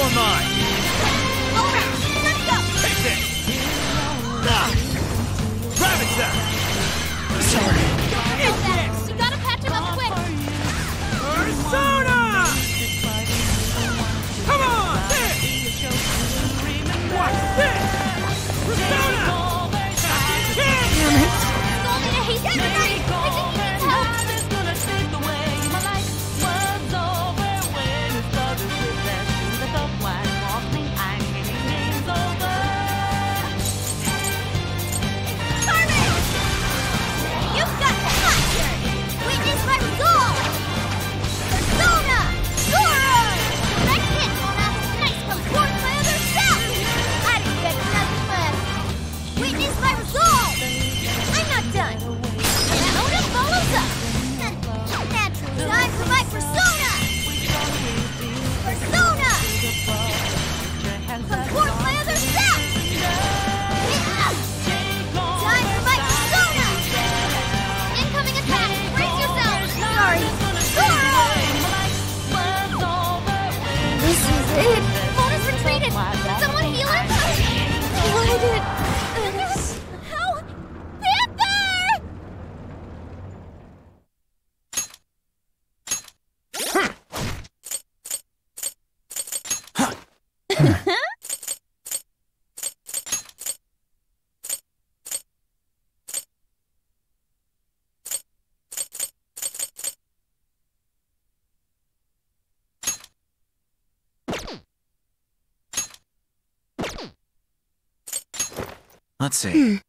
You're mine. Over! Let's go! Take this! Grab it, Zach! Sorry. You gotta patch him up quick! Persona! Come on! This! Watch this! Persona! Damn it! Scolding, he's everybody! I think he needs help! Let's see.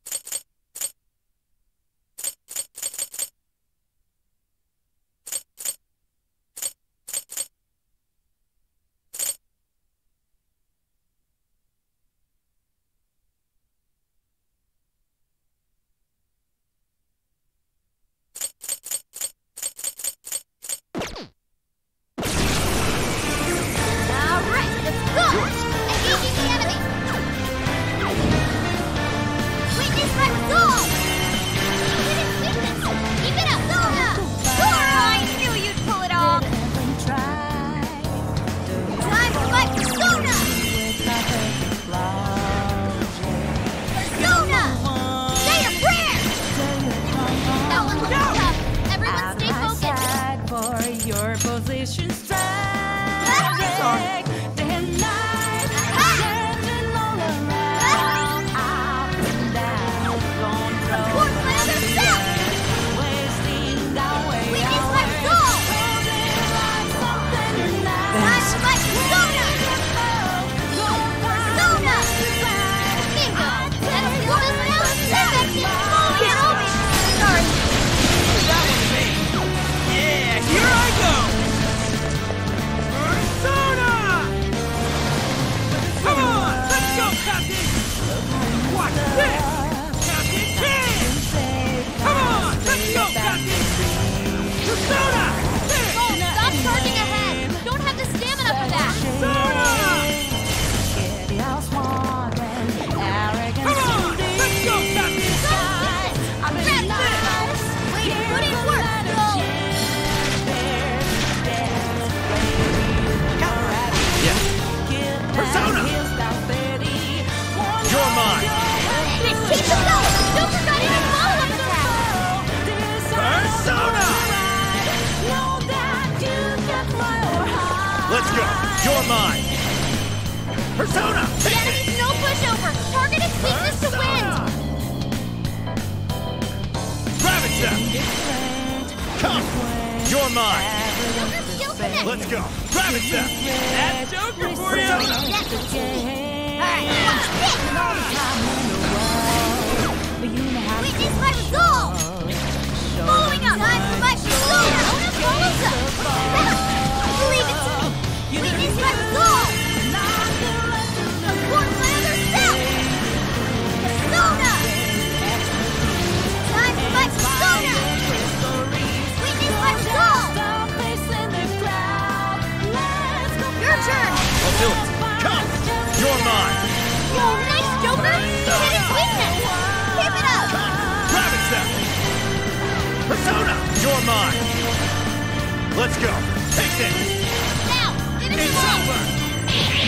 Let's go! You're mine! Persona! The enemy's no pushover! Targeted weakness to wind! Grab it, Zep! Come! You're mine! Let's go! Grab it, Zep! That's Joker for you! Alright, watch this! Witness my resolve! Following up! Time for my persona! Ona follows up! Leave it to me! Witness my resolve! Support my other self! Persona! Time for my persona! Witness my resolve! Your turn! I'll do it! Come! You're mine! Yo, nice, Joker! You hit his weakness! Keep it up! Grab it, Zep! Persona! You're mine! Let's go! Take this! Now! Get him It's involved! over!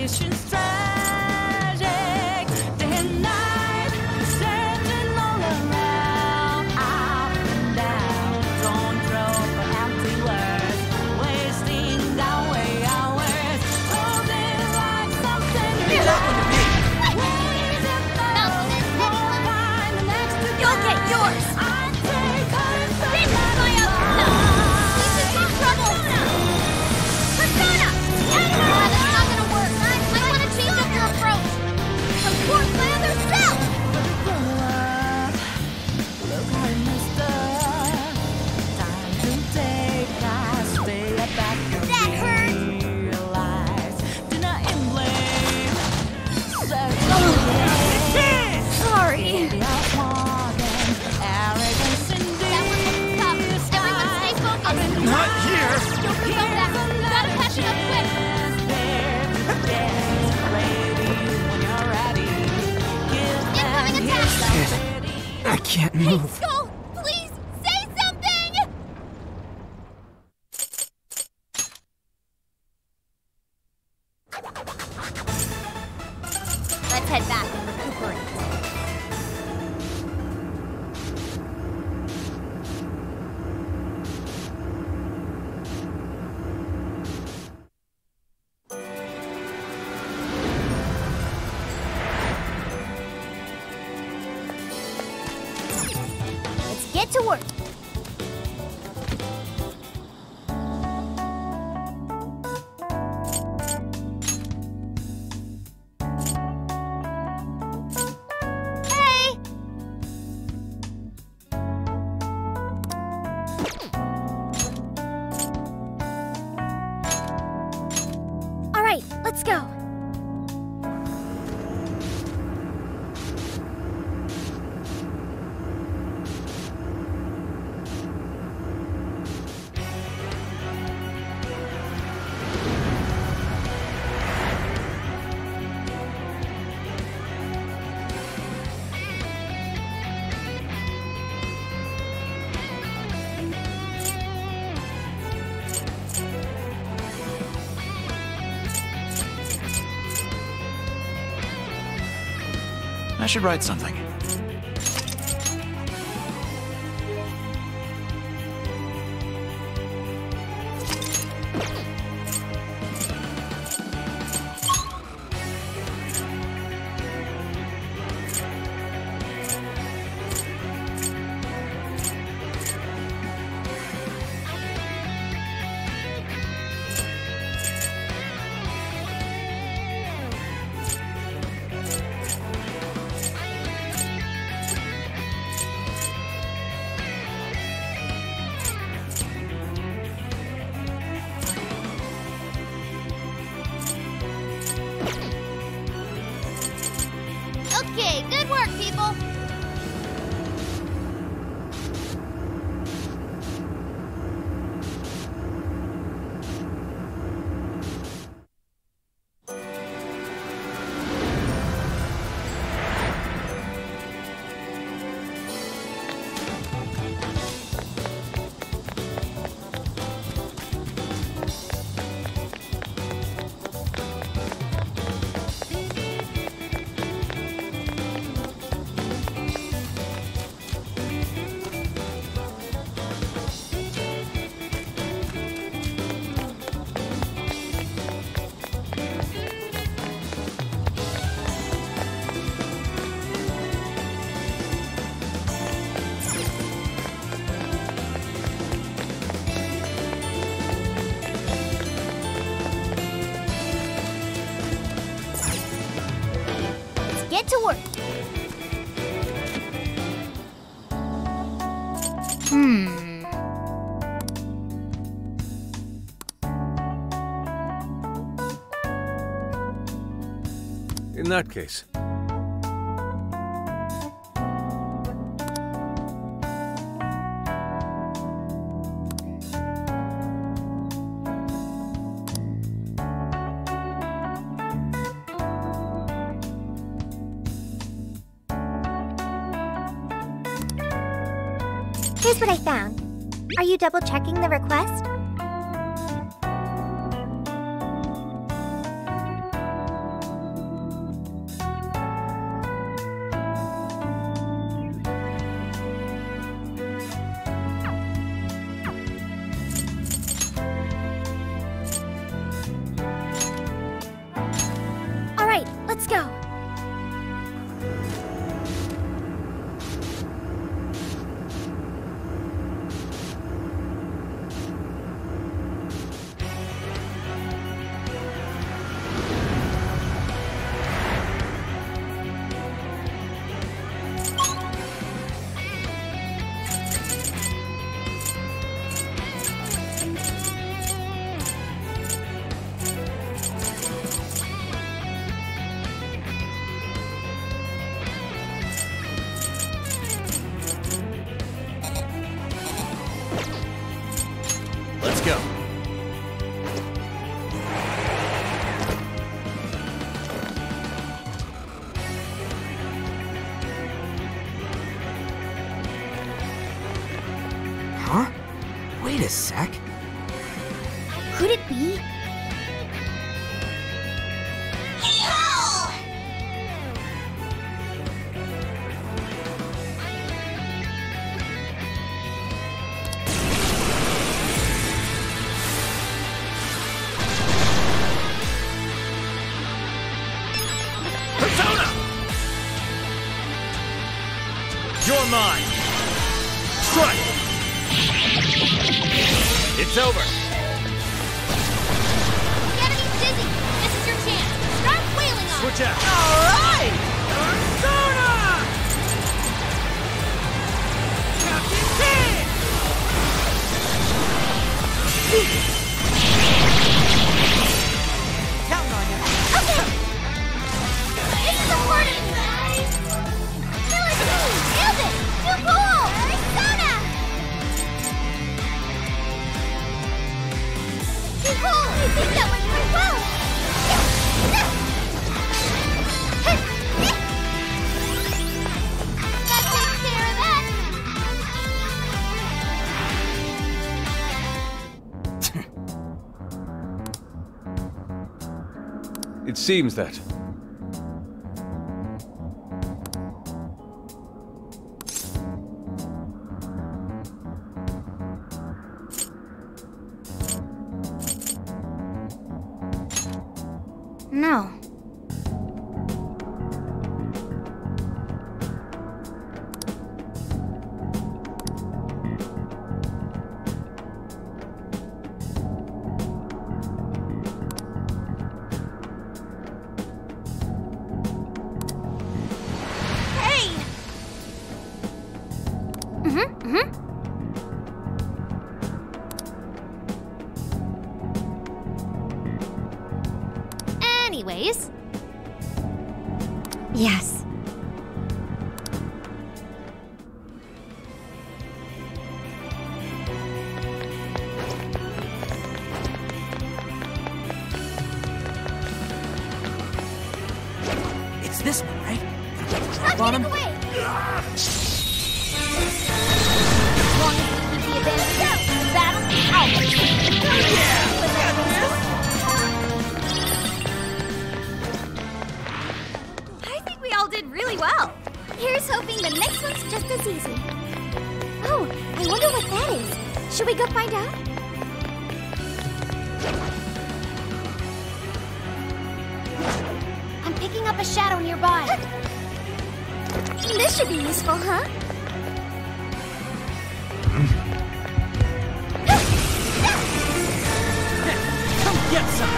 Situation's tragic. Day and night, searching all around, up and down. Don't throw for empty words, wasting away hours, holding like something. Leave that one to me. You'll get yours! This is my This is in trouble! Persona! That's not gonna work! I wanna change up your approach! Support my other self! Look, I messed up. Time to take a step back and That hurt! realize. Deny and blame. Sorry! Arrogance and That one looks tough. Everyone stay focused! Not here. Don't forget that! Gotta catch it up quick! Incoming attack! I can't Hey, move. Skull! Please, say something! Let's head back and recuperate. Let's get to work. Hey! All right, let's go. I should write something. Okay, good work, people. Get to work. In that case, Here's what I found. Are you double checking the request? Let's go. Let's go. Huh? Wait a sec. Could it be? Persona! You're mine. Strike! It's over. The enemy's dizzy. This is your chance. Start wailing on Switch him. out. All right! Persona! Captain King! Counting on you. Okay. This is important. Killer Queen. Nailed it. Too cool. Persona. Too cool. I think that went pretty well. That takes care of that. It seems that. No. Hey! Anyways. Yes. It's this one, right? Not Drop on him? away! As long as we keep the advantage out, battle out! I think we all did really well. Here's hoping the next one's just as easy. Oh, I wonder what that is. Should we go find out? I'm picking up a shadow nearby. This should be useful, huh? Come get some!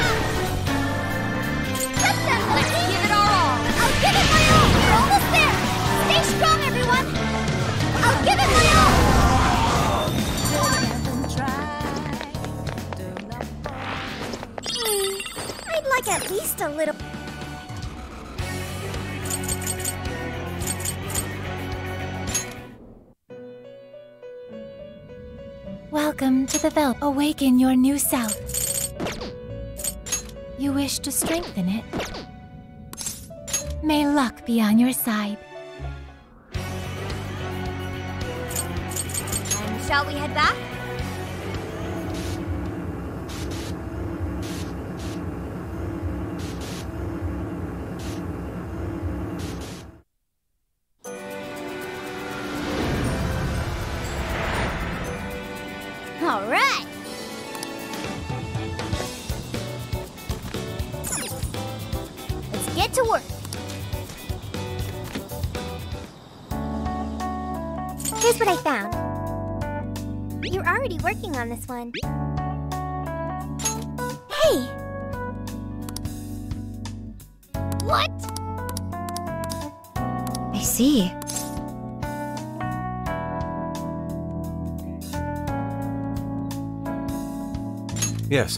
Let's give it our all. I'll give it my all. We're almost there. Stay strong, everyone. I'll give it my all. I'd like at least a little. Welcome to the Velp. Awaken your new self. You wish to strengthen it? May luck be on your side. And shall we head back? All right. Let's get get to work. Here's what I found. You're already working on this one. Hey! What? I see. Yes.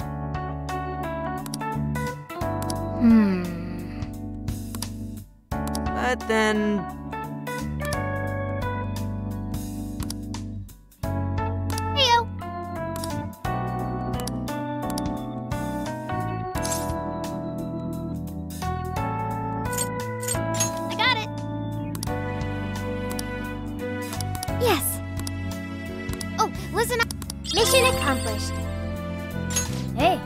But then... Heyo! I got it. Yes. Oh, listen up. Mission accomplished. Hey.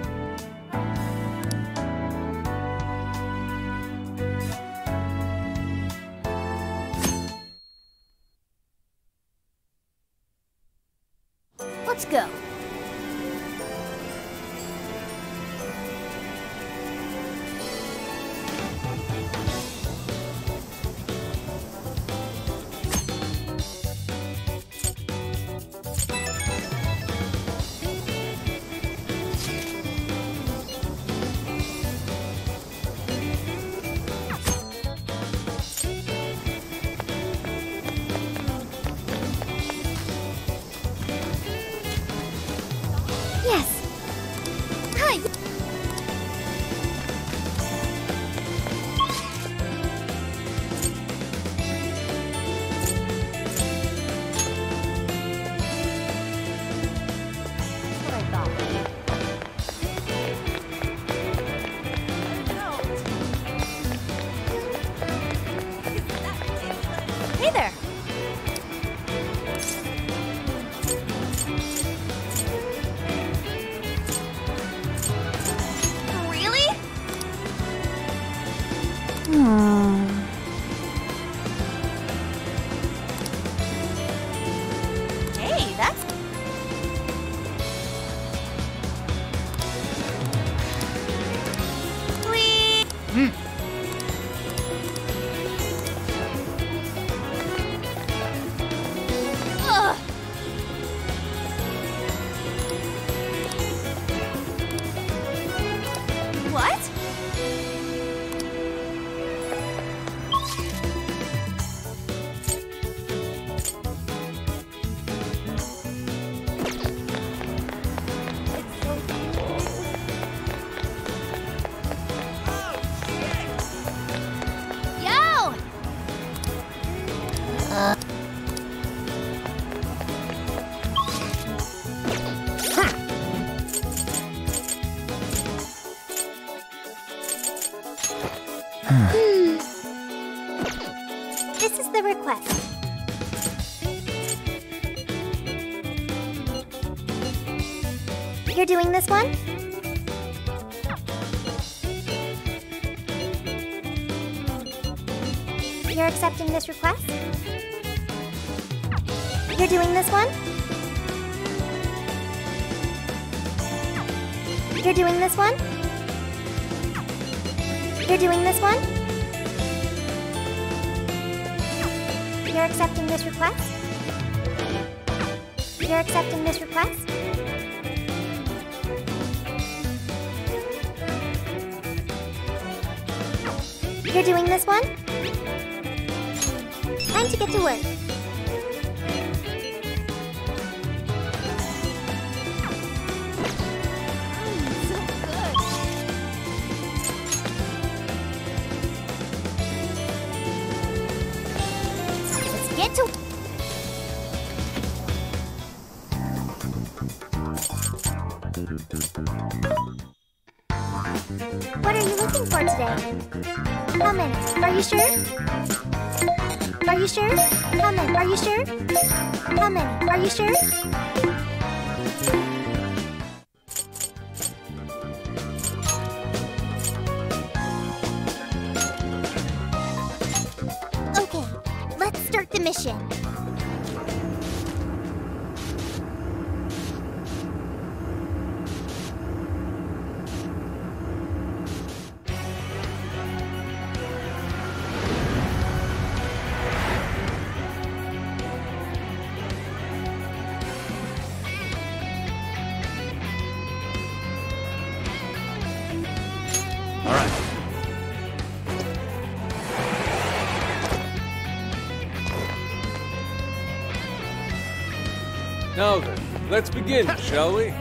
Let's go. Yes. Hi. Hey there. Really? Hey, that's... Please. Ugh. What? Yo! This is the request. You're doing this one? You're accepting this request? You're doing this one? You're doing this one? You're doing this one? You're accepting this request? You're accepting this request? You're doing this one? Time to get to work. So good. Let's get to... What are you looking for today? How many? Are you sure? Are you sure? How many? Are you sure? How many? Are you sure? Okay, let's start the mission. Now then, let's begin, shall we?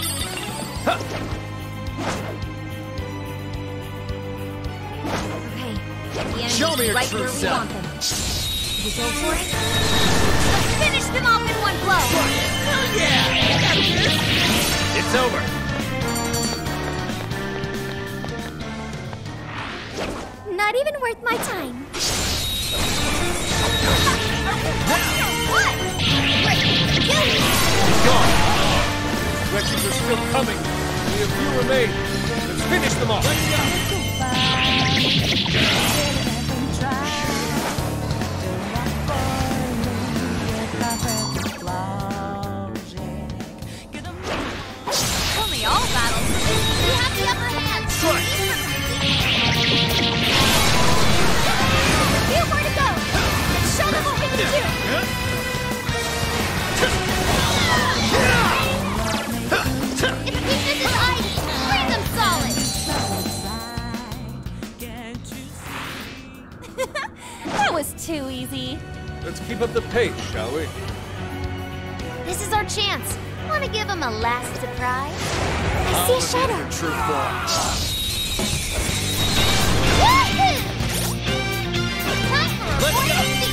Okay, the enemy's Show me your right true where we self. want them. We go for it? Let's finish them off in one blow! Oh yeah! I got this! It's over. Not even worth my time. What? Wait, kill me! Gone. Stretches are still coming. Only a few remain. Let's finish them off. Let's go. Only all battles. We have the upper hand. Strike. Feel where to go. Let's show them what we can do. If weakness is ice, bring them solid. That was too easy. Let's keep up the pace, shall we? This is our chance. Want to give them a last surprise? I see a shadow. True form. Woohoo! Time for a Let's royal go.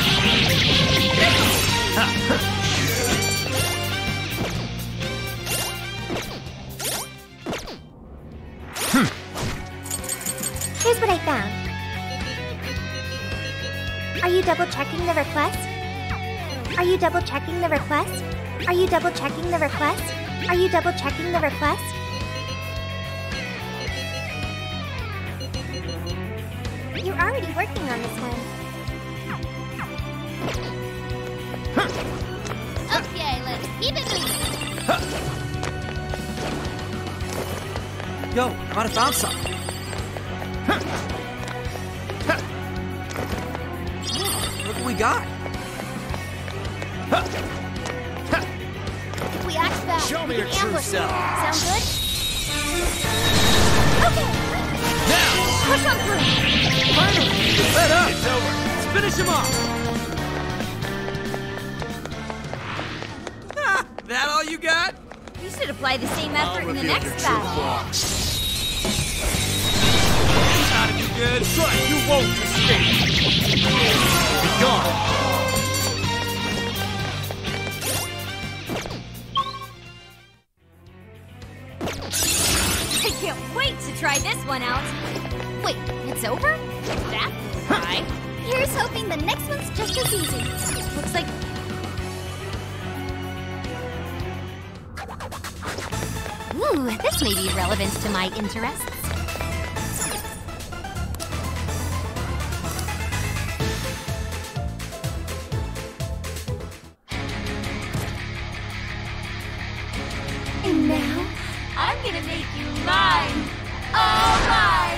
Here's what I found. Are you double checking the request? Are you double checking the request? Are you double checking the request? Are you double checking the request? You're already working on this one. Okay, let's keep it moving. Yo, I might have found something. Look what we got. If we act fast, Show me we your can true ambush them. self. Sound good? Okay, Now. push on through. Finally! Let up! It's over. Let's finish him off! Ah, that all you got? You should apply the same I'll effort in the reveal next your true battle. form. Gotta be good. Strike. You won't escape. Be gone. I can't wait to try this one out. Wait, it's over? That's right. Here's hoping the next one's just as easy. Looks like... Ooh, this may be relevant to my interests. And now, I'm gonna make you mine. All mine.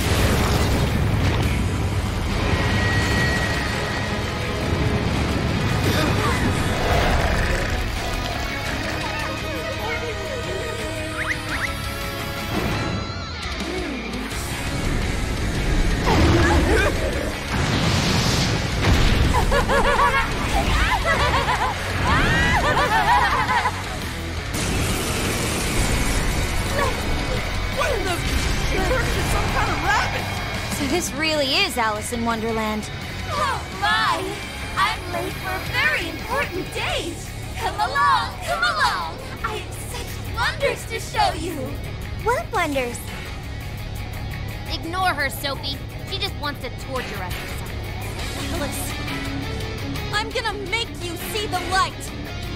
What in the... She turned into some kind of rabbit! So this really is Alice in Wonderland. Oh my! I'm late for a very important date. Come along, come along. I have such wonders to show you. What wonders? Ignore her, Soapy. She just wants to torture us or something. Alice, I'm gonna make you see the light.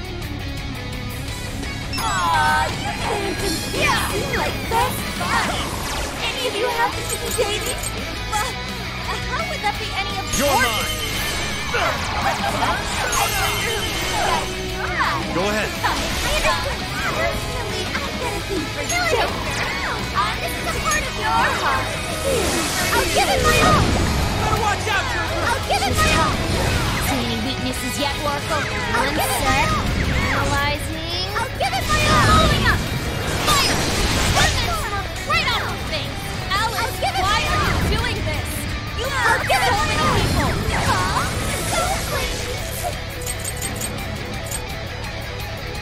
Aw, you can't seem like best buds. Any of you happen to be dating? How would that be any of You're mine. Go ahead. Personally, I've got a thing for Joker. This is a part of your heart. I'll give it my all. Better watch out, Joker! I'll give it my all. See any weaknesses yet, Warfel? One set. Analyzing. I'll give it my all. Following up. Fire. Right on her face. Alice, why are you doing this? You hurt so many people. So please.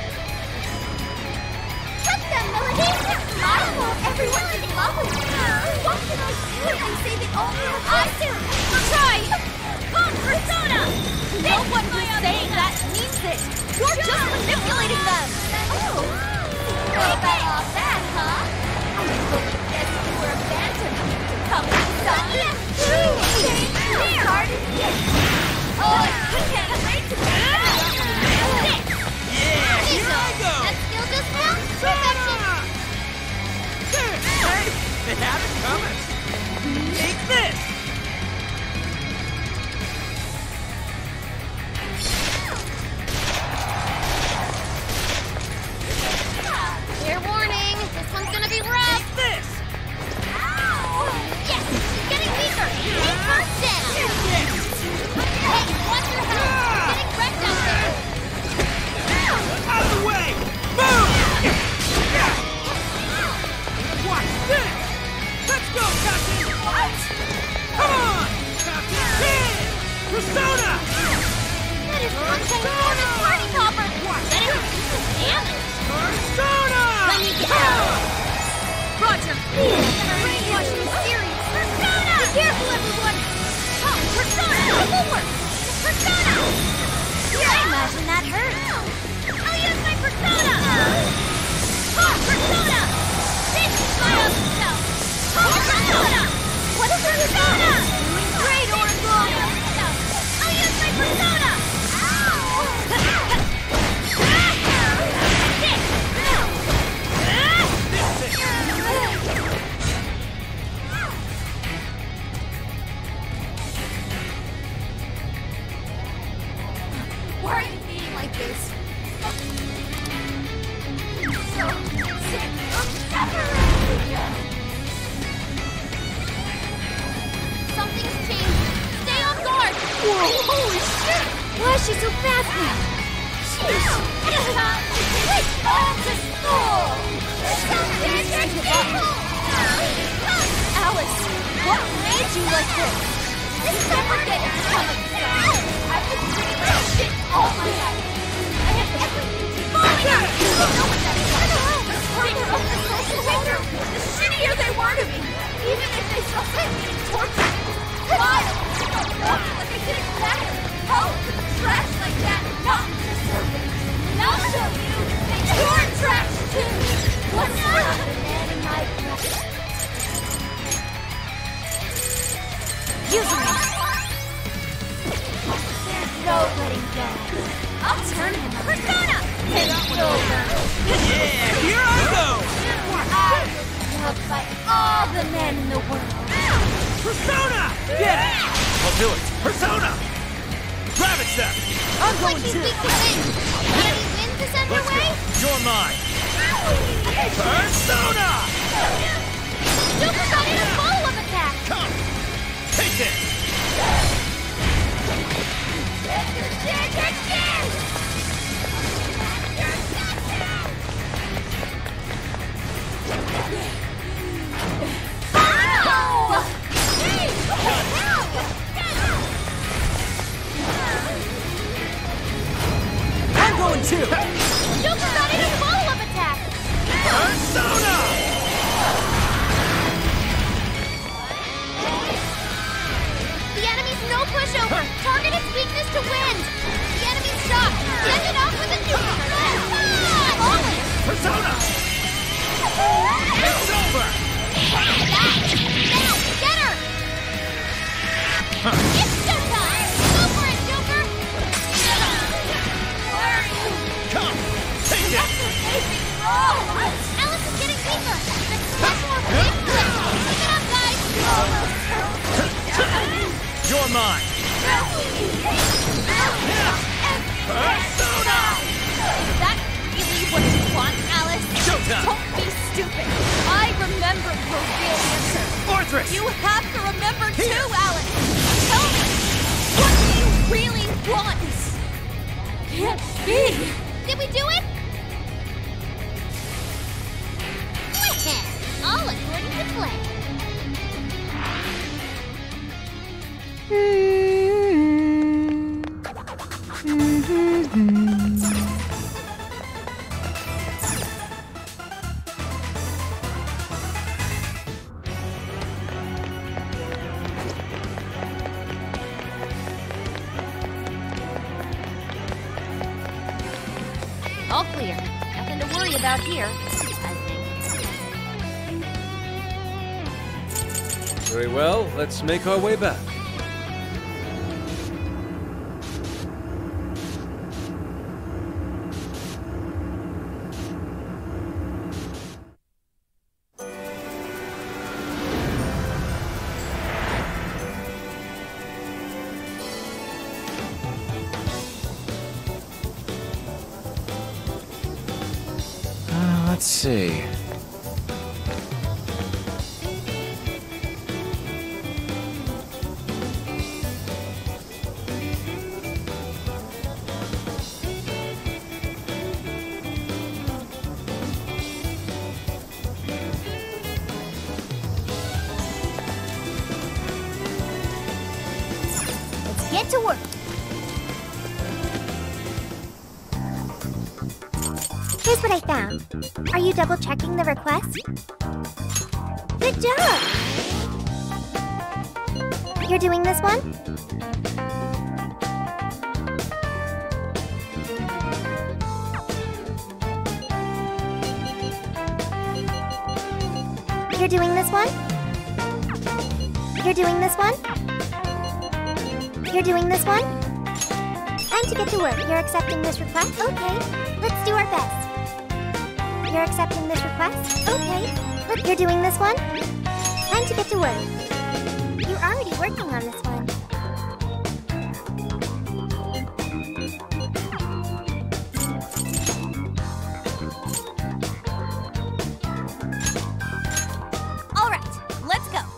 Try! Come, Persona! No one who's saying that means it! You're just manipulating them! Oh! Take off that, huh? I guess you were a phantom to come inside. Oh, I can't wait to get Yeah, here I go! that skill just now? Perfection! Hey, they had it coming. Take this! Fair warning, this one's gonna be rough. Take this! Ow! Yes, she's getting weaker. Take her down. Hey, watch your health. You're getting wrecked out there. Out of the way! Move! Watch this! Let's go, Captain! What? Come on! Captain Kid! Persona! That is one ginormous party topper. That is damage. Persona! Let me get out. Roger. Brainwash me serious. Persona! Be careful, everyone. Come, Persona! Forward! Persona! I imagine that hurt. I'll use my Persona! Come, Persona! This is my own self! Come, Persona! What is Persona? Doing great, Oracle! I'll use my Persona! Why are you being like this? So sick of separating. Something's changed. Stay on guard. Whoa, holy shit! Why is she so fast now? Sheesh! It's time to take all to school! Alice, what made you like this? This is never getting to come inside. I've been doing this shit all my life. I have everything falling out. You don't know what that is. The harder of the social worker, the shittier they were to me. Even if they still sent me to torture. Why? But they did exactly. How could trash like that not deserve it? And I'll show you that you're trash too. What's up? Man in my pressure. Using it. There's no letting go. I'll turn him Persona! Take over. Yeah, here I go! I will be loved by all the men in the world. Persona! Get it! I'll do it. Persona! Rabbit step! I'm going to weak to win. Got any wind to send your Let's way? go. You're mine. Persona! Super got in a follow-up attack. Come! Take it! I'm going too! Super got in a follow-up attack. Persona! The enemy's no pushover. Target its weakness to wind. The enemy's shocked. Send it off with a nuke. Always. Persona! It's over! Now, get her. It's showtime. Go for it, Joker. Where are you? Come! Take it! That's amazing. Oh, Alice is getting weaker. Let's get more big flips. Keep it up, guys. You're mine! Persona! Is that really what you want, Alice? Showtime! Don't be stupid. I remember your real answer. Fortress! You have to remember too, Alice. Tell me, what do you really want? Can't be. Did we do it? Well, all according to plan. All clear. Nothing to worry about here, I think. Very well, let's make our way back. Let's see. Let's get to work. Here's what I found. Are you double-checking the request? Good job! You're doing this one? You're doing this one? You're doing this one? You're doing this one? Time to get to work. You're accepting this request? Okay, let's do our best. You're accepting this request? Okay. Look, you're doing this one? Time to get to work. You're already working on this one. All right, let's go.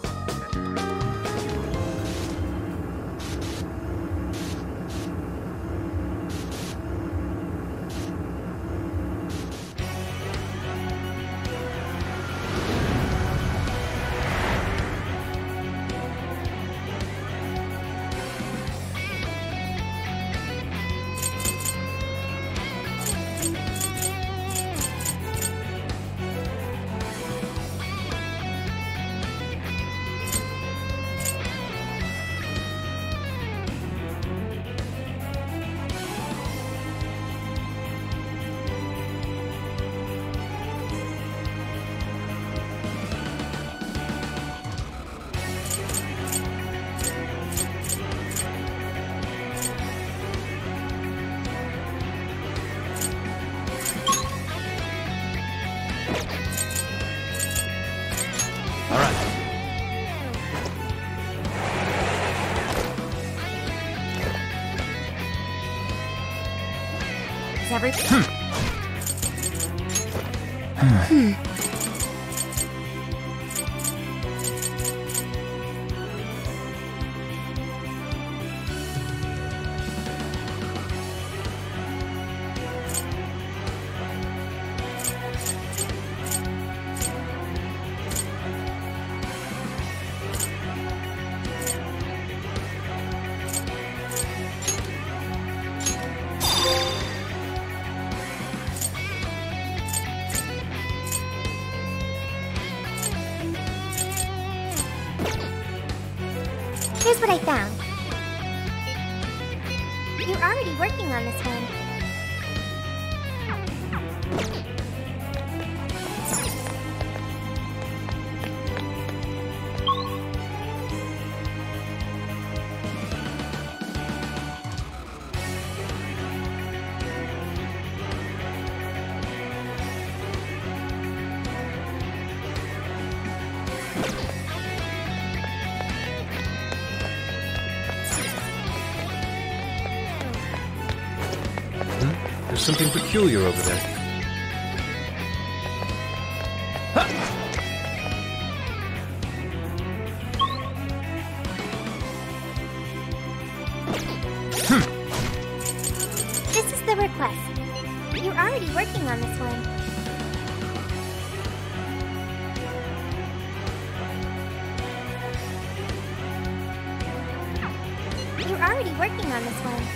All right. Is everything? Here's what I found. You're already working on this one. There's something peculiar over there. This is the request. You're already working on this one. You're already working on this one.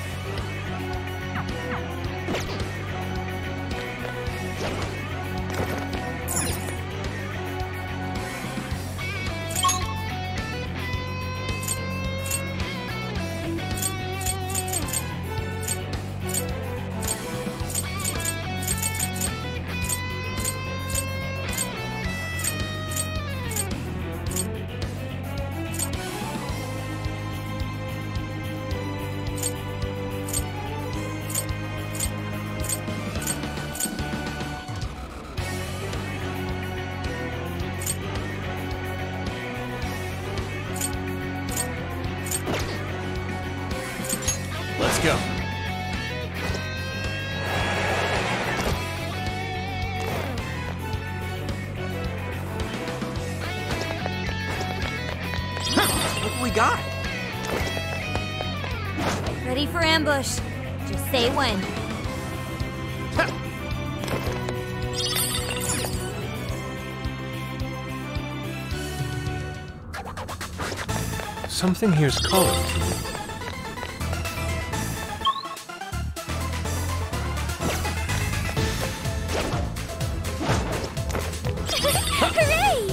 go. What do we got? Ready for ambush. Just say when. Something here's calling to me. Hooray!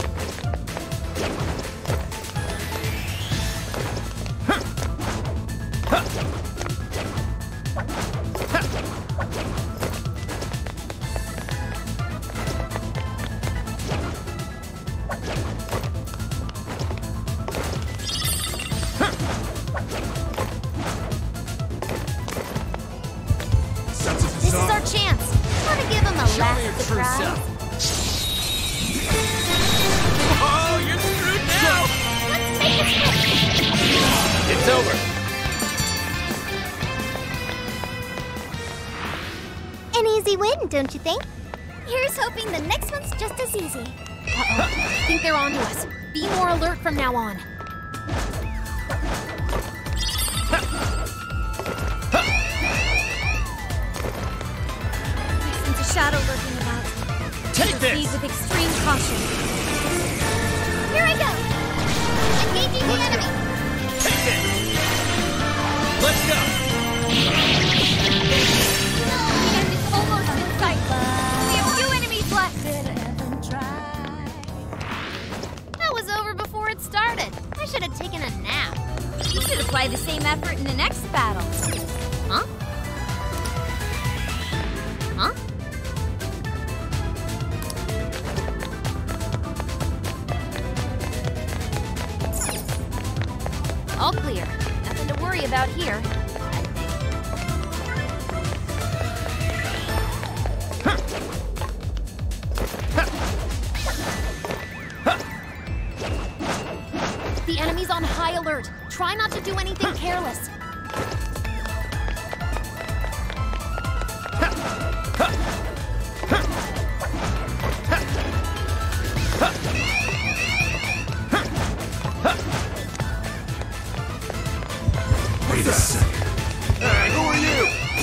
This is our chance. Want to give him a last surprise? Oh, you're screwed now! Let's make it quick. It's over. An easy win, don't you think? Here's hoping the next one's just as easy. I think they're onto us. Be more alert from now on. Sense a shadow lurking about. Take Proceed this! with extreme caution. Here I go! Engaging the enemy! Take this! Let's go! The end is almost in sight. We have 2 enemies left. That was over before it started. I should have taken a nap. You should apply the same effort in the next battle. Huh? Huh? All clear. Nothing to worry about here. The enemy's on high alert. Try not to do anything careless. Wait a second. Hey, who are you?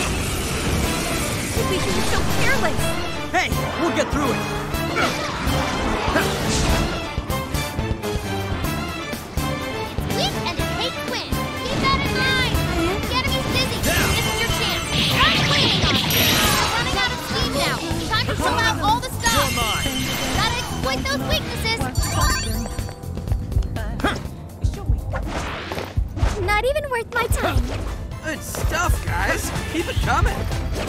We can be so careless. Hey, we'll get through it. Win and take win. Keep that in mind. The enemy's busy. Down. This is your chance. Stop waiting on it. We're running out of steam now. Time to pull out all the You're stops. mine. Gotta exploit those weaknesses. Not even worth my time. Good stuff, guys. Keep it coming.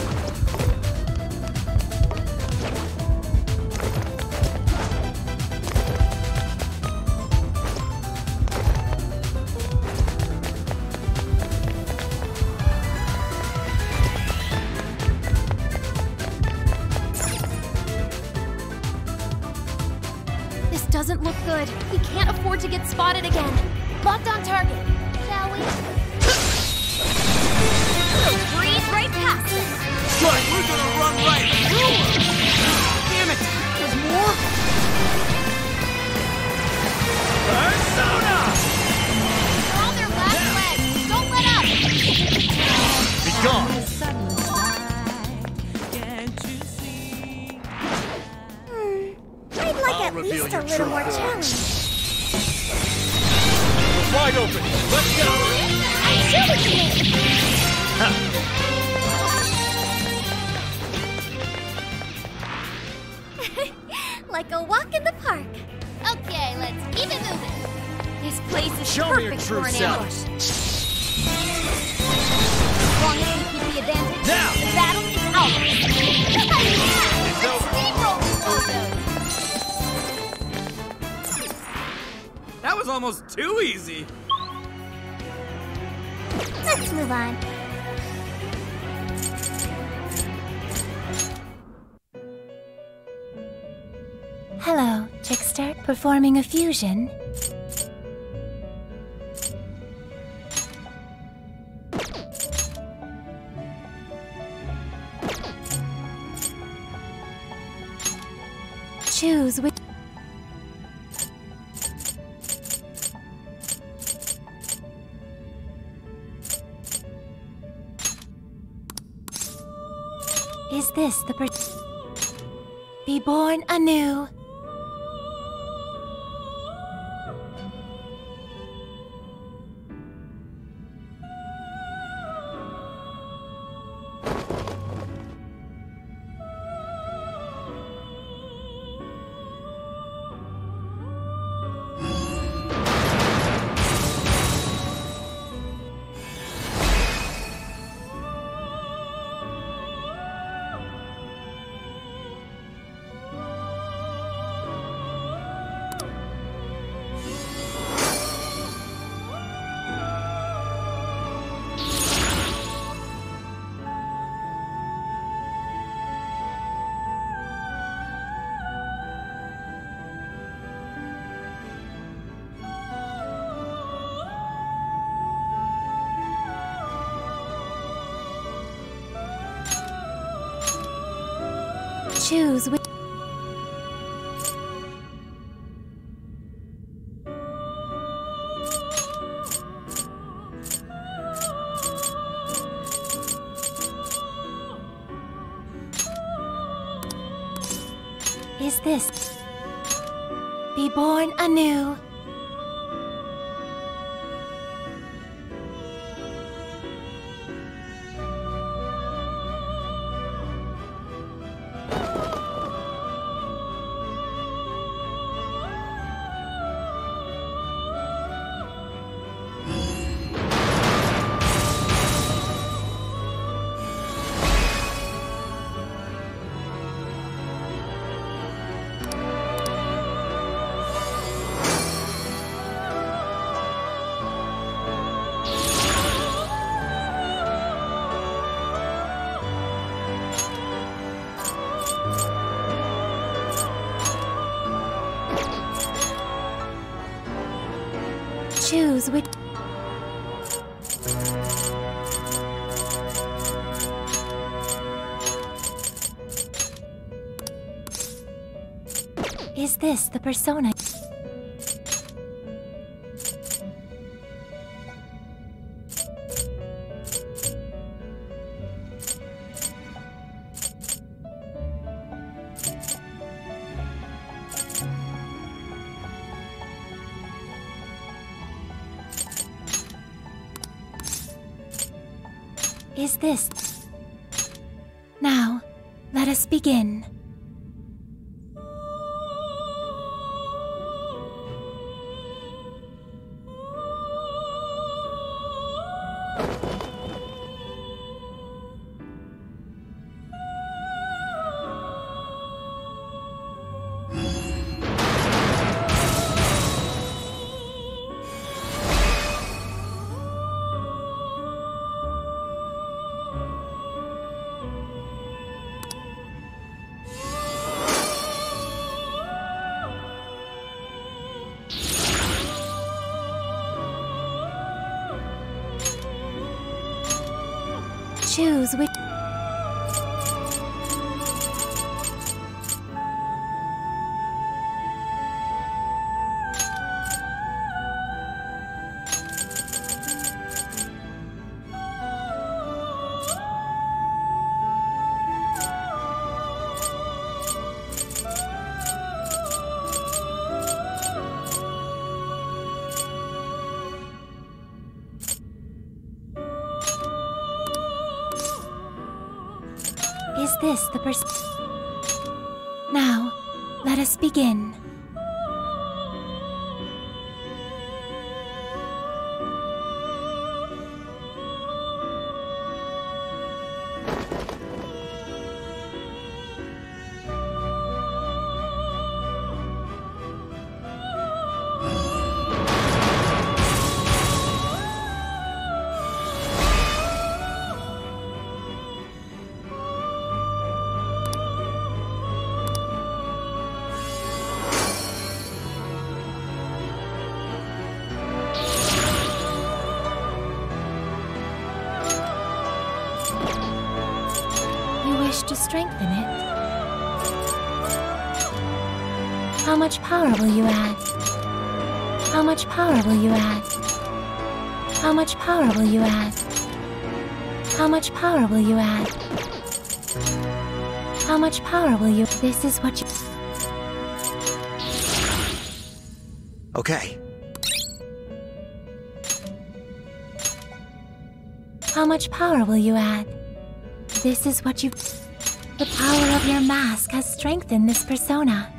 This doesn't look good. We can't afford to get spotted again. Locked on target. Shall we? Breeze right past us. Right, we're gonna run right through her. Damn it! There's more? Persona! They're on their last legs. Don't let up. Be gone! I'd like I'll at reveal least your a little true more form. challenge. Wide open. Let's go! I'm sure we can win. Like a walk in the park. Okay, let's keep it moving. This place is Show me your perfect true for an self. ambush. As long as we keep the advantage, Now. the battle is ours. It's over. That was almost too easy. Let's move on. Hello, Trickster. Performing a fusion. Choose which. Is this the be born anew? Choose which. Is this be born anew? Choose which. Is this the persona? Is this? Now, let us begin. Choose which. Is this the person? Now, let us begin. To strengthen it. How much power will you add? How much power will you add? How much power will you add? How much power will you add? How much power will you... This is what you... Okay. How much power will you add? This is what you... The power of your mask has strengthened this persona.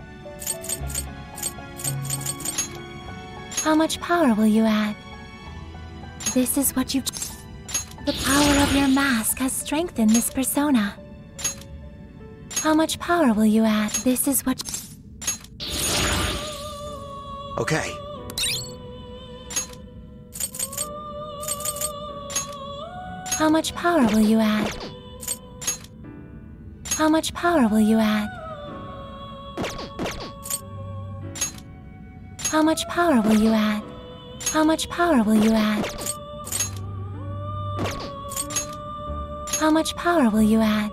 How much power will you add? This is what you... The power of your mask has strengthened this persona. How much power will you add? This is what... Okay. How much power will you add? How much power will you add? How much power will you add? How much power will you add? How much power will you add?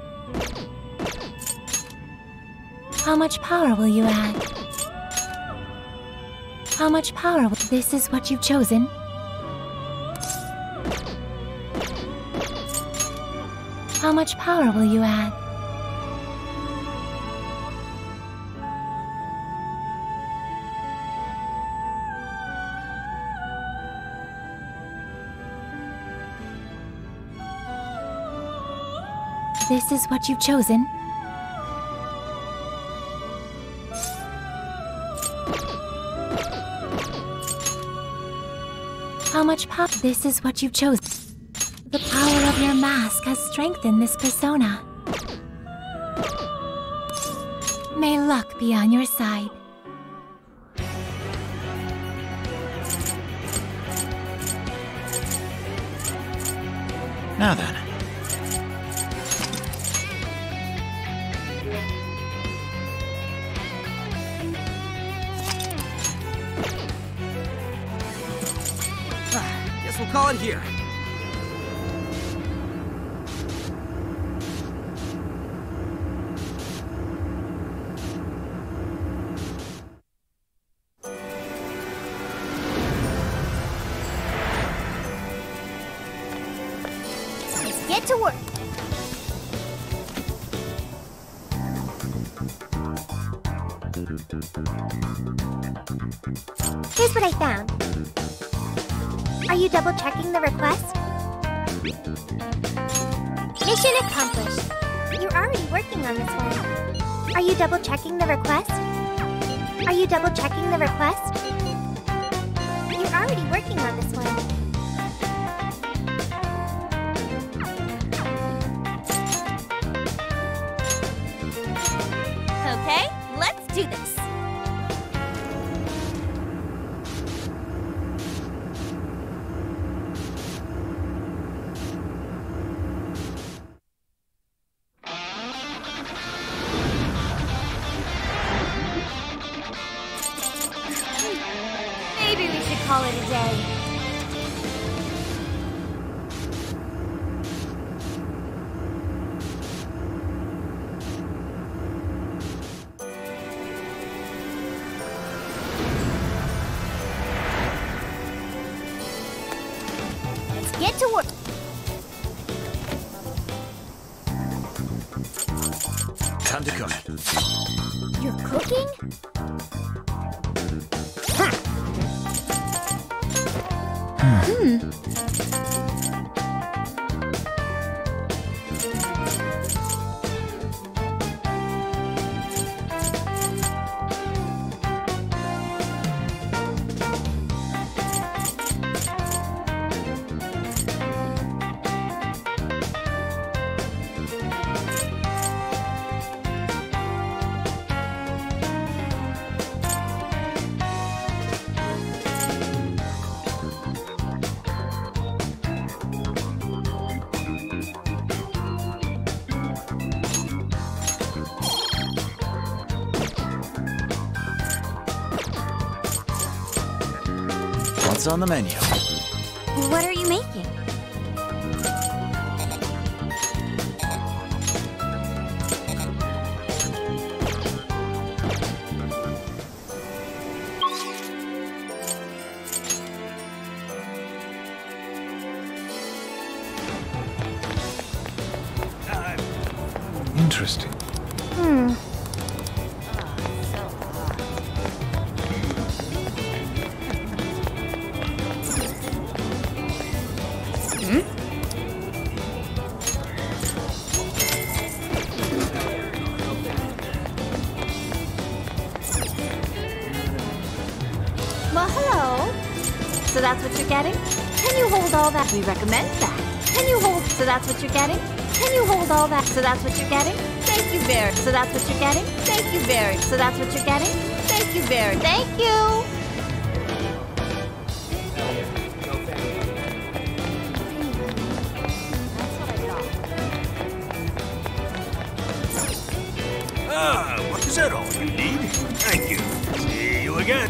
How much power will you add? How much power will... This is what you've chosen. How much power will you add? This is what you've chosen. How much power? This is what you've chosen. The power of your mask has strengthened this persona. May luck be on your side. Now then. Guess we'll call it here. Let's get to work. Here's what I found. Are you double-checking the request? Mission accomplished. You're already working on this one. Are you double-checking the request? Are you double-checking the request? You're already working on this one. Okay, let's do this. Maybe we should call it a day. Let's get to work. Time to cook. You're cooking? What's on the menu? What are you making? Interesting. Well, hello. So that's what you're getting? Can you hold all that? We recommend that. Can you hold? So that's what you're getting? Can you hold all that? So that's what you're getting? Thank you, very. So that's what you're getting? Thank you, very. So that's what you're getting? Thank you, very. Thank you. Is that all you need? Thank you. See you again.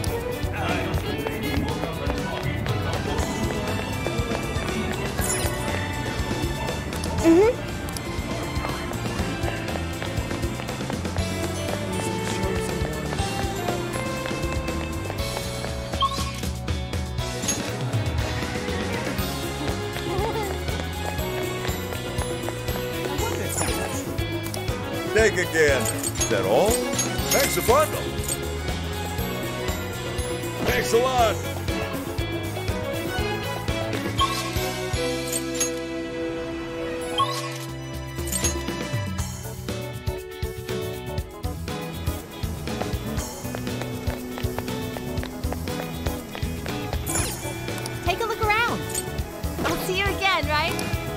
Take again. Is that all? Thanks a bundle. Thanks a lot. Take a look around. I'll see you again, right?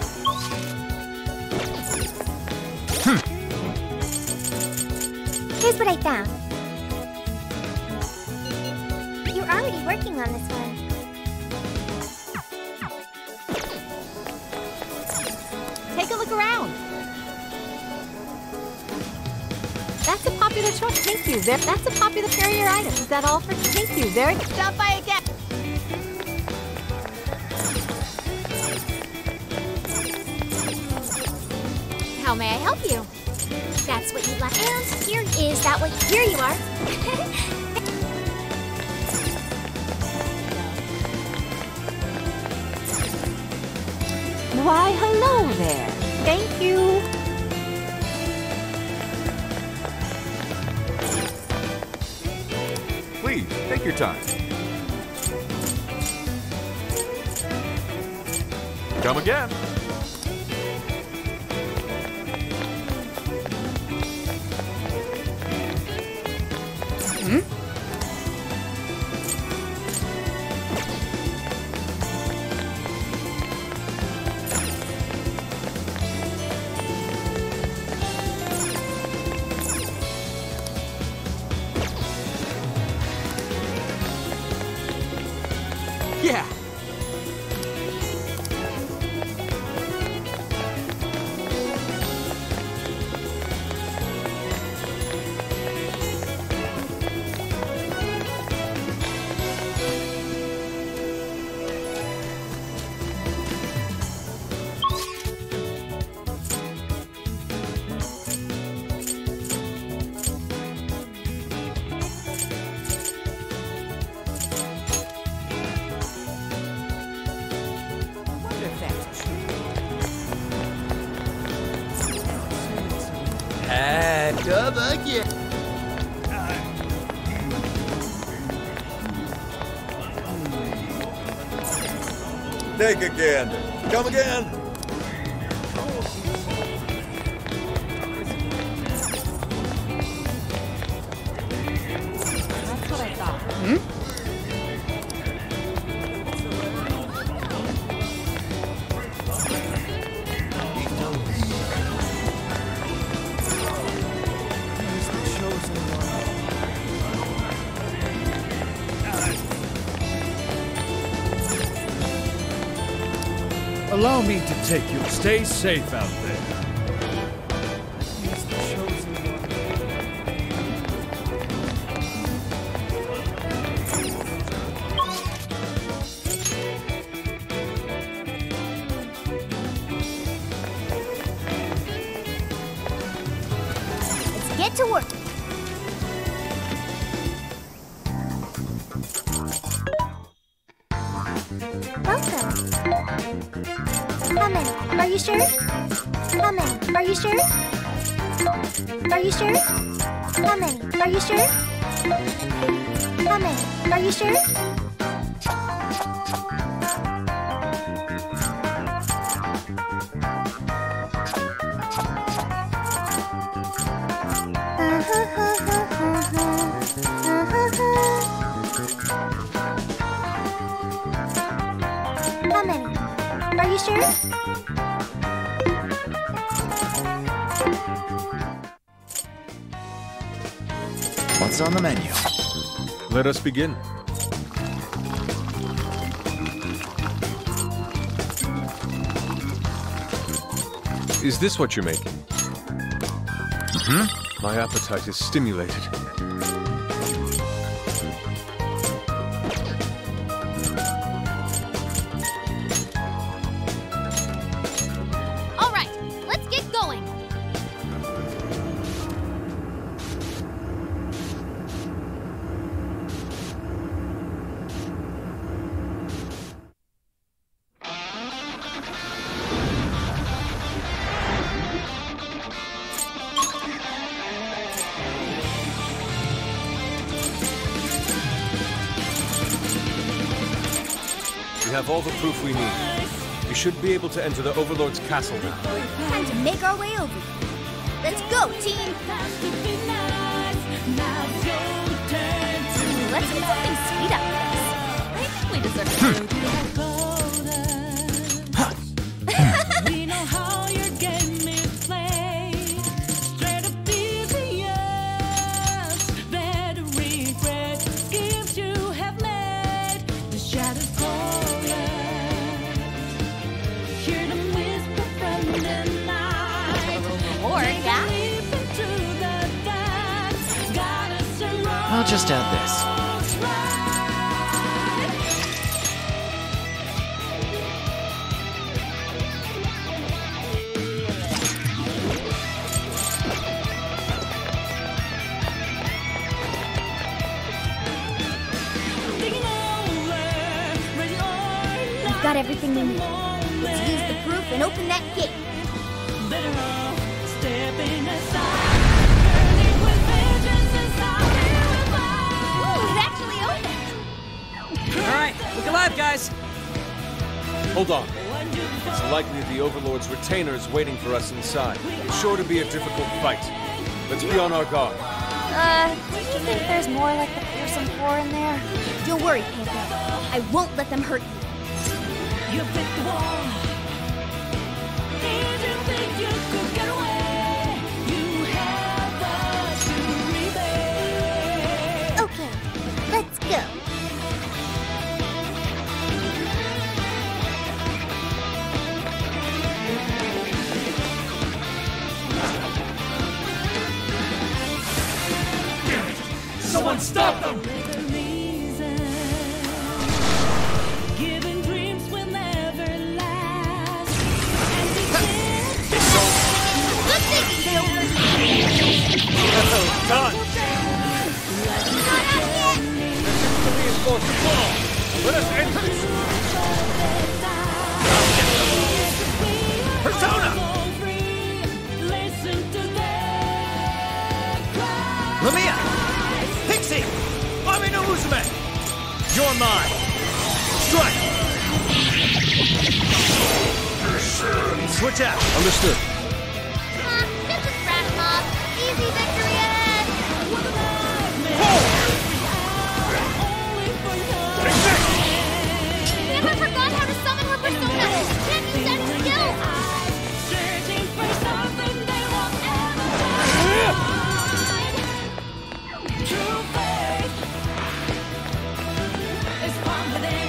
Here's what I found. You're already working on this one. Take a look around. That's a popular choice. Thank you. That's a popular carrier item. Is that all for? Thank you. Very. Stop by again. How may I help you? That's what you like. And here is that what? Here you are. Why, hello there. Thank you. Please, take your time. Come again. Yeah. Come again. Take again. Come again. That's what I thought. Allow me to take you. Stay safe out there. Let's get to work. Welcome. Come in. Are you sure? Come in. Are you sure? Are you sure? How many? Are you sure? How many? Are you sure? How many? Are you sure? What's on the menu? Let us begin. Is this what you're making? Mm-hmm. My appetite is stimulated. All right, let's get going. We have all the proof we need. We should be able to enter the Overlord's castle now. Time to make our way over. Let's go, team. Let's get something sweet out of this. I think we deserve it. We know how your game is played. Straight up devious. Better regret schemes you have made. The shadows color. Hear them whisper from the night. Lord, yeah? Leap into the depths. Got us a I'll just add this. We've got everything we need. Let's use the proof and open that gate. Ooh, it actually opened. All right, look alive, guys. Hold on. It's likely the Overlord's retainer is waiting for us inside. It's sure to be a difficult fight. Let's be on our guard. Do you think there's more like the fearsome four in there? Don't worry, Panther. I won't let them hurt you. You picked the wall. Did you think you could get away? You have us to repay. Okay, let's go. Someone stop them! Giving dreams will never last. Good thinking, Silver. Done! Not out yet. Reinforce the wall! Let us end this! Persona! Lamia! Pixie! Army no Uzume! You're mine! Strike! Switch out! Understood. This is Rat Mob. Easy victory ahead. Panther forgot how to summon her persona. Can't use any skills. Searching for something they won't ever find. True faith is found within.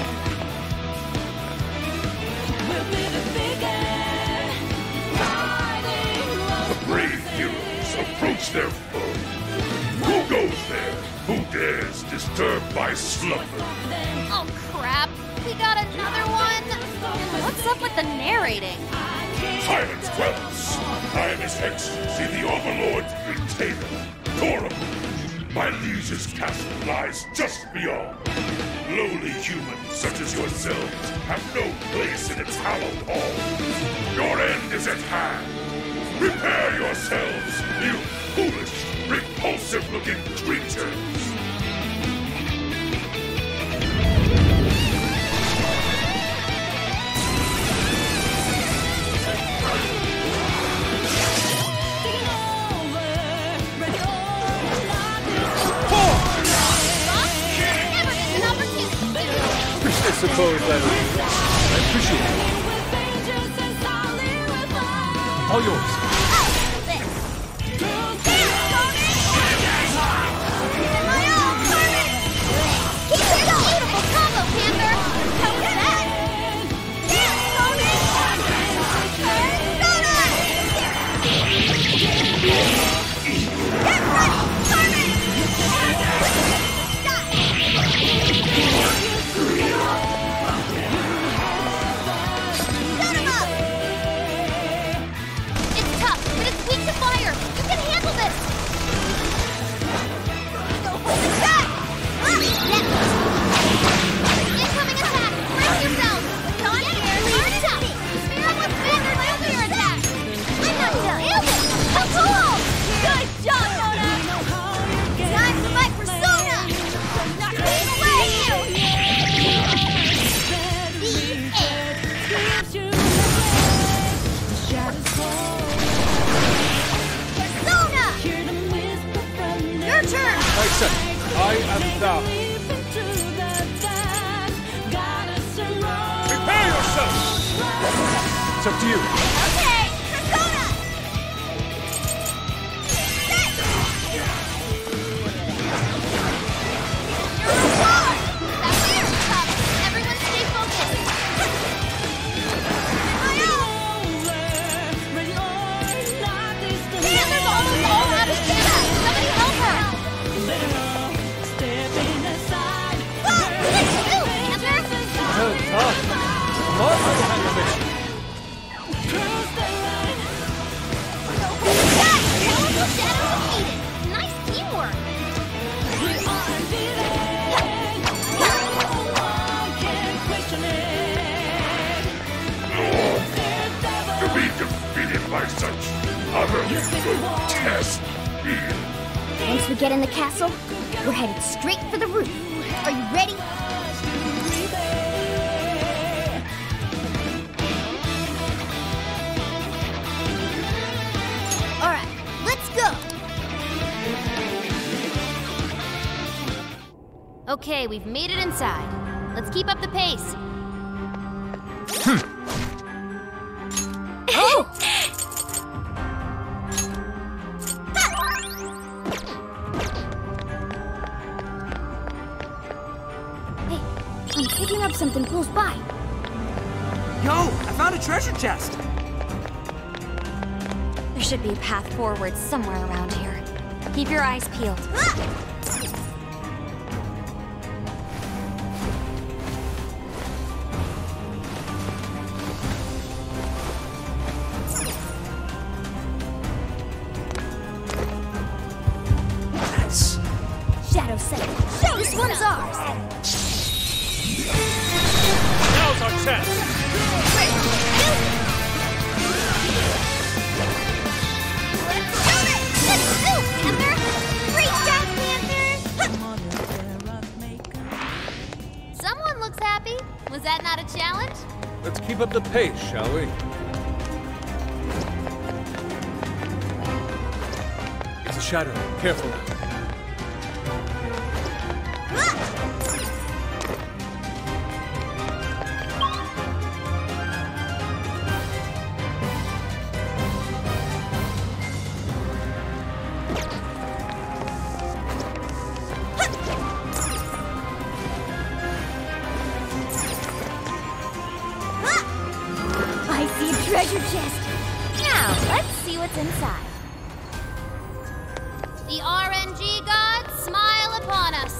We'll be the begin. The brave heroes approach their foe. Who goes there? Who dares disturb my slumber? Oh, crap. We got another one. What's up with the narrating? Silence dwells. I am His Excellency the Overlord's retainer, Torable. My liege's castle lies just beyond. Lowly humans such as yourselves have no place in its hallowed halls. Your end is at hand. Prepare yourselves, you foolish, repulsive-looking creatures! I suppose that is... I appreciate it. All yours. I am thou. Prepare yourself! It's up to you. Okay, Persona! You're a war! That weird stuff! Everyone stay focused! Panther's almost all out of stamina! Somebody help her! Tough. What? I will handle this. Nice teamwork! To be defeated by such utter grotesque being. Once we get in the castle, we're headed straight for the roof. Are you ready? All right, let's go. Okay, we've made it inside. Let's keep up the pace. Oh! Hey, I'm picking up something close by. Yo, I found a treasure chest. There should be a path forward somewhere around here. Keep your eyes peeled. Shadow Center. This one's ours. Now's our chance. Someone looks happy. Was that not a challenge? Let's keep up the pace, shall we? It's a shadow. Careful now. I see a treasure chest. Now, let's see what's inside. The RNG gods smile upon us.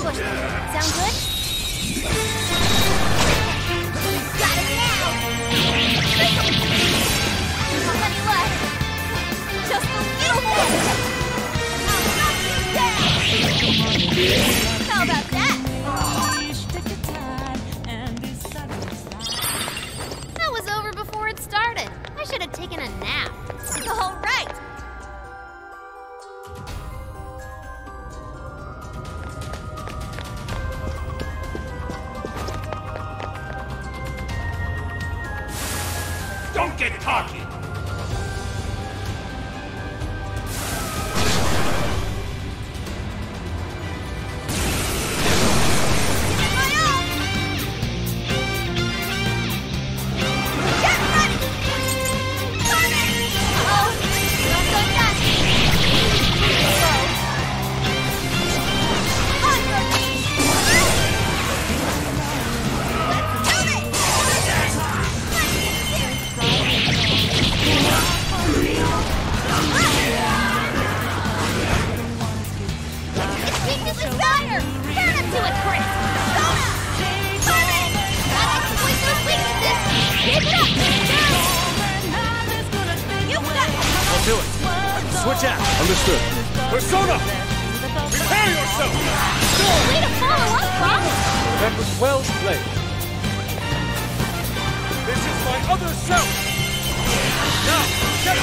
ambush them. Sound good? Got it now! How many left? Just a little more! I'll knock you down! How about that? That was over before it started. I should have taken a nap. All right! Don't get cocky! Switch out. Understood. Persona! Prepare yourself! Way to follow up, Bob! That was well played. This is my other self! Now, get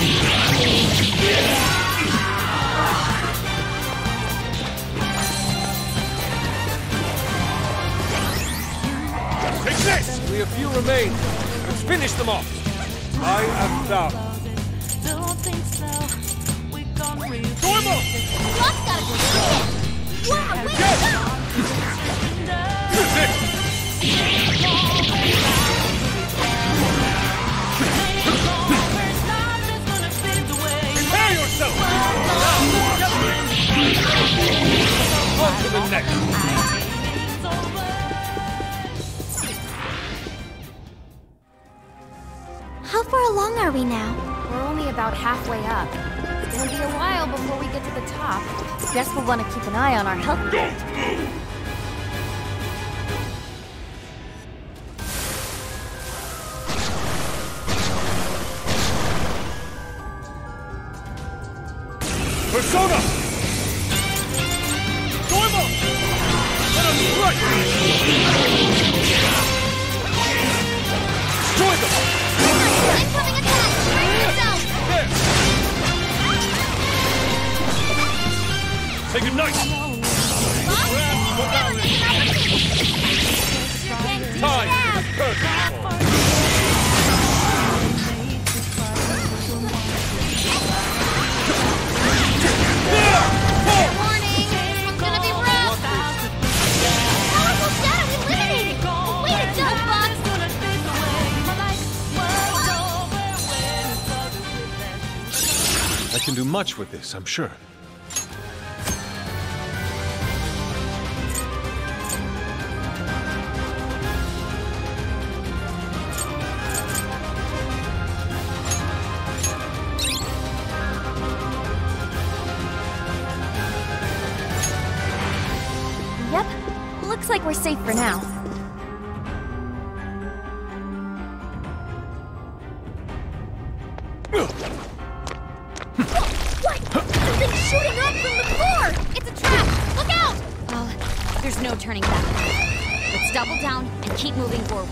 it! Take this! Only a few remain. Let's finish them off. I am thou. Stormo! Block's gotta go! Wow, way to go! Use it! Prepare yourself! On to the next! How far along are we now? We're only about halfway up. It's gonna be a while before we get to the top. Guess we'll want to keep an eye on our health. Don't move! Persona! Stormo! Let us strike! Destroy them! Incoming attack! Brace yourself! There! Say goodnight! Time for the curtain call! Warning! It's gonna be rough! Powerful shadow eliminated! Way to go, Buck! I can do much with this, I'm sure. Yep, looks like we're safe for now. What? Something's shooting up from the floor! It's a trap! Look out! Well, there's no turning back. Let's double down and keep moving forward.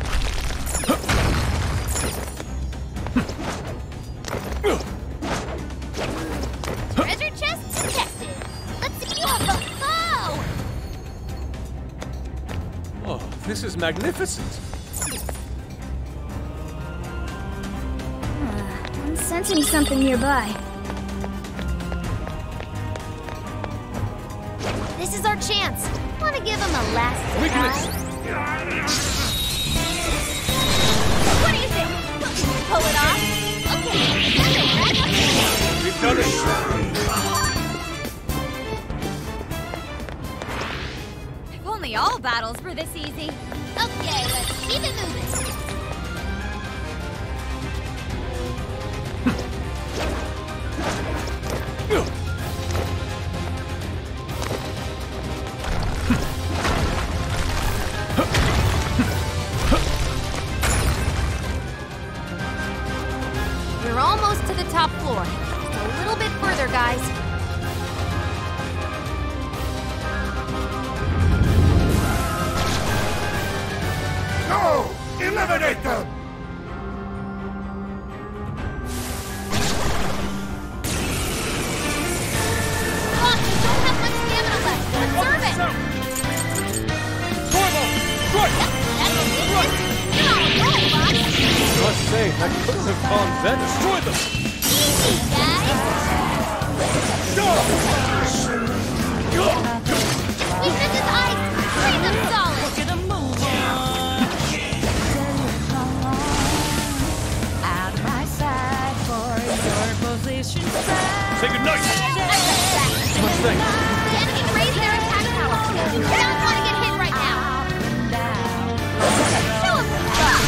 Treasure chest detected! Let's see you have the bow! Oh, this is magnificent. I'm sensing something nearby. This is our chance. Want to give him a last Weakness! surprise? What do you think? Pull it off? Okay, We've done it! If only all battles were this easy. Okay, let's keep it moving. Then destroy them! Easy, guys! Weakness is ice! Treat them solid! Out of my sight for your position. Say goodnight! Much thanks. The enemy raised their attack power. You don't want to get hit right now. Show them some love.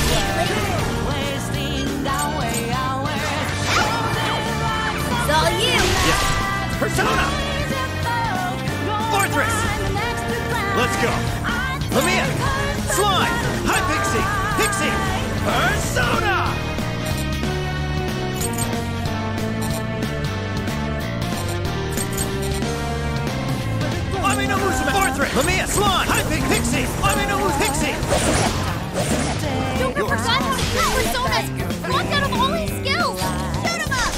It's all you. Yeah. Persona! Fortress! Let's go! Lamia! Slime! Hi, Pixie! Pixie! Persona! Let me know who's the Fortress! Lamia! Slime! Hi, Pixie! Let me know who's Pixie! Joker forgot how to use personas! Locked out of all his skills! Shoot him up!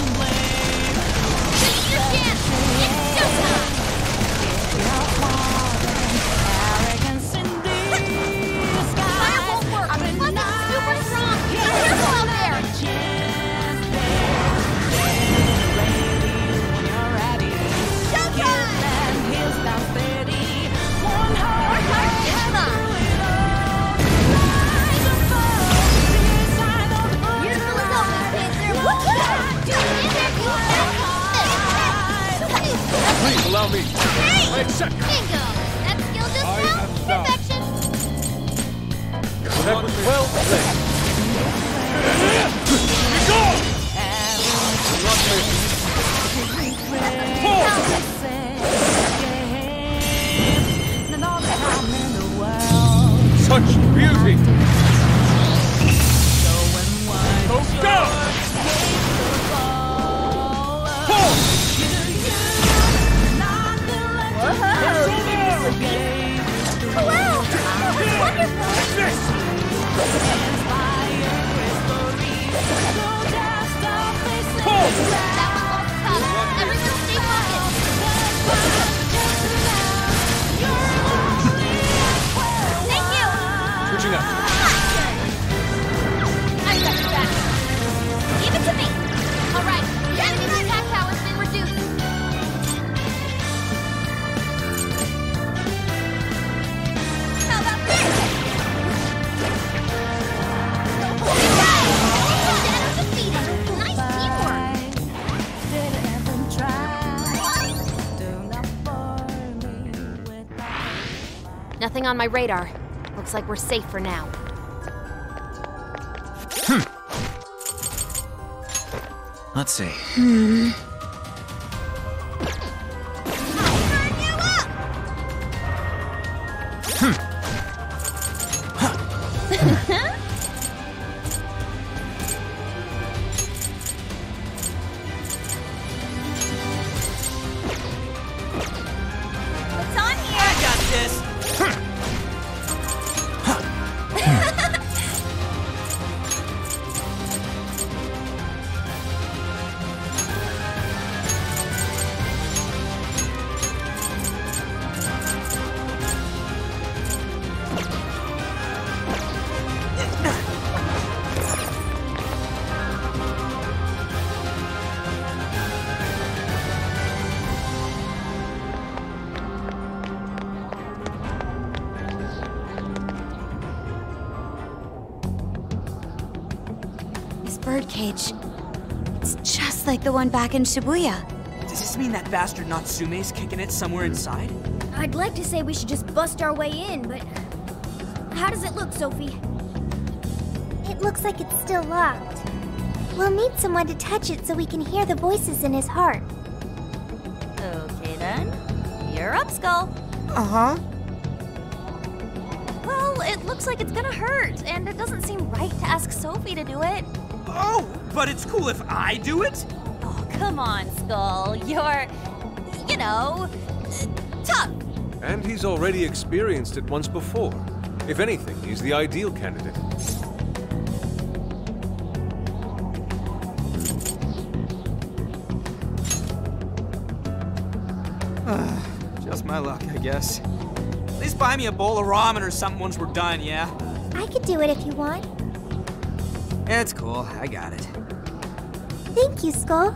This is your chance! It's showtime! Fire won't work! Plus it's super strong! Be careful out there! Showtime! Please allow me. Hey! I accept. Bingo! That skill just I now? am down. Perfection! That was well played. Such beauty! Go, go! Wow! That was wonderful! That was tough. Everyone stay focused. Thank you! Switching up. I got your back. Give it to me. All right, the enemy's attack power's been reduced. How about this? Standard defeated. Nice teamwork. Nothing on my radar. Looks like we're safe for now. Let's see. What's on here? I got this. Birdcage. It's just like the one back in Shibuya. Does this mean that bastard Natsume's kicking it somewhere inside? I'd like to say we should just bust our way in, but... How does it look, Sophie? It looks like it's still locked. We'll need someone to touch it so we can hear the voices in his heart. Okay then. You're up, Skull. Uh-huh. Well, it looks like it's gonna hurt, and it doesn't seem right to ask Sophie to do it. Oh, but it's cool if I do it? Oh, come on, Skull. You're, you know, tough. And he's already experienced it once before. If anything, he's the ideal candidate. Just my luck, I guess. At least buy me a bowl of ramen or something once we're done, yeah? I could do it if you want. It's cool, I got it. Thank you, Skull.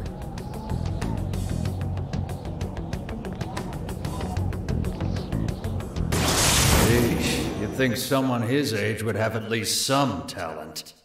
Sheesh, you'd think someone his age would have at least some talent.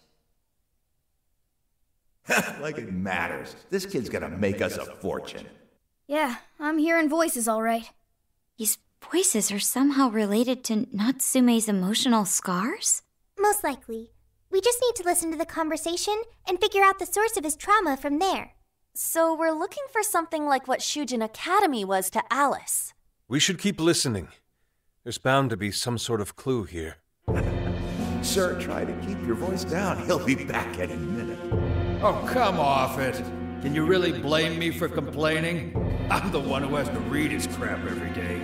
Like it matters. This kid's gonna make us a fortune. Yeah, I'm hearing voices all right. These voices are somehow related to Natsume's emotional scars? Most likely. We just need to listen to the conversation and figure out the source of his trauma from there. So we're looking for something like what Shujin Academy was to Alice. We should keep listening. There's bound to be some sort of clue here. Sir, try to keep your voice down. He'll be back any minute. Oh, come off it. Can you really blame me for complaining? I'm the one who has to read his crap every day.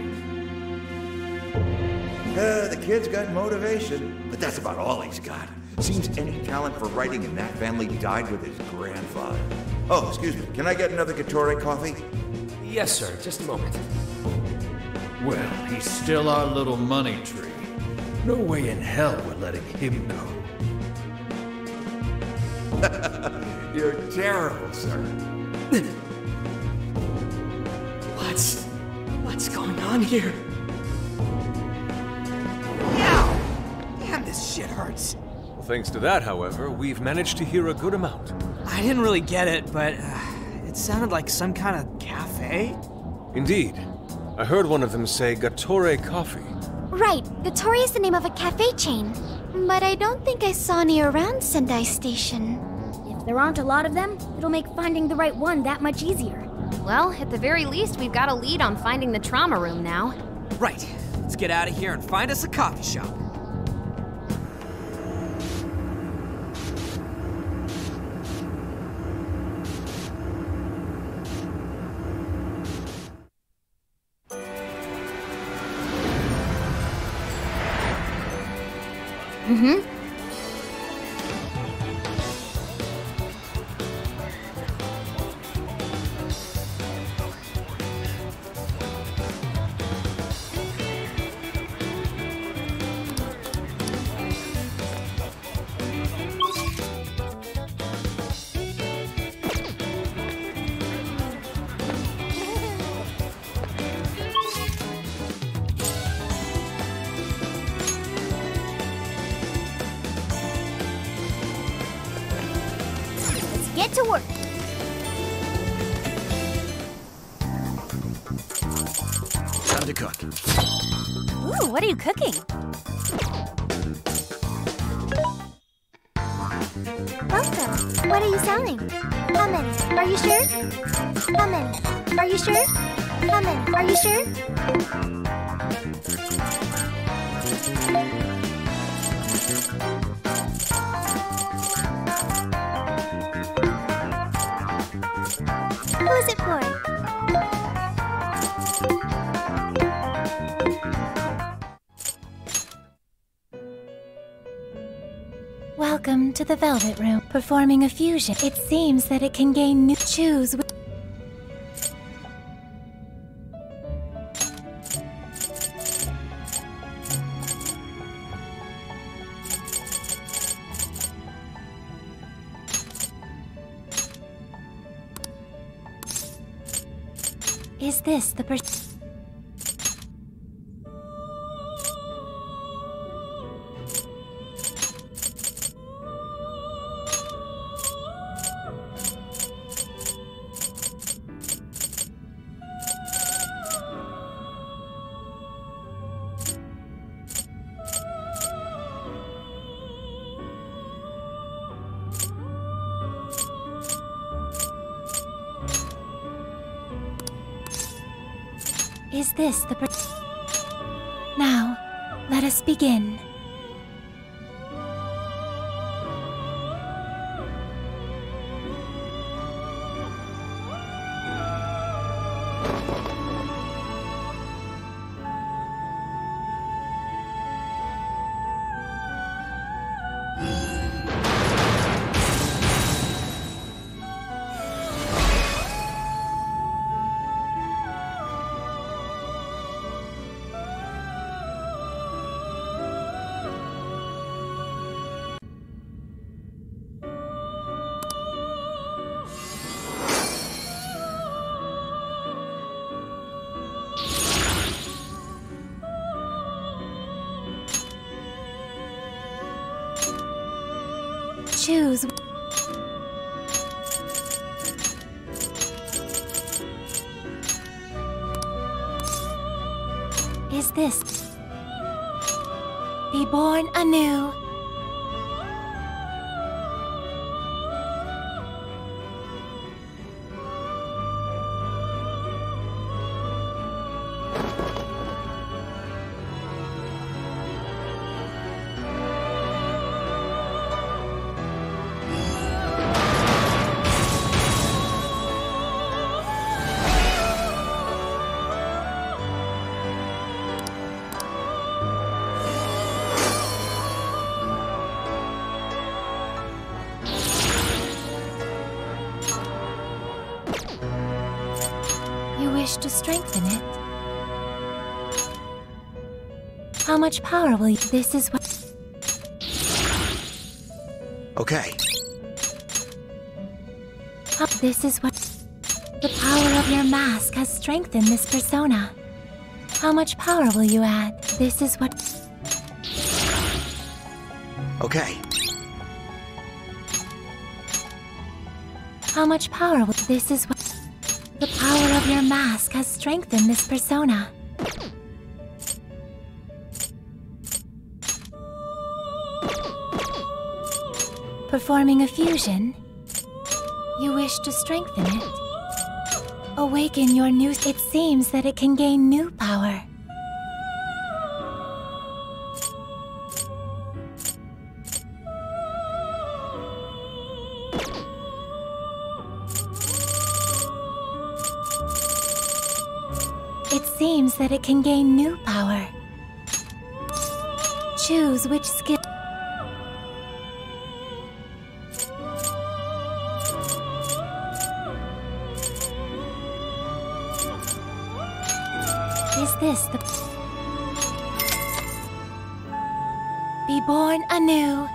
The kid's got motivation, but that's about all he's got. Seems any talent for writing in that family died with his grandfather. Oh, excuse me. Can I get another Gatorade coffee? Yes, sir. Just a moment. Well, he's still our little money tree. No way in hell we're letting him go. You're terrible, sir. What's going on here? Ow! Damn, this shit hurts. Well, thanks to that, however, we've managed to hear a good amount. I didn't really get it, but it sounded like some kind of cafe. Indeed. I heard one of them say Gatore Coffee. Right, Gatori is the name of a cafe chain. But I don't think I saw any around Sendai Station. If there aren't a lot of them, it'll make finding the right one that much easier. Well, at the very least, we've got a lead on finding the trauma room now. Right. Let's get out of here and find us a coffee shop. Mm-hmm. Get to work. Time to cook. Ooh, what are you cooking? Welcome. What are you selling? How many? Are you sure? How many? Are you sure? How many? Are you sure? Who's it for? Welcome to the Velvet Room. Performing a fusion. It seems that it can gain new choose. Is this the Is this the Now, let us begin. Choose. Is this? Be born anew. To strengthen it. How much power will you? This is what. Okay. This is what. The power of your mask has strengthened this persona. How much power will you add? This is what. Okay. How much power will. This is what. The power of your mask has strengthened this persona. Performing a fusion, you wish to strengthen it. Awaken your new... It seems that it can gain new power. It seems that it can gain new power. Choose which skill. Is this the... Be born anew.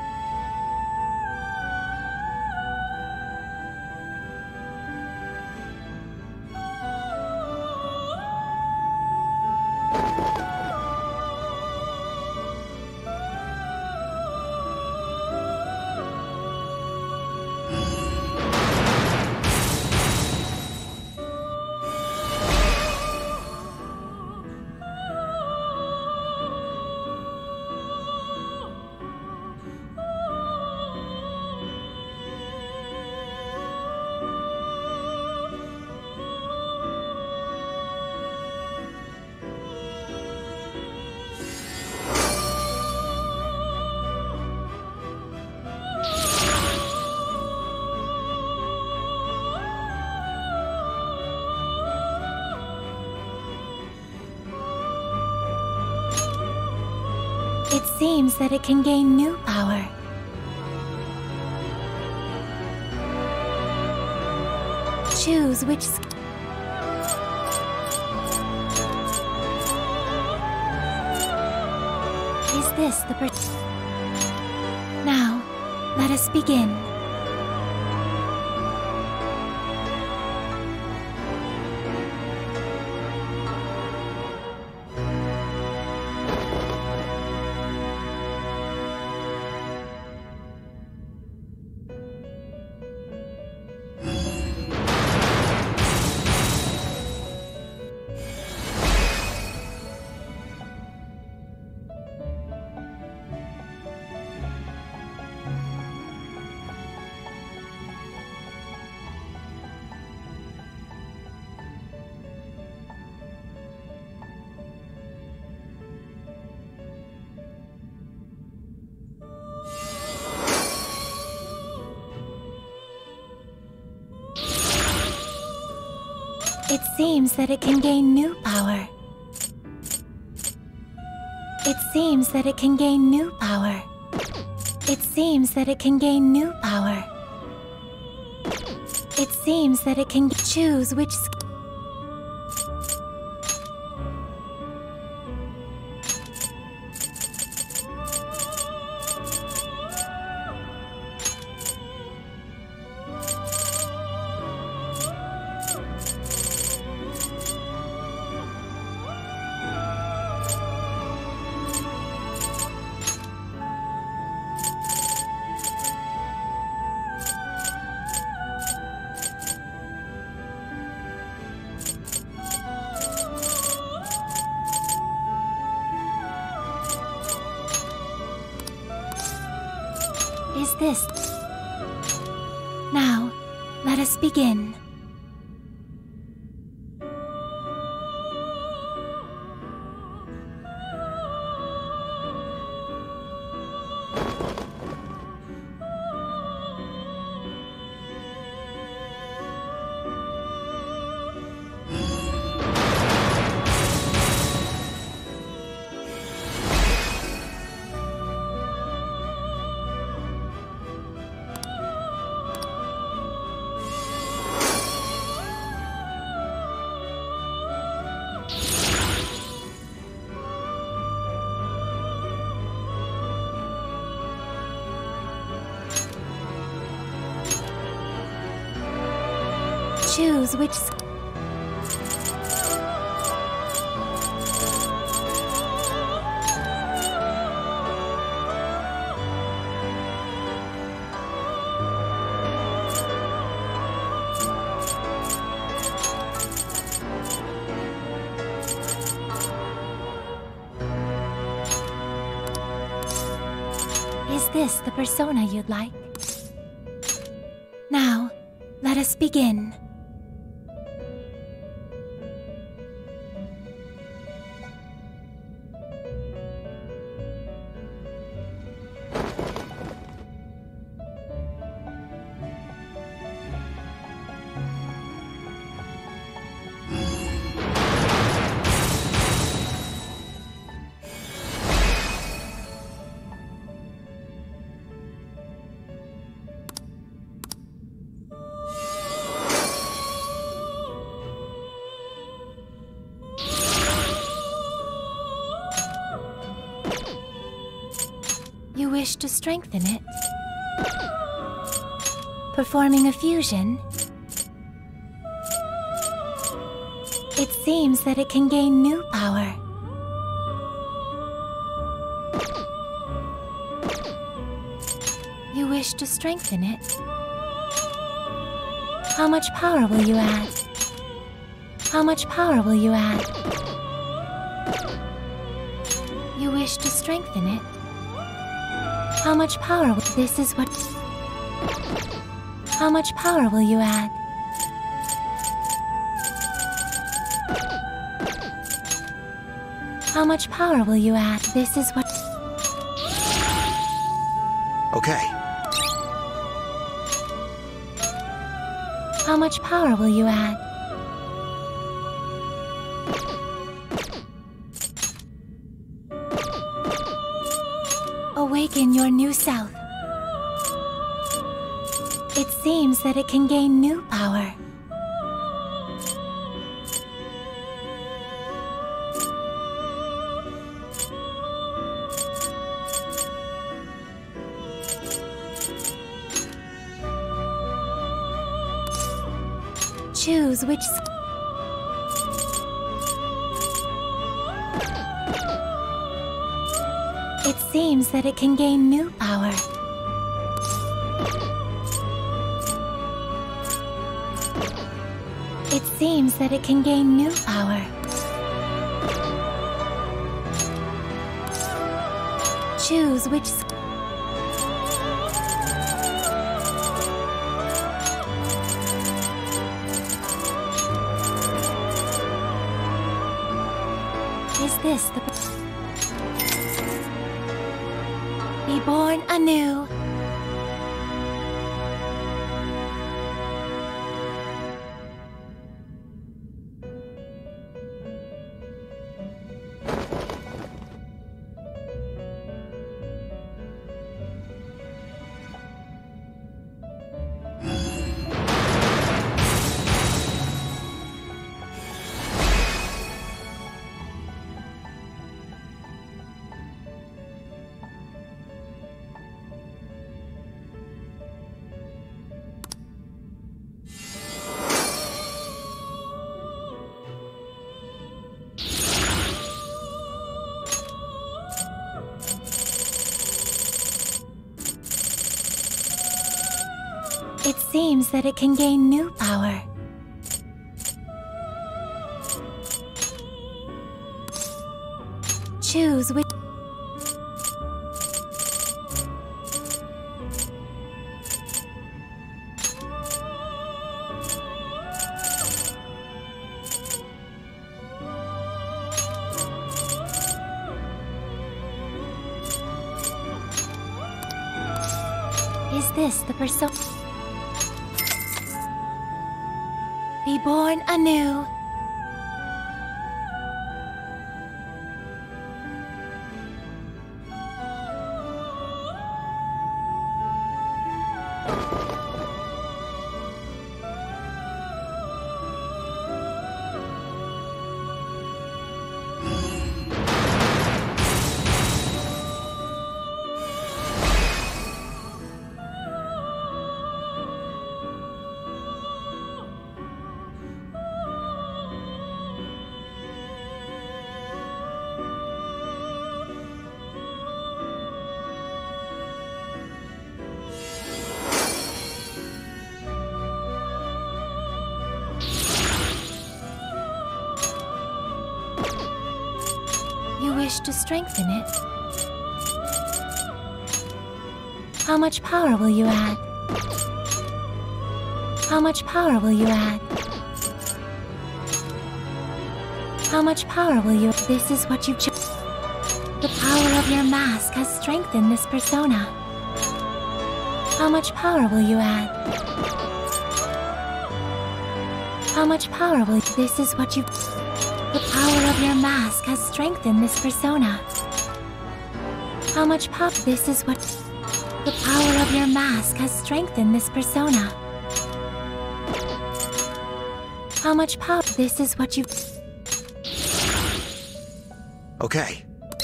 It seems that it can gain new power. Choose which Is this the Now, let us begin. It seems that it can gain new power. It seems that it can gain new power. It seems that it can gain new power. It seems that it can choose which Is this... Now, let us begin. Choose which... Is this the persona you'd like? Now, let us begin. You wish to strengthen it? Performing a fusion? It seems that it can gain new power. You wish to strengthen it? How much power will you add? How much power will you add? You wish to strengthen it? How much power will... This is what... How much power will you add? How much power will you add? This is what... Okay. How much power will you add? Awaken your new self. It seems that it can gain new power. Choose which... It seems that it can gain new power. It seems that it can gain new power. Choose which... Is this the... Be born anew. It seems that it can gain new power. Choose which... Is this the persona? Be born anew. You wish to strengthen it? How much power will you add? How much power will you add? How much power will you? This is what you've chosen. The power of your mask has strengthened this persona. How much power will you add? How much power will you? This is what you've. The power of your mask has strengthened this persona. How much power? This is what. The power of your mask has strengthened this persona. How much power? This is what you. Okay.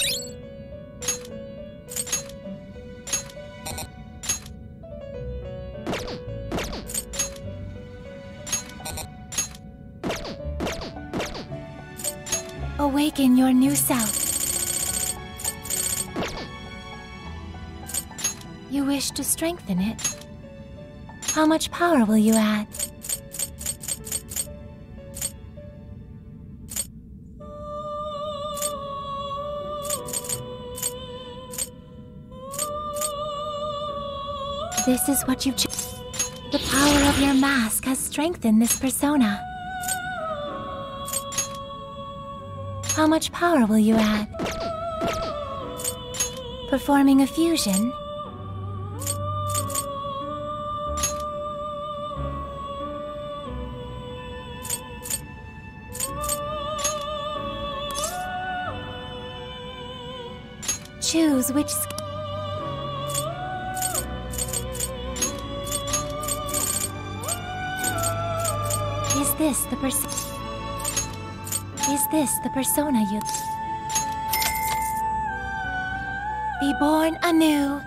Awaken your new self. You wish to strengthen it? How much power will you add? This is what you've chosen. The power of your mask has strengthened this persona. How much power will you add? Performing a fusion? Choose which Is this the persona? Is this the persona you... Be born anew.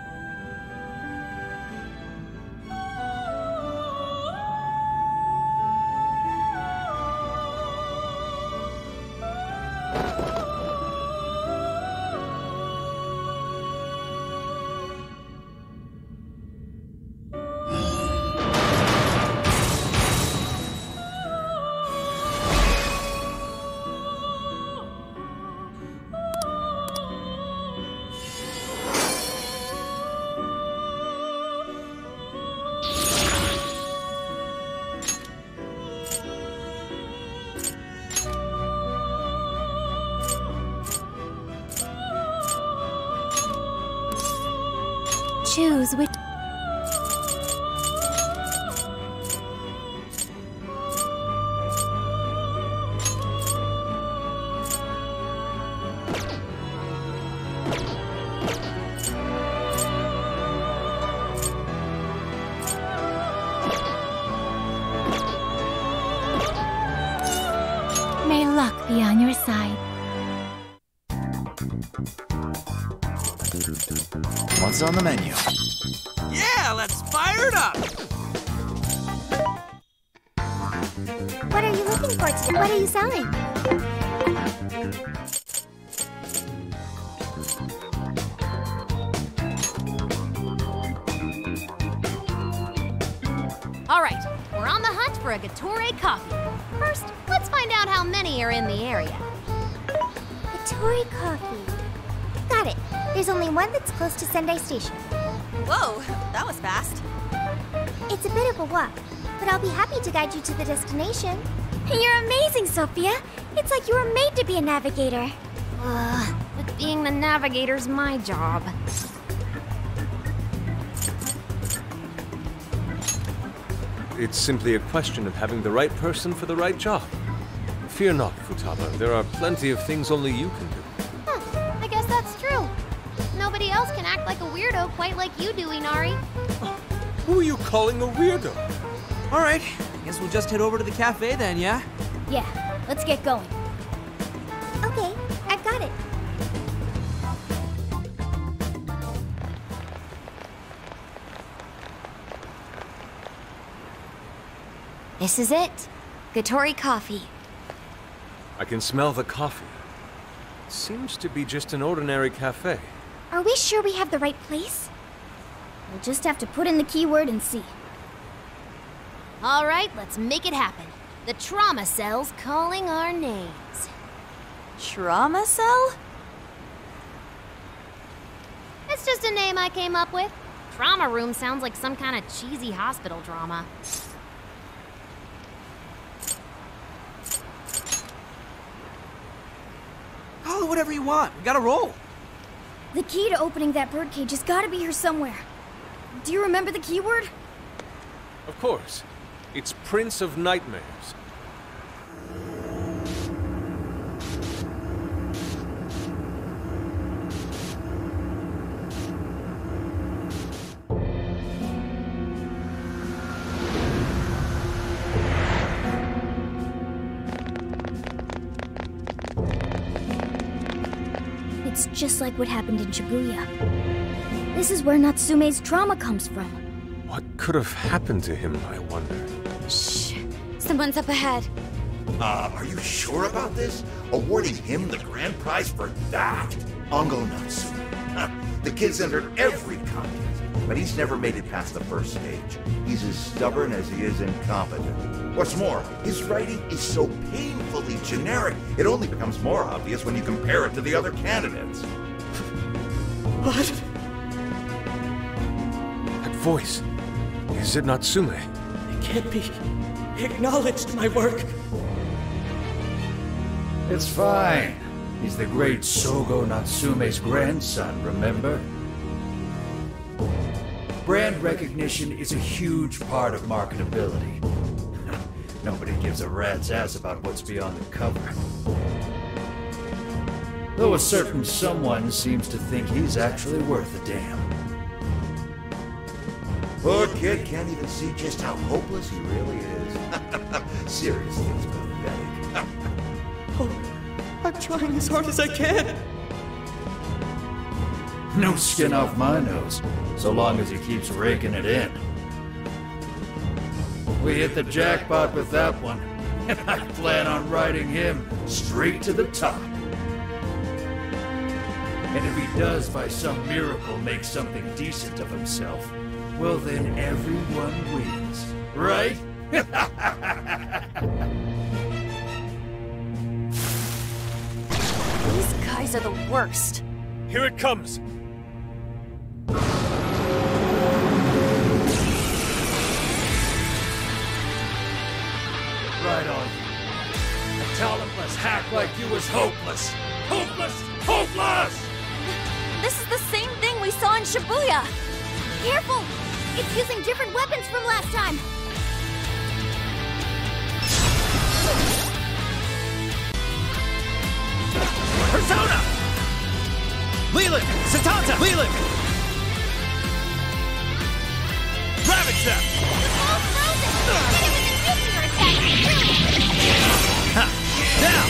Choose which... May luck be on your side. What's on the menu? Yeah, let's fire it up! What are you looking for today? What are you selling? All right, we're on the hunt for a Gatorade coffee. First, let's find out how many are in the area. Gatorade coffee. Got it. There's only one that's close to Sendai Station. Whoa, that was fast. It's a bit of a walk, but I'll be happy to guide you to the destination. You're amazing, Sophia. It's like you were made to be a navigator. But being the navigator's my job. It's simply a question of having the right person for the right job. Fear not, Futaba. There are plenty of things only you can do. I guess that's true. Nobody else can act like a weirdo quite like you do, Inari. Who are you calling a weirdo? All right, guess we'll just head over to the cafe then, yeah? Yeah, let's get going. Okay, I've got it. This is it. Gatori coffee. I can smell the coffee. It seems to be just an ordinary cafe. Are we sure we have the right place? We'll just have to put in the keyword and see. All right, let's make it happen. The trauma cell's calling our names. Trauma cell? It's just a name I came up with. Trauma room sounds like some kind of cheesy hospital drama. Call it whatever you want. We gotta roll. The key to opening that birdcage has got to be here somewhere. Do you remember the keyword? Of course. It's Prince of Nightmares. It's just like what happened in Shibuya. This is where Natsume's trauma comes from. What could have happened to him, I wonder? Shh. Someone's up ahead. Are you sure about this? Awarding him the grand prize for that? Ongo Natsume. The kid's entered every contest, but he's never made it past the first stage. He's as stubborn as he is incompetent. What's more, his writing is so painfully generic, it only becomes more obvious when you compare it to the other candidates. What? That voice. Is it Natsume? It can't be. He acknowledged my work. It's fine. He's the great Sogo Natsume's grandson, remember? Brand recognition is a huge part of marketability. Nobody gives a rat's ass about what's beyond the cover. Though a certain someone seems to think he's actually worth a damn. Poor kid can't even see just how hopeless he really is. Seriously, it's pathetic. Oh, I'm trying as hard as I can. No skin off my nose, so long as he keeps raking it in. We hit the jackpot with that one, and I plan on riding him straight to the top. And if he does by some miracle make something decent of himself, well then everyone wins, right? These guys are the worst. Here it comes! Right on. A talentless hack like you is hopeless. Hopeless! Hopeless! This is the same thing we saw in Shibuya. Careful! It's using different weapons from last time. Persona! Leland! Satanta! Leland! Rabbit Step! All frozen! Hit it with the nuclear attack! Ha! Now!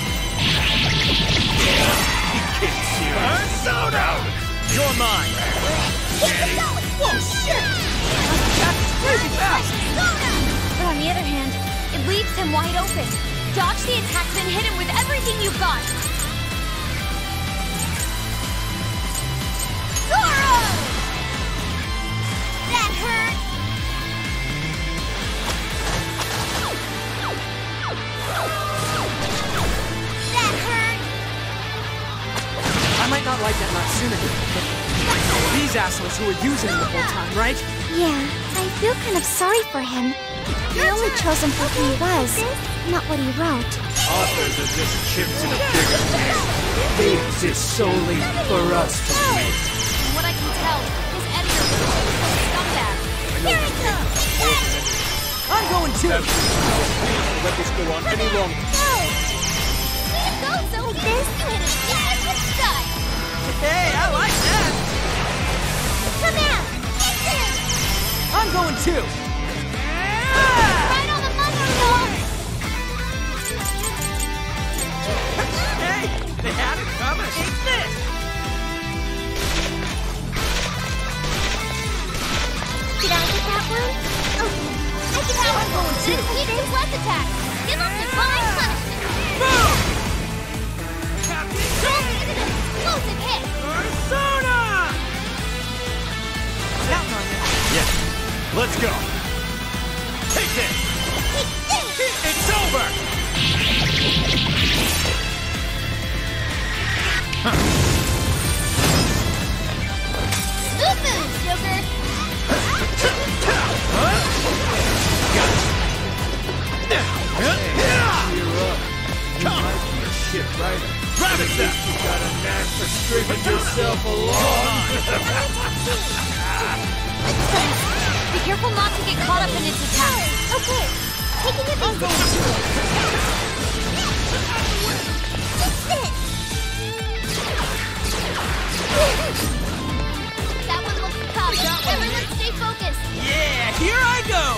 Persona! You're mine! Whoa, shit! Crazy fast! But on the other hand, it leaves him wide open. Dodge the attacks and hit him with everything you've got. Goro! That hurt! That hurt! I might not like that Natsume, but these assholes who were using him the whole time, right? Yeah, I feel kind of sorry for him. He only chose him for who he was, not what he wrote. Authors are just chips in a bigger game. They exist solely for us to win. From what I can tell, his editor was a scumbag. Here it comes! I'm going too! Let this go on any longer. Go! Way to go, Zoe! Like this? You hit it just like style! Hey, I like that! Come out! Listen! I'm going too! Right on the motherboard! Hey, they had it coming! Take this! Did I get that one? Oh, I can have one going too. He did less attack! Give him divine punishment! Boom! Don't hit an explosive hit! Persona! Counting on you. Yes. Let's go. Take this. It's over. Smooth moves, Joker! Grab it, Seth. You got a knack for stringing yourself along. Be careful not to get caught up in its attack. Okay, taking it easy. That one looks tough. Everyone stay focused. Yeah, here I go!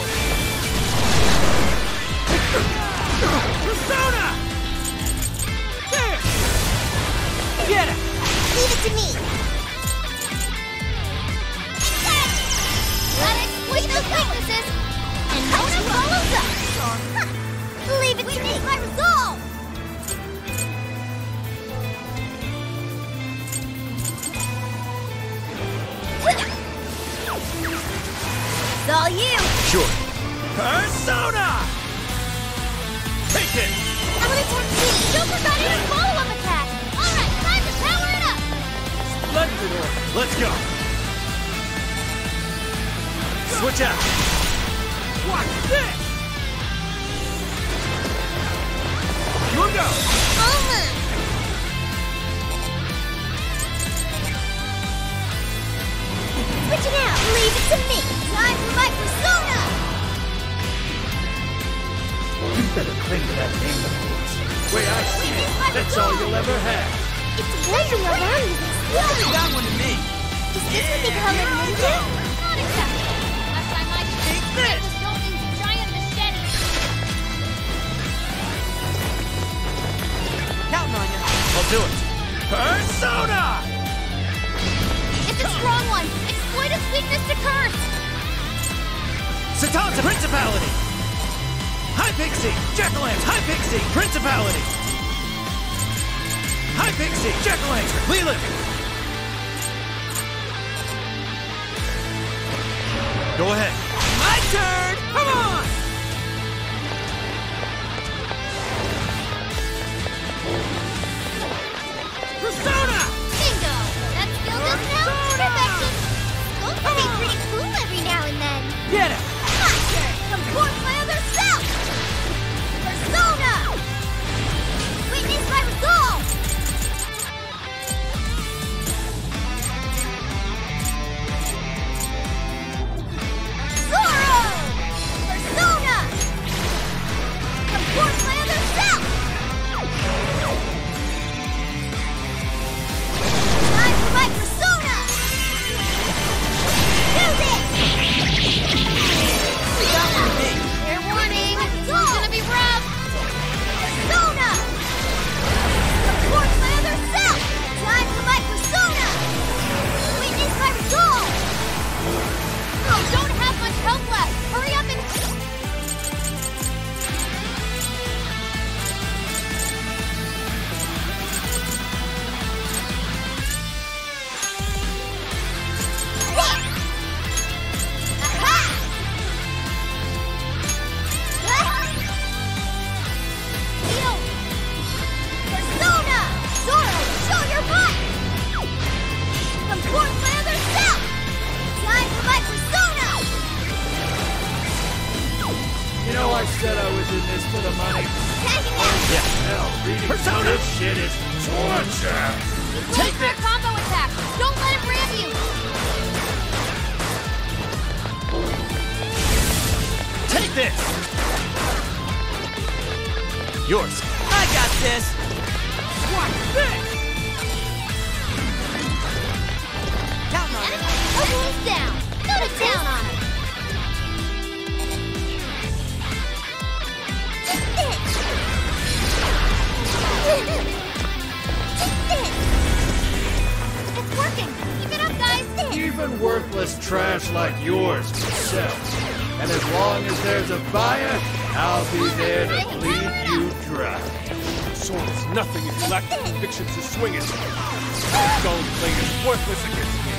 Persona! There! Get it! Leave it to me. Gotta exploit those weaknesses. And Mona follows up. Leave it to me. My resolve. It's all you. Sure. Persona! Take it. I'm gonna attack me. Joker got in a follow-up attack. All right, time to power it up. Splendid order. Let's go. Switch out. Watch this! You go! Over. Switching out. Leave it to me. Time for my persona. You better cling to that name of yours. Way I see it, that's all you'll ever have. It's blazing around you. You got one to me. Is this what they call a ninja? Not exactly. Last time I Take this! was don't use giant machetes. Counting on you. I'll do it. Persona! It's a strong one. Exploit its weakness to curse. Satan's Principality. High Pixie. Jack-o'-lantern. High Pixie. Principality. High Pixie. Jack-o'-lantern. Leland. Go ahead. My turn! Come on! Persona! Bingo. That skill does now perfection. Those can be pretty cool every now and then. Get it! My turn. Come forth my other self. Persona. Witness my resolve. Zorro. Persona. Come forth my other self. Time for my persona. Use it. That one to me. Fair warning. It's gonna be rough. Persona. Come forth my other self. Time for my persona. Witness my resolve. I don't have much health left. Hurry up and... Persona! Zorro, show your might! Come forth my other self! Time for my persona! You know, I said I was in this for the money. Tagging out! Hell, reading Persona! this shit is torture. Wait for a combo attack! Don't let him ram you! Take this. Yours. I got this! Watch this! Counting on it! Okay, he's down. Go to town on him. It's working. Keep it up, guys. Even worthless trash like yours can sell. And as long as there's a buyer, I'll be there to bleed you dry. Sword is nothing if you lack the conviction to swing it. That gold blade is worthless against me.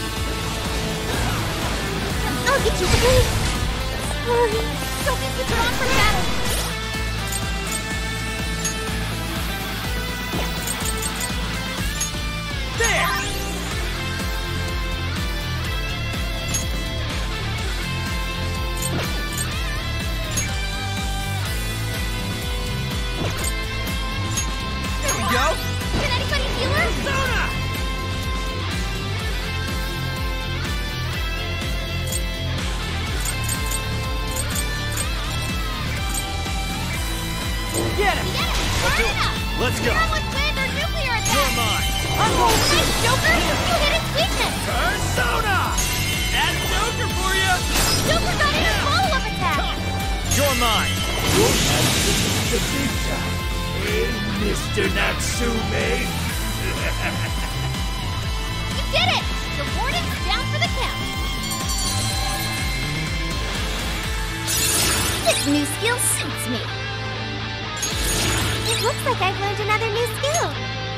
I'll get you the blade. Hurry. Don't be switching on for battle. There! There we go! Can anybody heal her? Persona! Get him! Get it! Burn it up! Let's go! Someone planned our nuclear attack! You're mine! I'm going to... Nice, Joker! You hit its weakness! Persona! Add Joker for you! Joker got in a follow-up attack! You're mine! The big time. Hey, Mr. Natsume. You did it! Your warden's down for the count! This new skill suits me! It looks like I've learned another new skill.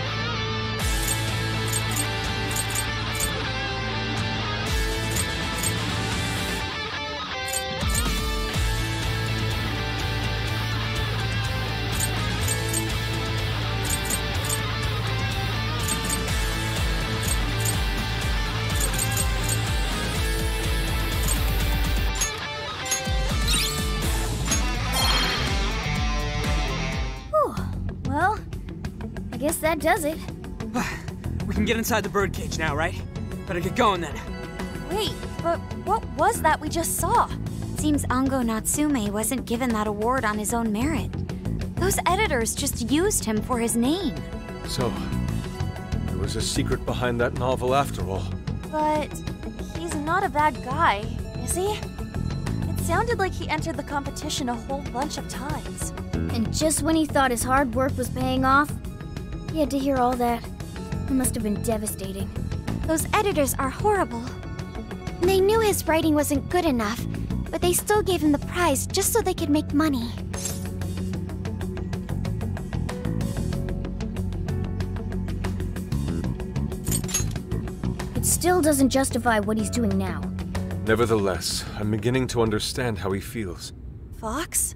Well, I guess that does it. We can get inside the birdcage now, right? Better get going then. Wait, but what was that we just saw? Seems Ango Natsume wasn't given that award on his own merit. Those editors just used him for his name. So, there was a secret behind that novel after all. But he's not a bad guy, is he? It sounded like he entered the competition a whole bunch of times. And just when he thought his hard work was paying off, he had to hear all that. It must have been devastating. Those editors are horrible. They knew his writing wasn't good enough, but they still gave him the prize just so they could make money. It still doesn't justify what he's doing now. Nevertheless, I'm beginning to understand how he feels. Fox?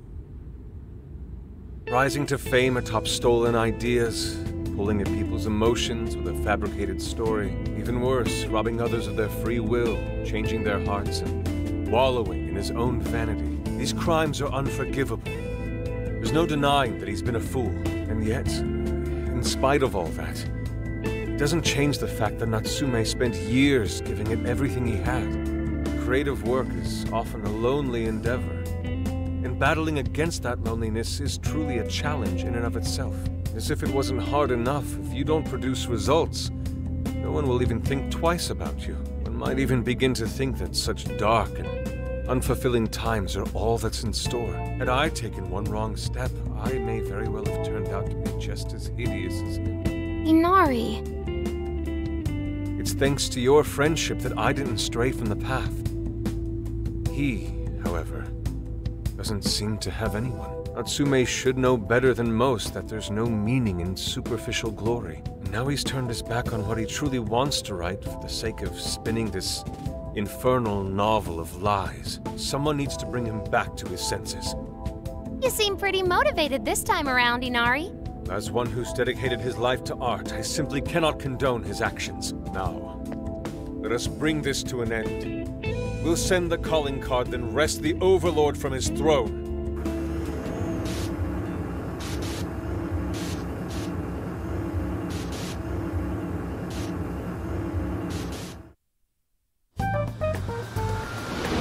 Rising to fame atop stolen ideas, pulling at people's emotions with a fabricated story. Even worse, robbing others of their free will, changing their hearts, and wallowing in his own vanity. These crimes are unforgivable. There's no denying that he's been a fool, and yet, in spite of all that, it doesn't change the fact that Natsume spent years giving it everything he had. Creative work is often a lonely endeavor. And battling against that loneliness is truly a challenge in and of itself. As if it wasn't hard enough, if you don't produce results, no one will even think twice about you. One might even begin to think that such dark and unfulfilling times are all that's in store. Had I taken one wrong step, I may very well have turned out to be just as hideous as him. Inari. It's thanks to your friendship that I didn't stray from the path. He, however, doesn't seem to have anyone. Natsume should know better than most that there's no meaning in superficial glory. And now he's turned his back on what he truly wants to write for the sake of spinning this infernal novel of lies. Someone needs to bring him back to his senses. You seem pretty motivated this time around, Inari. As one who's dedicated his life to art, I simply cannot condone his actions. Now, let us bring this to an end. We'll send the calling card, then wrest the Overlord from his throne.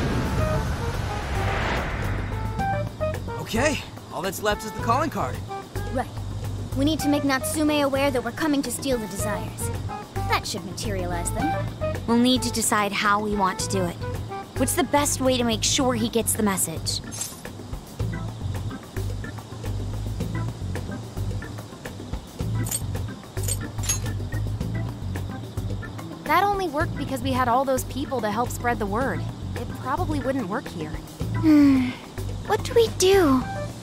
Okay, all that's left is the calling card. We need to make Natsume aware that we're coming to steal the desires. That should materialize them. We'll need to decide how we want to do it. What's the best way to make sure he gets the message? That only worked because we had all those people to help spread the word. It probably wouldn't work here. What do we do?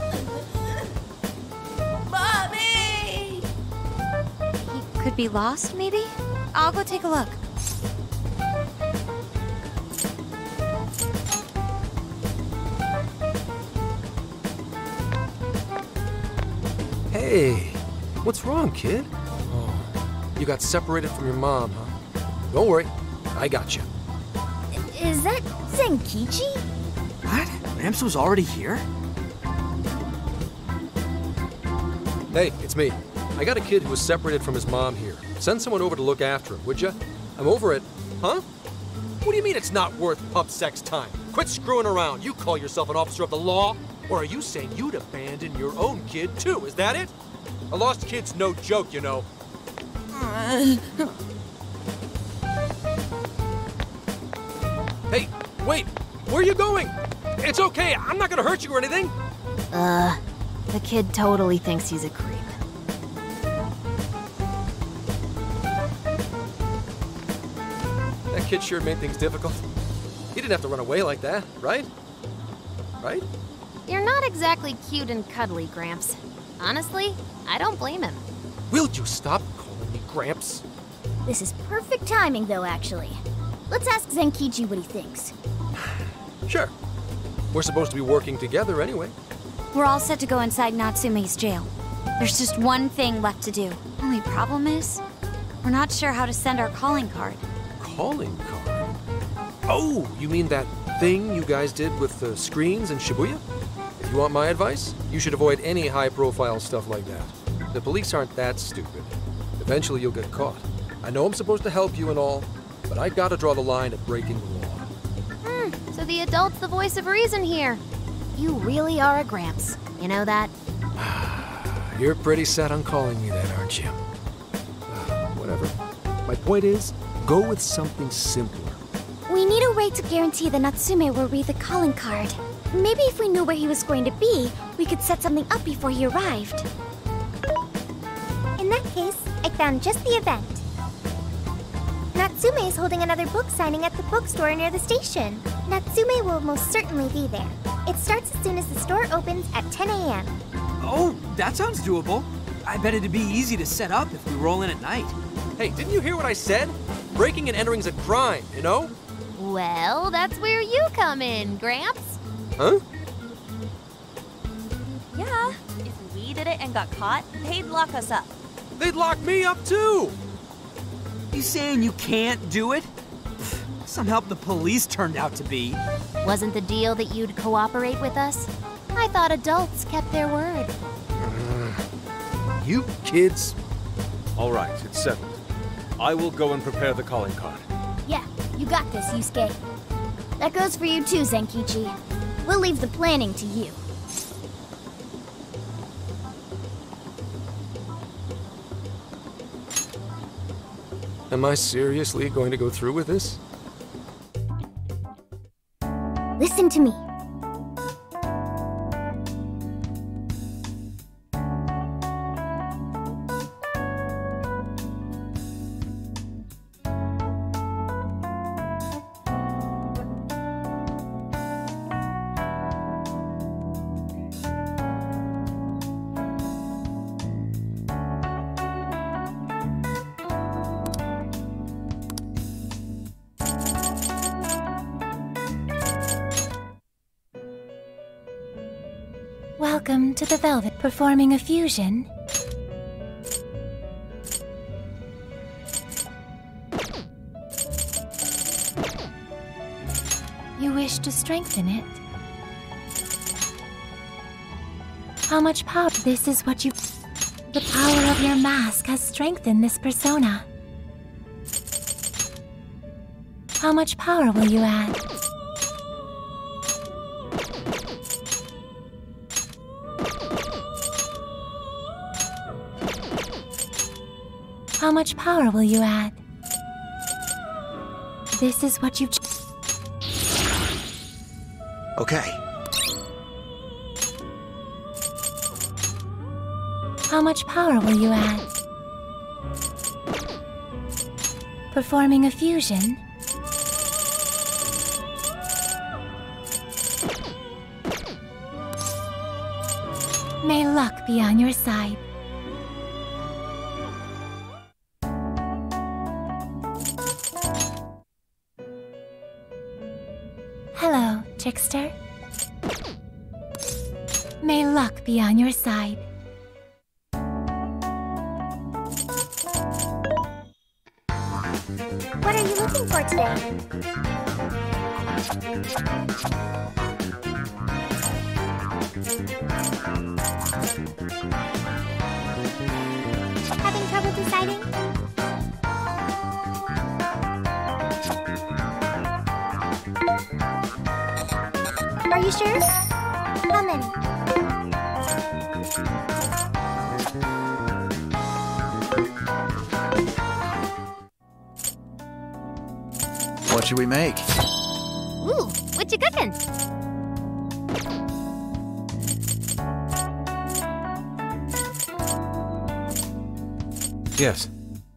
Mommy! He could be lost, maybe? I'll go take a look. Hey, what's wrong, kid? Oh, you got separated from your mom, huh? Don't worry, I got you. Is that Zenkichi? What? Gramps was already here? Hey, it's me. I got a kid who was separated from his mom here. Send someone over to look after him, would ya? I'm over it. Huh? What do you mean it's not worth pub sex time? Quit screwing around. You call yourself an officer of the law? Or are you saying you'd abandon your own kid, too? Is that it? A lost kid's no joke, you know. Hey, wait! Where are you going? It's okay, I'm not gonna hurt you or anything! The kid totally thinks he's a creep. That kid sure made things difficult. He didn't have to run away like that, right? Right? You're not exactly cute and cuddly, Gramps. Honestly, I don't blame him. Will you stop calling me Gramps? This is perfect timing, though, actually. Let's ask Zenkichi what he thinks. Sure. We're supposed to be working together anyway. We're all set to go inside Natsume's jail. There's just one thing left to do. Only problem is, we're not sure how to send our calling card. Calling card? Oh, you mean that thing you guys did with the screens in Shibuya? If you want my advice, you should avoid any high-profile stuff like that. The police aren't that stupid. Eventually you'll get caught. I know I'm supposed to help you and all, but I gotta draw the line at breaking the law. So the adult's the voice of reason here. You really are a Gramps. You know that? You're pretty set on calling me that, aren't you? Whatever. My point is, go with something simpler. We need a way to guarantee that Natsume will read the calling card. Maybe if we knew where he was going to be, we could set something up before he arrived. In that case, I found just the event. Natsume is holding another book signing at the bookstore near the station. Natsume will most certainly be there. It starts as soon as the store opens at 10 a.m. Oh, that sounds doable. I bet it'd be easy to set up if we roll in at night. Hey, didn't you hear what I said? Breaking and entering's a crime, you know? Well, that's where you come in, Gramps. Huh? Yeah, if we did it and got caught, they'd lock us up. They'd lock me up too! You saying you can't do it? Some help the police turned out to be. Wasn't the deal that you'd cooperate with us? I thought adults kept their word. You kids. All right, it's settled. I will go and prepare the calling card. Yeah, you got this, Yusuke. That goes for you too, Zenkichi. We'll leave the planning to you. Am I seriously going to go through with this? Listen to me. Welcome to the Velvet performing a fusion. You wish to strengthen it? How much power? This is what you... The power of your mask has strengthened this persona. How much power will you add? How much power will you add? This is what you've... Okay. How much power will you add? Performing a fusion? May luck be on your side. Hello, trickster. May luck be on your side. What are you looking for today? Having trouble deciding? Are you sure? How many? What should we make? Ooh, what you cooking? Yes.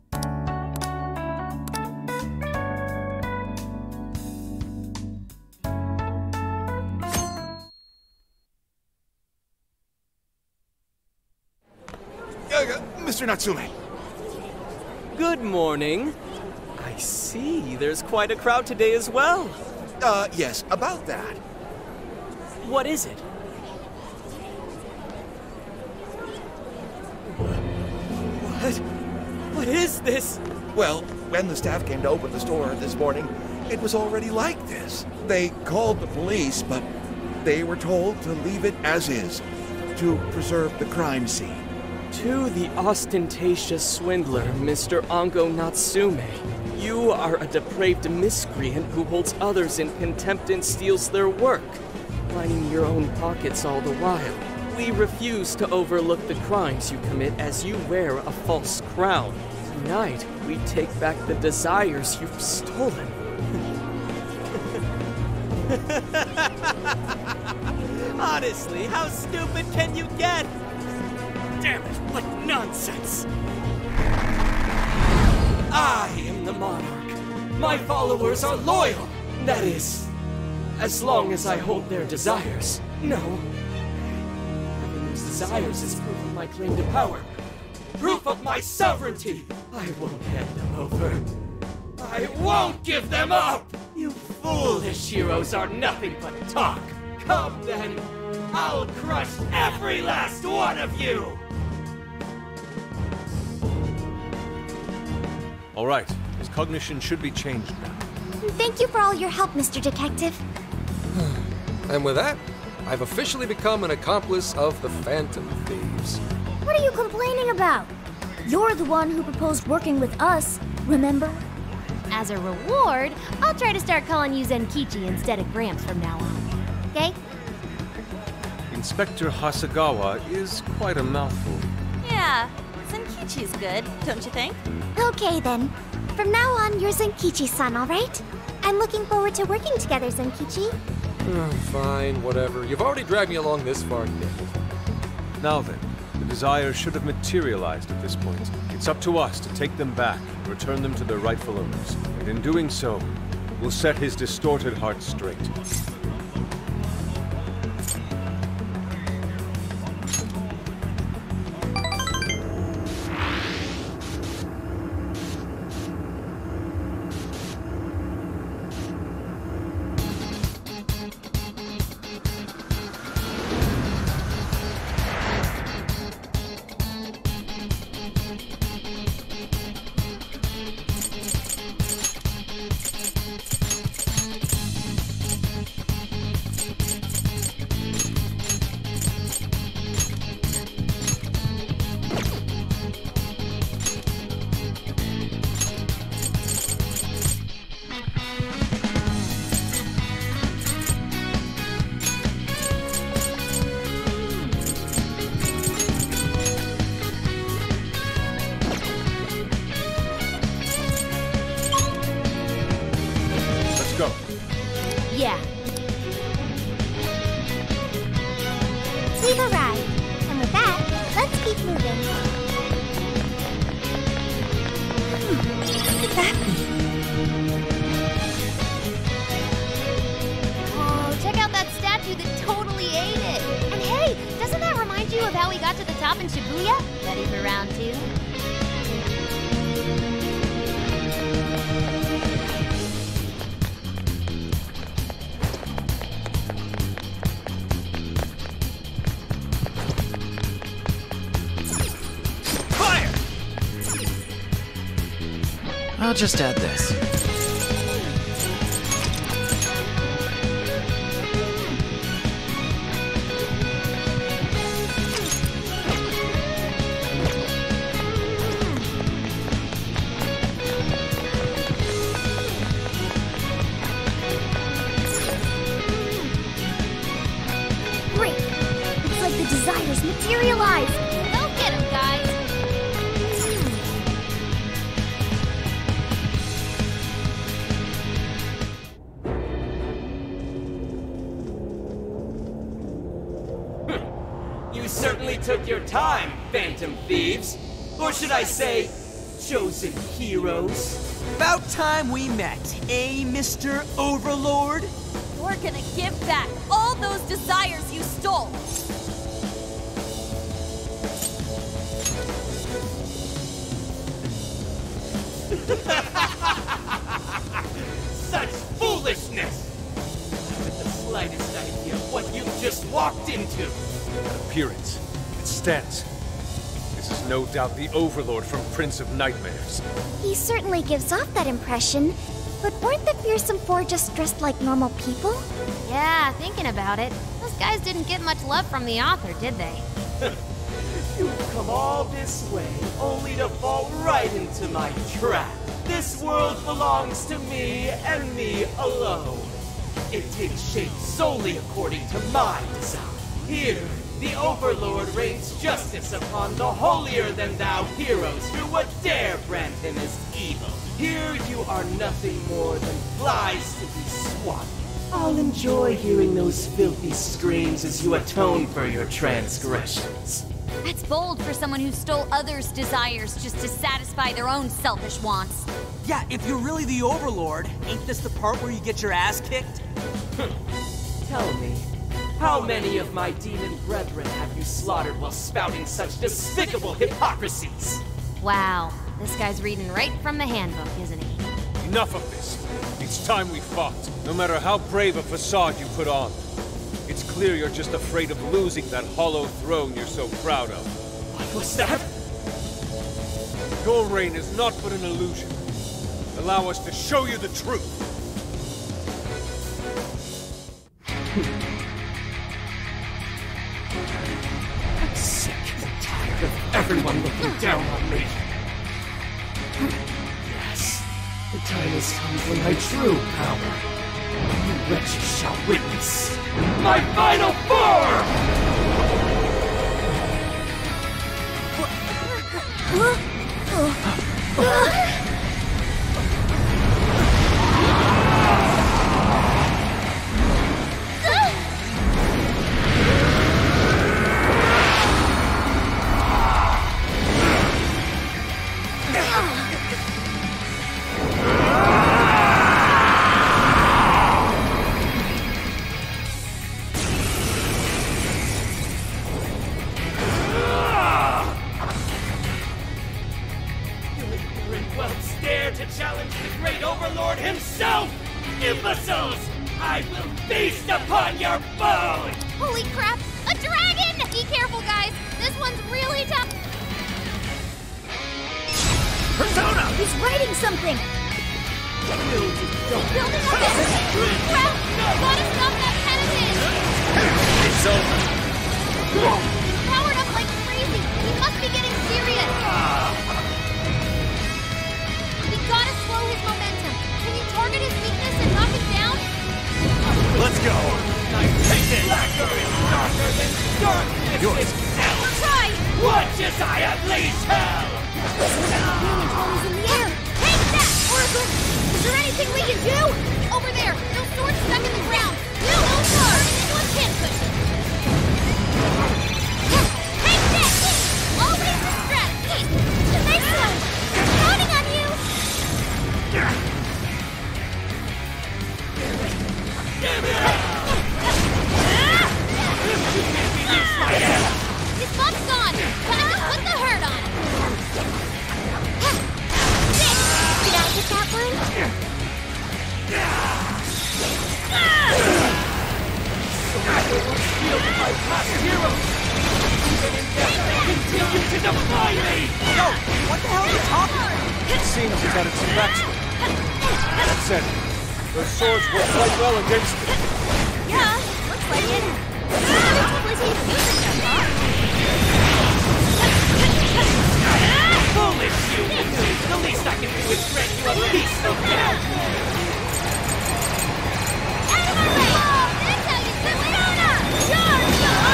Mr. Natsume. Good morning. I see. There's quite a crowd today as well. Yes, about that. What is it? What is this? Well, when the staff came to open the store this morning, it was already like this. They called the police, but they were told to leave it as is, to preserve the crime scene. To the ostentatious swindler, Mr. Ango Natsume. You are a depraved miscreant who holds others in contempt and steals their work, lining your own pockets all the while. We refuse to overlook the crimes you commit as you wear a false crown. Tonight, we take back the desires you've stolen. Honestly, how stupid can you get? Damn it, what nonsense! I am the monarch. My followers are loyal. That is, as long as I hold their desires. No. Having those desires is proof of my claim to power. Proof of my sovereignty. I won't hand them over. I won't give them up! You foolish heroes are nothing but talk. Come then, I'll crush every last one of you! All right, his cognition should be changed now. Thank you for all your help, Mr. Detective. And with that, I've officially become an accomplice of the Phantom Thieves. What are you complaining about? You're the one who proposed working with us, remember? As a reward, I'll try to start calling you Zenkichi instead of Gramps from now on. Okay? Inspector Hasagawa is quite a mouthful. Yeah, Zenkichi's good, don't you think? Okay then. From now on, you're Zenkichi-san, all right? I'm looking forward to working together, Zenkichi. Fine, whatever. You've already dragged me along this far, Nick. Now then, the desires should have materialized at this point. It's up to us to take them back and return them to their rightful owners. And in doing so, we'll set his distorted heart straight. Yeah. We've arrived. And with that, let's keep moving. What could that be? Oh, check out that statue that totally ate it. And hey, doesn't that remind you of how we got to the top in Shibuya? Ready for round 2? I'll just add this. Great! Looks like the desires materialized! Go get him, guys! You certainly took your time, Phantom Thieves. Or should I say, chosen heroes. About time we met, eh, Mr. Overlord? You're gonna give back all those desires you stole. Such foolishness! With the slightest idea of what you've just walked into. That appearance, its stance. This is no doubt the Overlord from Prince of Nightmares. He certainly gives off that impression, but weren't the Fearsome Four just dressed like normal people? Yeah, thinking about it, those guys didn't get much love from the author, did they? You've come all this way, only to fall right into my trap. This world belongs to me and me alone. It takes shape solely according to my design. Here, the Overlord rains justice upon the holier-than-thou heroes who would dare brand him as evil. Here you are nothing more than flies to be swatted. I'll enjoy hearing those filthy screams as you atone for your transgressions. That's bold for someone who stole others' desires just to satisfy their own selfish wants. Yeah, if you're really the Overlord, ain't this the part where you get your ass kicked? Tell me, how many of my demon brethren have you slaughtered while spouting such despicable hypocrisies? Wow, this guy's reading right from the handbook, isn't he? Enough of this. It's time we fought, no matter how brave a facade you put on. It's clear you're just afraid of losing that hollow throne you're so proud of. What was that? Your reign is not but an illusion. Allow us to show you the truth. I'm sick and tired of everyone looking down on me. Yes, the time has come for my true power. You wretches shall witness my final form! Imbeciles! I will feast upon your bones! Holy crap! A dragon! Be careful, guys! This one's really tough! Persona! He's writing something! He's building up energy! Crap! Gotta stop that pen of his! It's over! He's powered up like crazy! He must be getting serious! We gotta slow his momentum! Can you target his weakness and knock it down? Let's go! Blacker is darker than darkness itself! We'll try! Watch as I unleash hell! Always in the air! Take that, Oracle! Is there anything we can do? Over there! Those swords stuck in the ground! legend of fire! Yo, what the hell are you talking about? It seems he's at its backstory. That said, those swords work quite well against it. Yeah, looks like it. Probably he's using them, huh? Foolish you! The least I can do is grant you a piece of death! Out of my way! That's how you do it! Charge!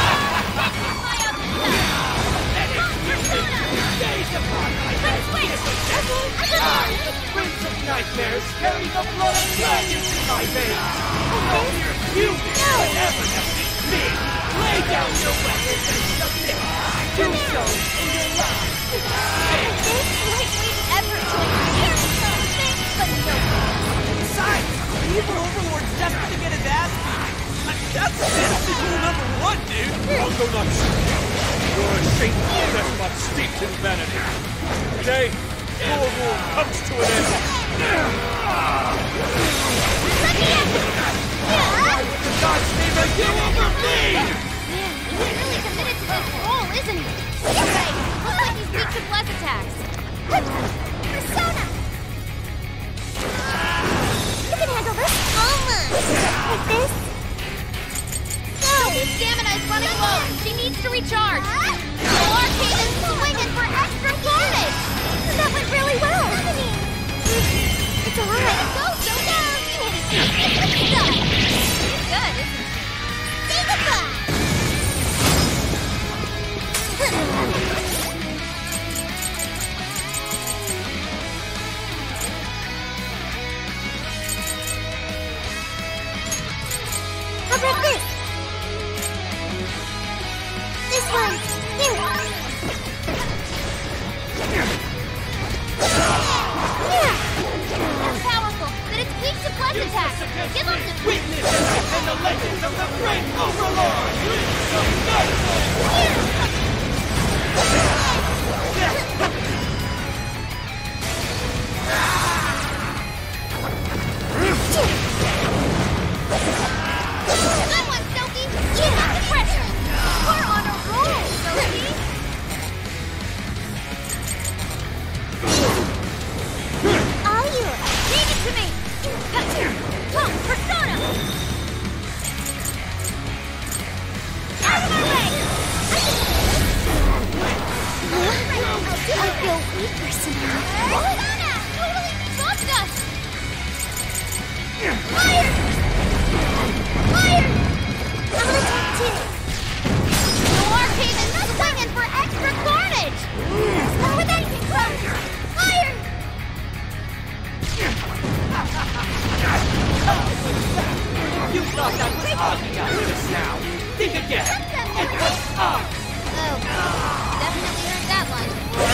Prince of Nightmares, carry the blood of dragons in my veins! No mere human will ever defeat me! Lay down your weapons and submit! Do so in your life! Lightweight ever join me! Thanks, but no. Besides, the evil overlord's desperate to get his ass beat. That's fantasy rule #1, dude! I'll go nuts. You're a shameful despot steeped in vanity. Today, your rule comes to an end. Why would the gods favor you over me? Man, he's really committed to this role, isn't he? You're right. Looks like he's weak to bless attacks. Persona! You can handle this. Almost. Like this. Sophie's stamina is running low. She needs to recharge. The arcade is swinging for extra damage. That went really well. It's alright. Go, Soda! She's good, isn't she? Say goodbye! How about this? This one. Here. That's powerful, but it's weak to bless attacks. Give up to Weakness and the legends of the great overlord! Good one, Sophie! Keep up the pressure! We're on a roll, Sophie! All yours. Leave it to me! Come, Persona! Out of my way! I feel weaker somehow. Persona! Totally bugged us! Fire! Fire! I'm gonna attack too. The arcade is swinging for extra carnage! Start with anything. Fire! You thought that was ugly just now! Think again! It was up! Oh, definitely heard that one.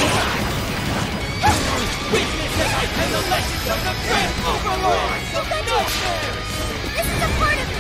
Weakness and the legends of the great overlord! No fair! This is a part of me!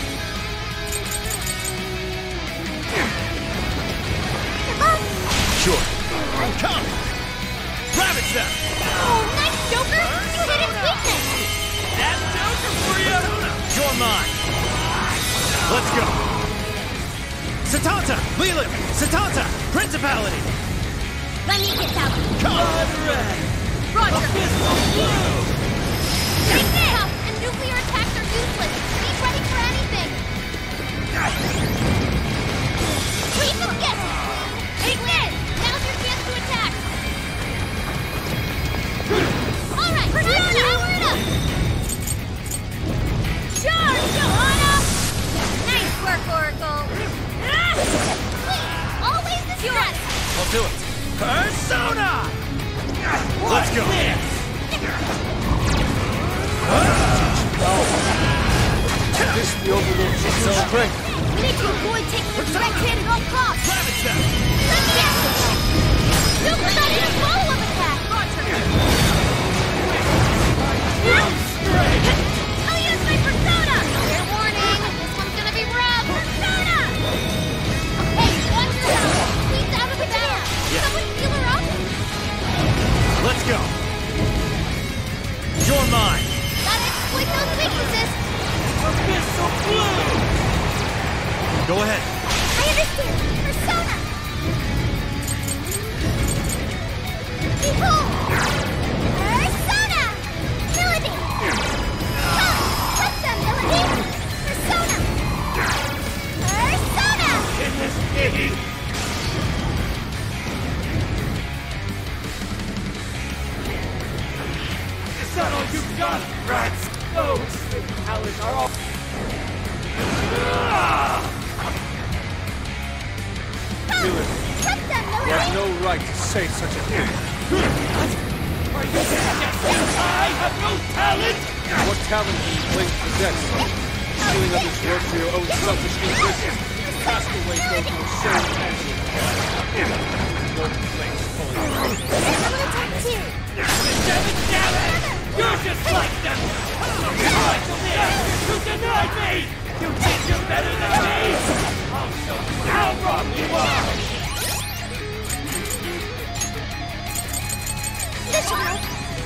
Sure. Come! Ravage them! Oh, nice, Joker! You hit its weakness! That's Joker for you! You're mine! Let's go! Satanta! Leland! Satanta! Principality! Let me get that one! Come! Roger! Blue! Take this! And nuclear attacks are useless! Be ready for anything! Please don't get me! Take this! Now's your chance to attack! Alright, Persona! Power it up! Charge, Johanna! Nice work, Oracle! Please, always the stress! I'll do it! Persona! Let's go! This the overlord's strength. We need to avoid taking the direct hit at all costs! Ravage them! Let's get it! Super got in a follow-up attack! Roger! I'll use my Persona! Fair warning, this one's gonna be rough! Persona! Hey, watch yourself! Please out of the battle! Someone heal her up! Let's go! You're mine! Gotta exploit those weaknesses! Missile blue! Go ahead! I understand. Persona! Behold! Persona! Melody! Come! What's the melody? Persona! Persona! In this game! Is that all you got, rats? Those talents are all... Do it. You have no right to say such a thing. Are you suggesting I have no talent? What talent do you claim to possess? Stealing others' work for your own selfish interests? Cast away those who are so passionate. No place pulling you. Damn it! You're just like them! So try to live! You denied me! You think you're better than me? I'll show you how wrong you are! This should help.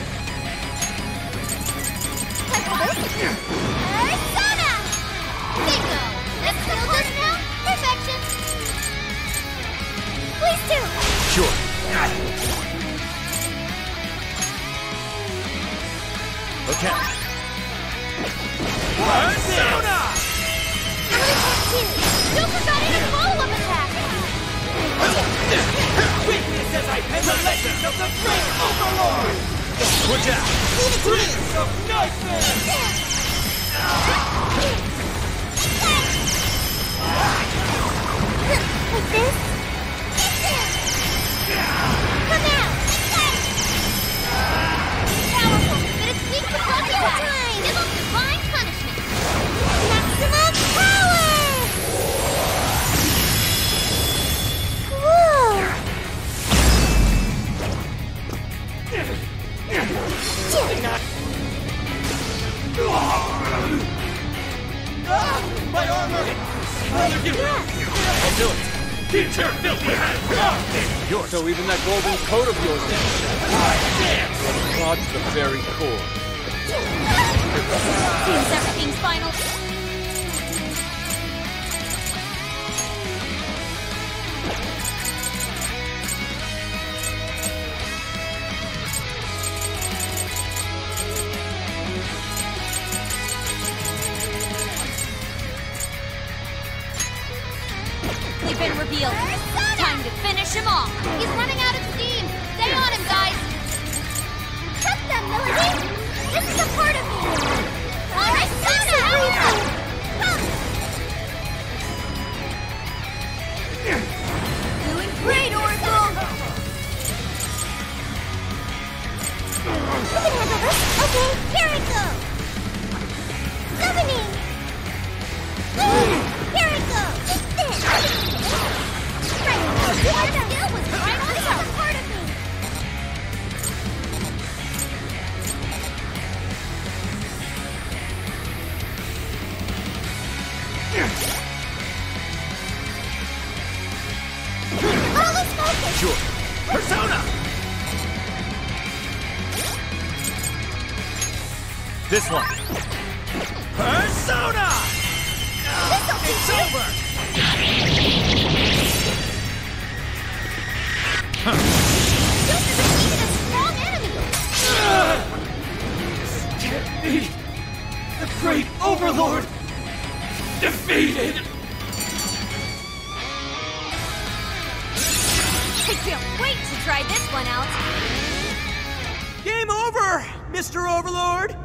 Time for this. Persona! Bingo! Let's feel this now? Perfection! Please do! Sure. Okay. Persona! Don't forget any follow-up attack! Weakness as I pen the legends of the great overlord! Watch out! Prince of Nightmare! Like this? Come out! Powerful, but it's weak to block attack! Give them divine punishment! Maximum power! Whoa! My armor! I'll do it! Keep your filthy hands off! Yours. So even that golden coat of yours is God to the very core. Seems everything's final. They've been revealed. Time to finish him off. He's running out of steam. Stay on him, guys. Trust them, Melody. This is a part of me. All right, doing great, Oracle. You can handle this. Okay, here it goes. Summoning. Here it goes. Sure. Persona! This one. Persona! It's over! Don't defeat a strong enemy! This can't be! The great overlord! Defeated! I can't wait to try this one out. Game over, Mr. Overlord!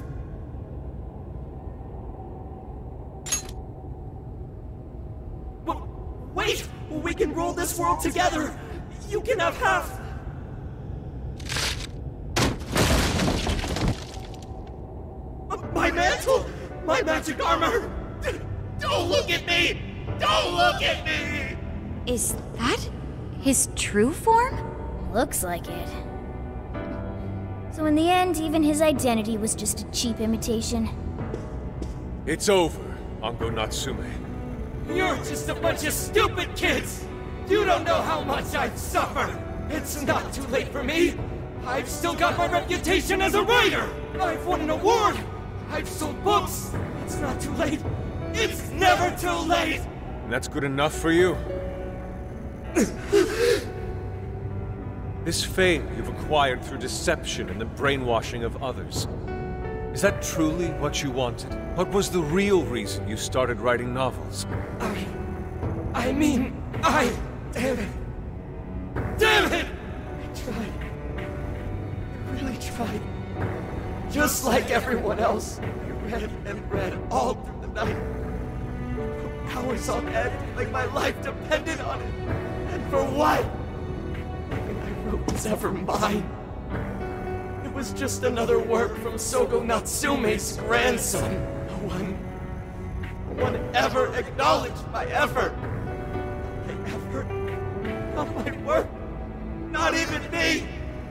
Wait! We can rule this world together! You can have half! My mantle! My magic armor! Don't look at me! Don't look at me! Is that his true form? Looks like it. So in the end, even his identity was just a cheap imitation. It's over, Ango Natsume. You're just a bunch of stupid kids! You don't know how much I've suffered! It's not too late for me! I've still got my reputation as a writer! I've won an award! I've sold books! It's not too late! It's never too late! And that's good enough for you? This fame you've acquired through deception and the brainwashing of others. Is that truly what you wanted? What was the real reason you started writing novels? Damn it! Damn it! I tried. I really tried. Just like everyone else, I read all through the night. Hours on end, like my life depended on it. And for what? Nothing I wrote was ever mine. It was just another work from Sogo Natsume's grandson. No one ever acknowledged my effort. My effort, not my work, not even me.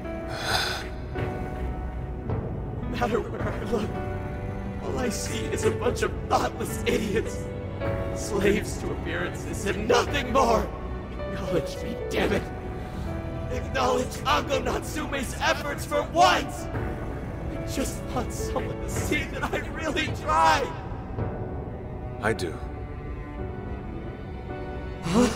No matter where I look, all I see is a bunch of thoughtless idiots. Slaves to appearances and nothing more. Acknowledge me, damn it. Acknowledge Ango Natsume's efforts for once. I just want someone to see that I really tried. I do. Huh?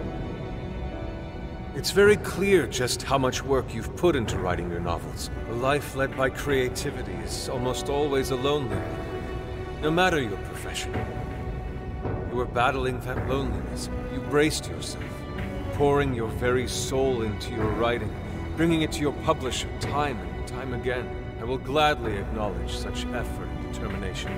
It's very clear just how much work you've put into writing your novels. A life led by creativity is almost always a lonely one, no matter your profession. You were battling that loneliness. You braced yourself, pouring your very soul into your writing, bringing it to your publisher time and time again. I will gladly acknowledge such effort and determination.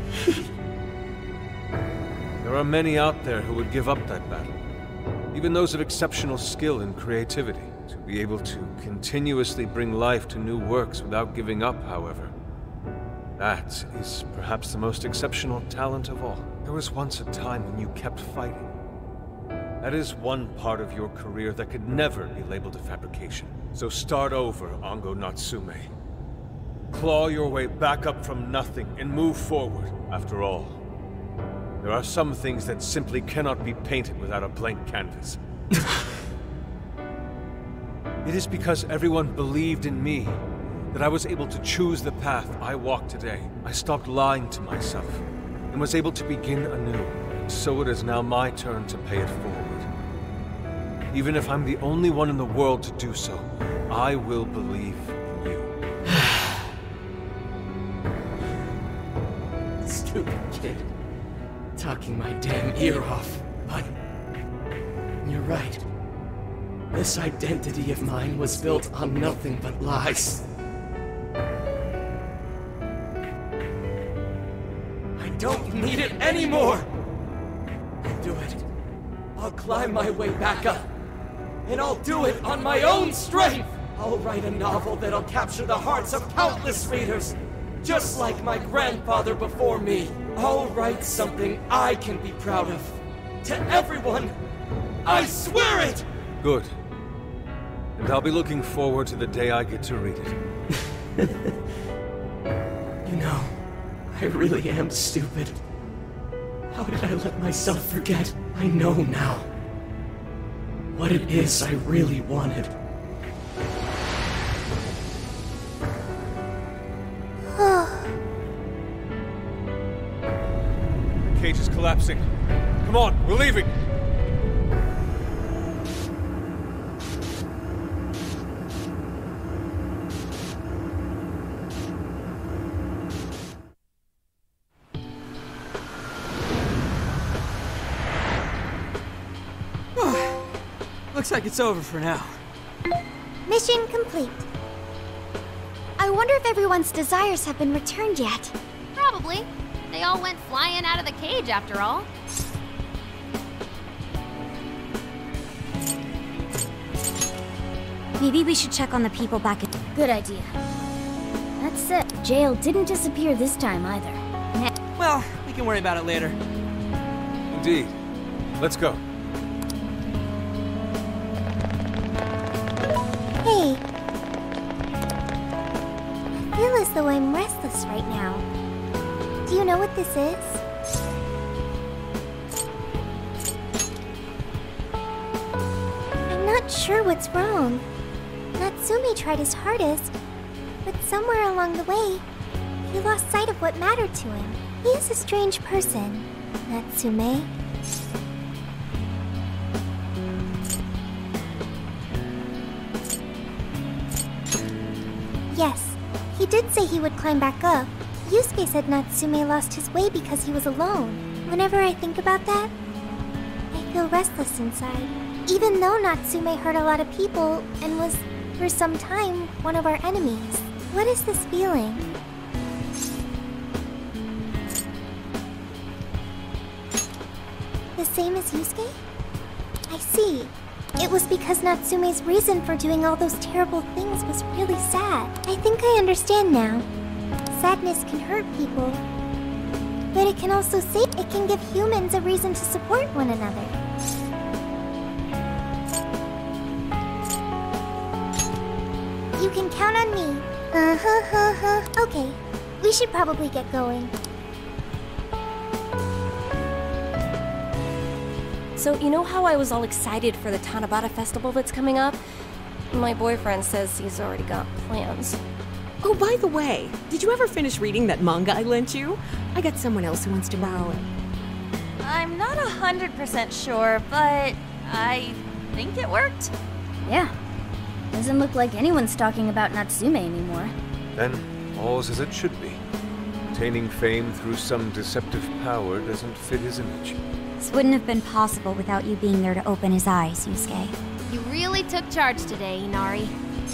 There are many out there who would give up that battle, even those of exceptional skill and creativity. To be able to continuously bring life to new works without giving up, however, that is perhaps the most exceptional talent of all. There was once a time when you kept fighting. That is one part of your career that could never be labeled a fabrication. So start over, Ango Natsume. Claw your way back up from nothing and move forward. After all, there are some things that simply cannot be painted without a blank canvas. It is because everyone believed in me that I was able to choose the path I walk today. I stopped lying to myself and was able to begin anew. So it is now my turn to pay it forward. Even if I'm the only one in the world to do so, I will believe in you. Stupid kid. Talking my damn ear off. But you're right. This identity of mine was built on nothing but lies. I don't need it anymore! I'll do it. I'll climb my way back up. And I'll do it on my own strength! I'll write a novel that'll capture the hearts of countless readers, just like my grandfather before me. I'll write something I can be proud of. To everyone! I swear it! Good. And I'll be looking forward to the day I get to read it. You know, I really am stupid. How did I let myself forget? I know now what it is I really wanted. The cage is collapsing. Come on, we're leaving! Looks like it's over for now. Mission complete. I wonder if everyone's desires have been returned yet. Probably. They all went flying out of the cage after all. Maybe we should check on the people back at... Good idea. That's it. Jail didn't disappear this time either. Well, we can worry about it later. Indeed. Let's go. Hey. I feel as though I'm restless right now. Do you know what this is? I'm not sure what's wrong. Natsume tried his hardest, but somewhere along the way, he lost sight of what mattered to him. He is a strange person, Natsume. would climb back up. Yusuke said Natsume lost his way because he was alone. Whenever I think about that, I feel restless inside. Even though Natsume hurt a lot of people and was, for some time, one of our enemies. What is this feeling? The same as Yusuke? I see. It was because Natsume's reason for doing all those terrible things was really sad. I think I understand now. Sadness can hurt people, but it can also save. It can give humans a reason to support one another. You can count on me. Okay, we should probably get going. So, you know how I was all excited for the Tanabata festival that's coming up? My boyfriend says he's already got plans. Oh, by the way, did you ever finish reading that manga I lent you? I got someone else who wants to borrow it. I'm not 100% sure, but I think it worked. Yeah. Doesn't look like anyone's talking about Natsume anymore. Then, all's as it should be. Attaining fame through some deceptive power doesn't fit his image. This wouldn't have been possible without you being there to open his eyes, Yusuke. You really took charge today, Inari.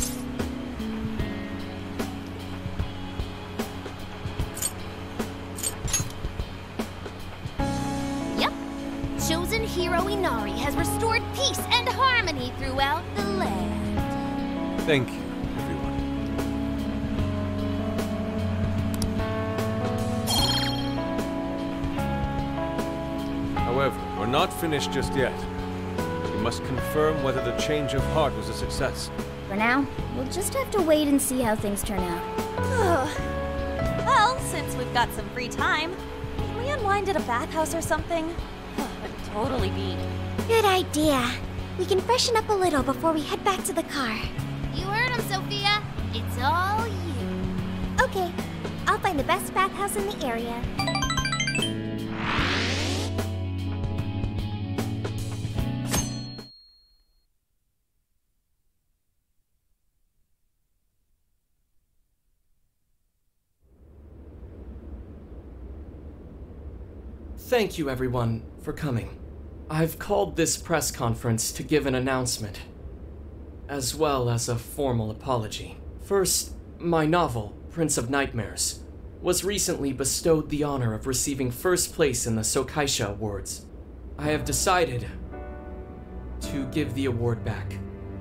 Yep. Chosen hero Inari has restored peace and harmony throughout the land. Thank you, everyone. However, we're not finished just yet. We must confirm whether the change of heart was a success. For now, we'll just have to wait and see how things turn out. Well, since we've got some free time, can we unwind at a bathhouse or something? I'm totally beat. Good idea. We can freshen up a little before we head back to the car. You heard him, Sophia. It's all you. Okay, I'll find the best bathhouse in the area. Thank you, everyone, for coming. I've called this press conference to give an announcement, as well as a formal apology. First, my novel, Prince of Nightmares, was recently bestowed the honor of receiving first place in the Sokaisha Awards. I have decided to give the award back.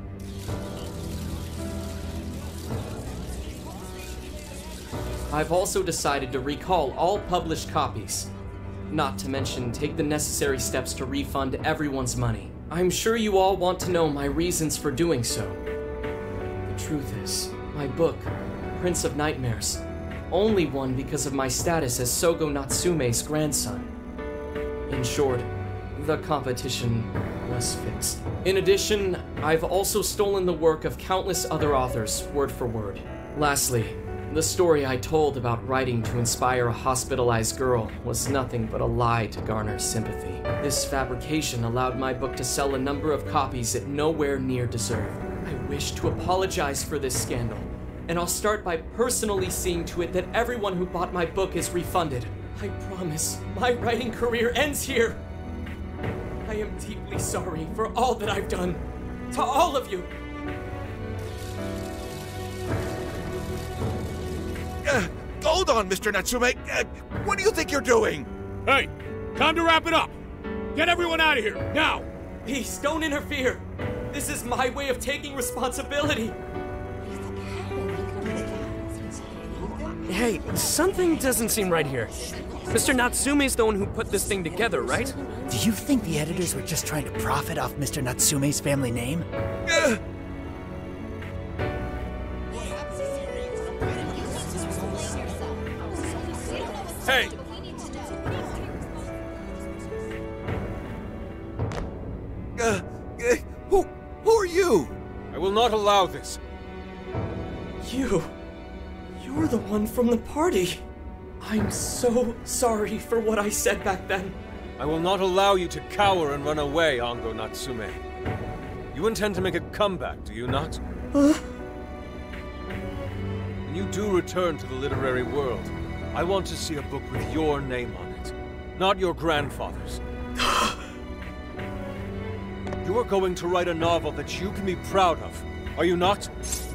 I've also decided to recall all published copies. Not to mention, take the necessary steps to refund everyone's money. I'm sure you all want to know my reasons for doing so. The truth is, my book, Prince of Nightmares, only won because of my status as Sogo Natsume's grandson. In short, the competition was fixed. In addition, I've also stolen the work of countless other authors, word for word. Lastly, the story I told about writing to inspire a hospitalized girl was nothing but a lie to garner sympathy. This fabrication allowed my book to sell a number of copies it nowhere near deserved. I wish to apologize for this scandal, and I'll start by personally seeing to it that everyone who bought my book is refunded. I promise, my writing career ends here. I am deeply sorry for all that I've done. To all of you. Hold on, Mr. Natsume. What do you think you're doing? Hey, time to wrap it up. Get everyone out of here, now! Please, don't interfere. This is my way of taking responsibility. Hey, something doesn't seem right here. Mr. Natsume's the one who put this thing together, right? Do you think the editors were just trying to profit off Mr. Natsume's family name? Hey! Who are you? I will not allow this. You're the one from the party. I'm so sorry for what I said back then. I will not allow you to cower and run away, Ango Natsume. You intend to make a comeback, do you not? In when you do return to the literary world, I want to see a book with your name on it, not your grandfather's. You are going to write a novel that you can be proud of, are you not?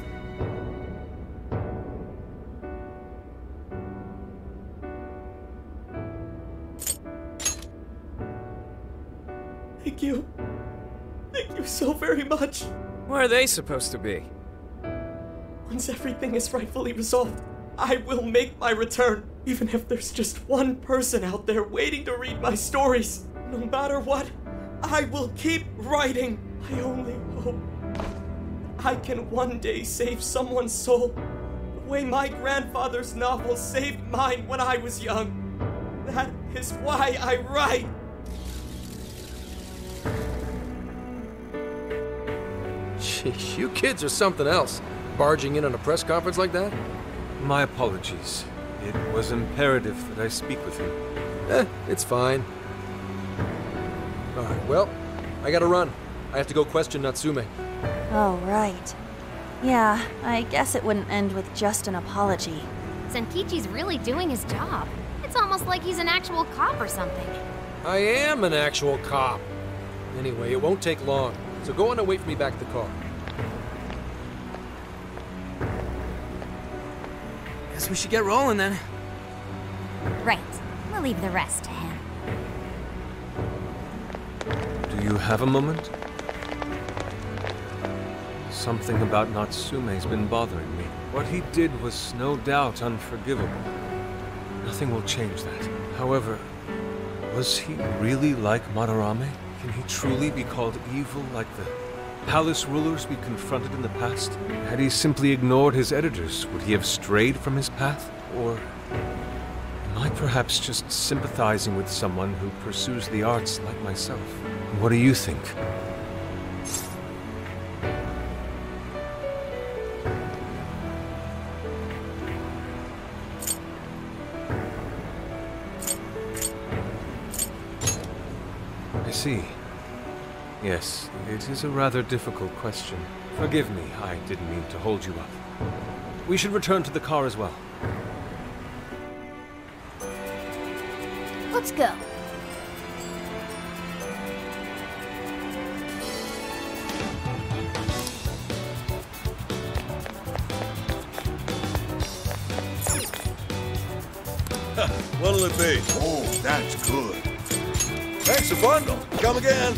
Thank you. Thank you so very much. Where are they supposed to be? Once everything is rightfully resolved, I will make my return, even if there's just one person out there waiting to read my stories. No matter what, I will keep writing. I only hope I can one day save someone's soul the way my grandfather's novel saved mine when I was young. That is why I write. Sheesh, you kids are something else. Barging in on a press conference like that? My apologies. It was imperative that I speak with you. It's fine. Alright, well, I gotta run. I have to go question Natsume. Oh, right. Yeah, I guess it wouldn't end with just an apology. Zenkichi's really doing his job. It's almost like he's an actual cop or something. I am an actual cop. Anyway, it won't take long, so go on and wait for me back at the car. Guess we should get rolling then. Right. We'll leave the rest to him. Do you have a moment? Something about Natsume's been bothering me. What he did was no doubt unforgivable. Nothing will change that. However, was he really like Madarame? Can he truly be called evil like the palace rulers we confronted in the past? Had he simply ignored his editors, would he have strayed from his path? Or am I perhaps just sympathizing with someone who pursues the arts like myself? What do you think? I see. Yes, it is a rather difficult question. Forgive me, I didn't mean to hold you up. We should return to the car as well. Let's go. What'll it be? Oh, that's good. Thanks a bundle. Come again.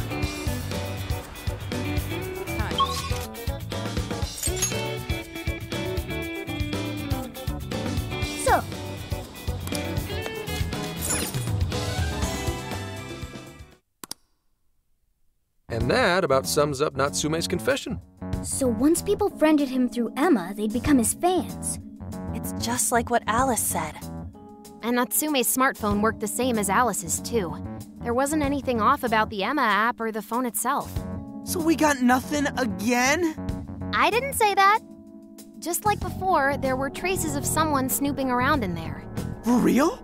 So, And that about sums up Natsume's confession. So once people friended him through Emma, they'd become his fans. It's just like what Alice said. And Natsume's smartphone worked the same as Alice's, too. There wasn't anything off about the Emma app or the phone itself. So we got nothing again? I didn't say that. Just like before, there were traces of someone snooping around in there. For real?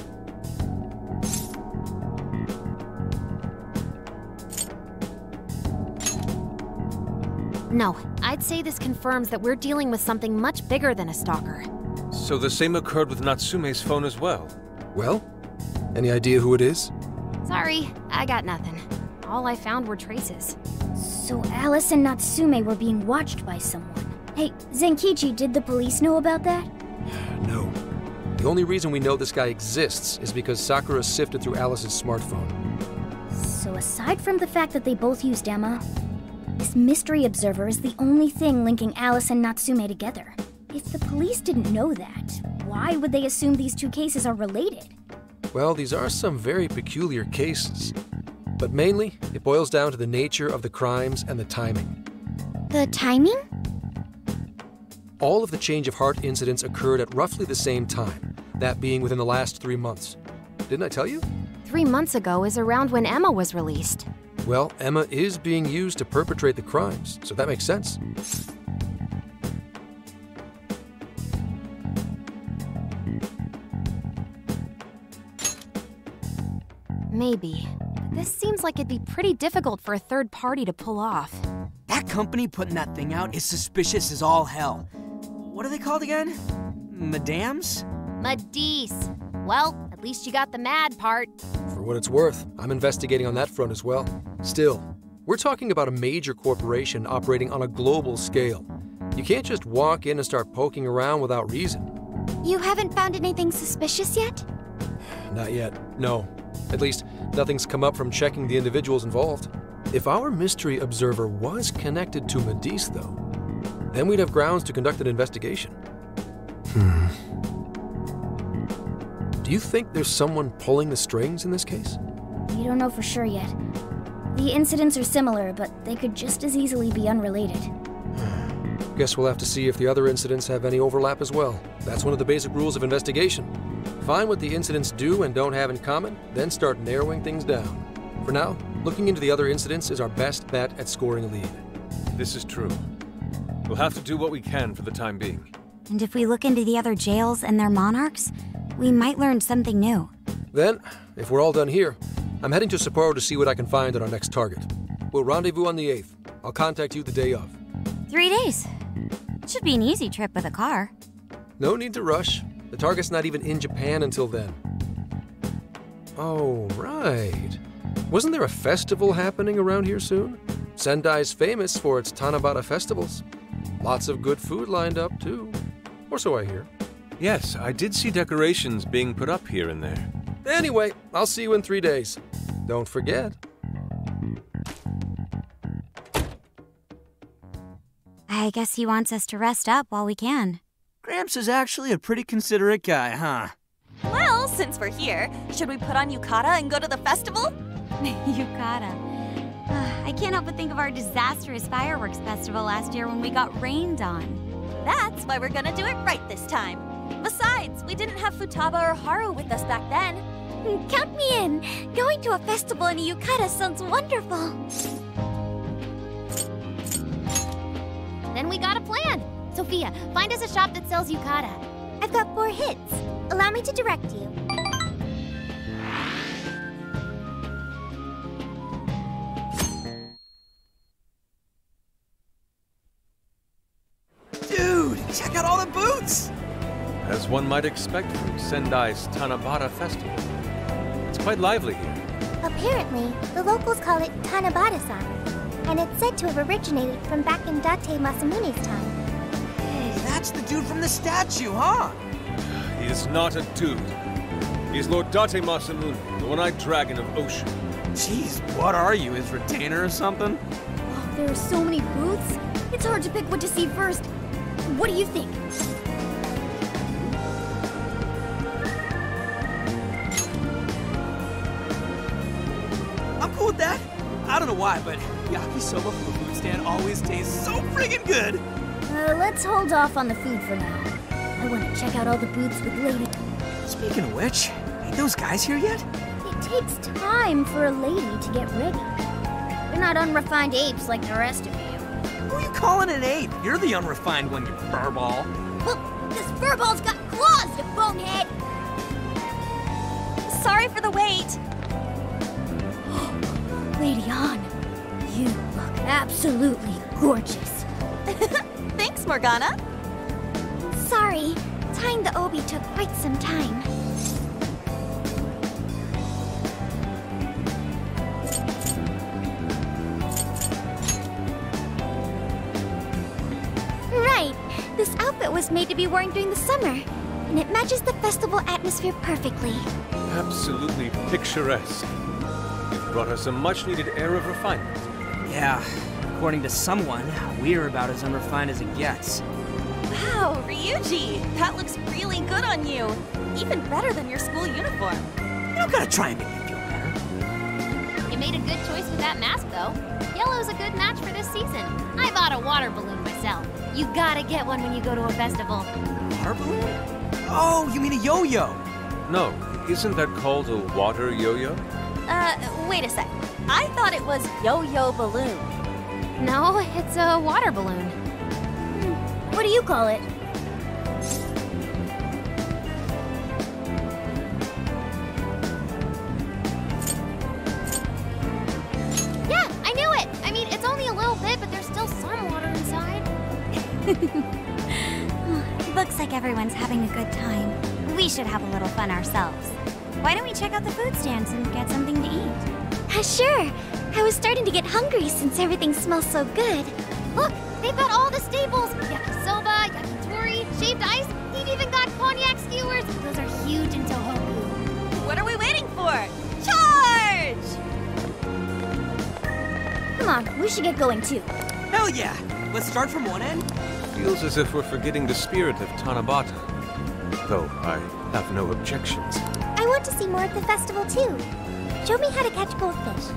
No, I'd say this confirms that we're dealing with something much bigger than a stalker. So the same occurred with Natsume's phone as well? Well, any idea who it is? Sorry, I got nothing. All I found were traces. So Alice and Natsume were being watched by someone. Hey, Zenkichi, did the police know about that? No. The only reason we know this guy exists is because Sakura sifted through Alice's smartphone. So aside from the fact that they both used Emma, this mystery observer is the only thing linking Alice and Natsume together. If the police didn't know that, why would they assume these two cases are related? Well, these are some very peculiar cases. But mainly, it boils down to the nature of the crimes and the timing. The timing? All of the change of heart incidents occurred at roughly the same time, that being within the last 3 months. Didn't I tell you? 3 months ago is around when Emma was released. Well, Emma is being used to perpetrate the crimes, so that makes sense. Maybe. But this seems like it'd be pretty difficult for a third party to pull off. That company putting that thing out is suspicious as all hell. What are they called again? Madam's? Madisse. Well, at least you got the mad part. For what it's worth, I'm investigating on that front as well. Still, we're talking about a major corporation operating on a global scale. You can't just walk in and start poking around without reason. You haven't found anything suspicious yet? Not yet, no. At least, nothing's come up from checking the individuals involved. If our mystery observer was connected to Madisse, though, then we'd have grounds to conduct an investigation. Do you think there's someone pulling the strings in this case? We don't know for sure yet. The incidents are similar, but they could just as easily be unrelated. Guess we'll have to see if the other incidents have any overlap as well. That's one of the basic rules of investigation. Find what the incidents do and don't have in common, then start narrowing things down. For now, looking into the other incidents is our best bet at scoring a lead. This is true. We'll have to do what we can for the time being. And if we look into the other jails and their monarchs, we might learn something new. Then, if we're all done here, I'm heading to Sapporo to see what I can find at our next target. We'll rendezvous on the 8th. I'll contact you the day of. 3 days. Should be an easy trip with a car. No need to rush. The target's not even in Japan until then. Oh, right. Wasn't there a festival happening around here soon? Sendai's famous for its Tanabata festivals. Lots of good food lined up, too. Or so I hear. Yes, I did see decorations being put up here and there. Anyway, I'll see you in 3 days. Don't forget. I guess he wants us to rest up while we can. Gramps is actually a pretty considerate guy, huh? Well, since we're here, should we put on yukata and go to the festival? Yukata. I can't help but think of our disastrous fireworks festival last year when we got rained on. That's why we're gonna do it right this time. Besides, we didn't have Futaba or Haru with us back then. Count me in. Going to a festival in a yukata sounds wonderful. Then we got a plan. Sophia, find us a shop that sells yukata. I've got 4 hits. Allow me to direct you. Dude, check out all the booths! As one might expect from Sendai's Tanabata festival. It's quite lively here. Apparently, the locals call it Tanabata-san, and it's said to have originated from back in Date Masamune's time. Hey, that's the dude from the statue, huh? He is not a dude. He's Lord Date Masamune, the one-eyed dragon of ocean. Jeez, what are you, his retainer or something? Oh, there are so many booths. It's hard to pick what to see first. What do you think? I'm cool with that. I don't know why, but yakisoba from a food stand always tastes so friggin' good. Let's hold off on the food for now. I want to check out all the booths with lady. Speaking of which, ain't those guys here yet? It takes time for a lady to get ready. They're not unrefined apes like the rest of you. Who are you calling an ape? You're the unrefined one, you furball. Well, this furball's got claws, you bonehead! Sorry for the wait. Lady Han, you look absolutely gorgeous. Thanks, Morgana. Sorry, tying the obi took quite some time. Right, this outfit was made to be worn during the summer, and it matches the festival atmosphere perfectly. Absolutely picturesque. You've brought us a much-needed air of refinement. Yeah, according to someone, we're about as unrefined as it gets. Wow, Ryuji, that looks really good on you. Even better than your school uniform. You don't gotta try and make me feel better. You made a good choice with that mask, though. Yellow's a good match for this season. I bought a water balloon myself. You gotta get one when you go to a festival. Water balloon? Oh, you mean a yo-yo? No, isn't that called a water yo-yo? Wait a sec. I thought it was yo-yo balloon. No, it's a water balloon. What do you call it? Yeah, I knew it! I mean, it's only a little bit, but there's still some water inside. Looks like like everyone's having a good time. We should have a little fun ourselves. Why don't we check out the food stands and get something to eat? Sure. I was starting to get hungry since everything smells so good. Look, they've got all the staples. Yakisoba, yakitori, shaved ice. They've even got cognac skewers. Those are huge in Tohoku. What are we waiting for? Charge! Come on, we should get going too. Hell yeah! Let's start from one end. Feels as if we're forgetting the spirit of Tanabata. Though I have no objections. I want to see more of the festival too. Show me how to catch goldfish.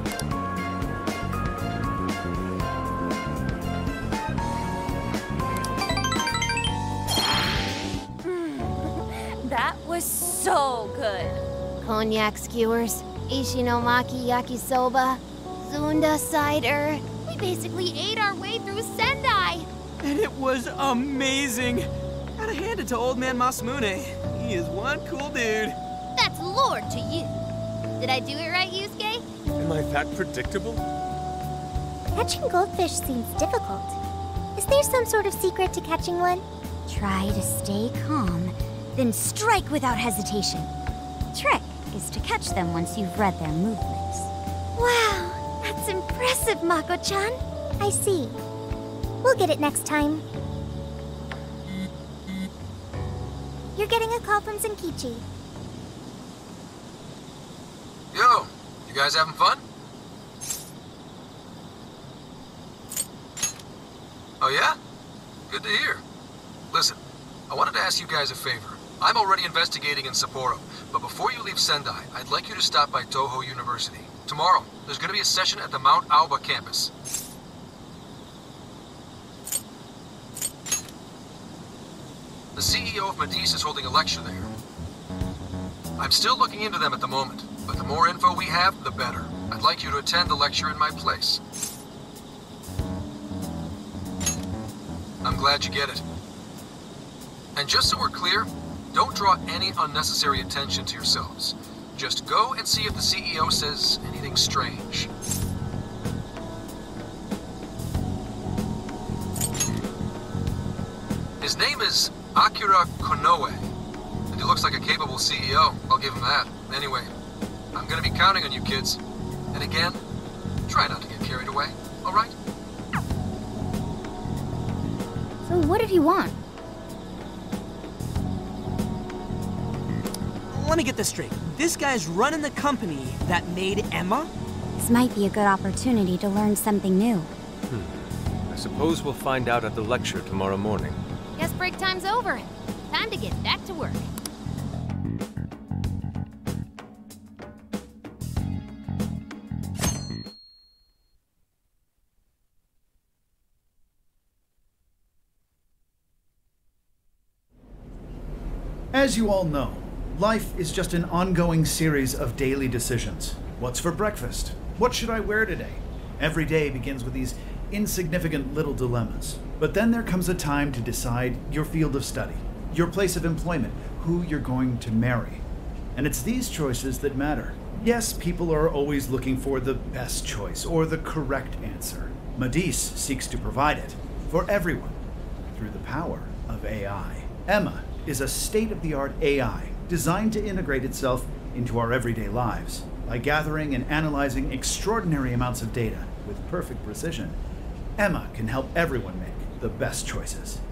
That was so good. Cognac skewers, ishinomaki yakisoba, Zunda cider. We basically ate our way through Sendai. And it was amazing. Gotta hand it to old man Masamune. He is one cool dude. That's Lord to you. Did I do it right, Yusuke? Am I that predictable? Catching goldfish seems difficult. Is there some sort of secret to catching one? Try to stay calm, then strike without hesitation. Trick is to catch them once you've read their movements. Wow, that's impressive, Mako-chan. I see. We'll get it next time. You're getting a call from Zenkichi. Yo, you guys having fun? Oh yeah? Good to hear. Listen, I wanted to ask you guys a favor. I'm already investigating in Sapporo, but before you leave Sendai, I'd like you to stop by Toho University. Tomorrow, there's going to be a session at the Mount Aoba campus. The CEO of Medice is holding a lecture there. I'm still looking into them at the moment, but the more info we have, the better. I'd like you to attend the lecture in my place. I'm glad you get it. And just so we're clear, don't draw any unnecessary attention to yourselves. Just go and see if the CEO says anything strange. His name is Akira Konoe, and he looks like a capable CEO. I'll give him that. Anyway, I'm gonna be counting on you kids. And again, try not to get carried away, all right? So what did he want? Let me get this straight. This guy's running the company that made Emma? This might be a good opportunity to learn something new. I suppose we'll find out at the lecture tomorrow morning. Guess break time's over. Time to get back to work. As you all know, life is just an ongoing series of daily decisions. What's for breakfast? What should I wear today? Every day begins with these insignificant little dilemmas. But then there comes a time to decide your field of study, your place of employment, who you're going to marry. And it's these choices that matter. Yes, people are always looking for the best choice or the correct answer. Medice seeks to provide it for everyone through the power of AI. Emma is a state-of-the-art AI designed to integrate itself into our everyday lives. By gathering and analyzing extraordinary amounts of data with perfect precision, Emma can help everyone make the best choices.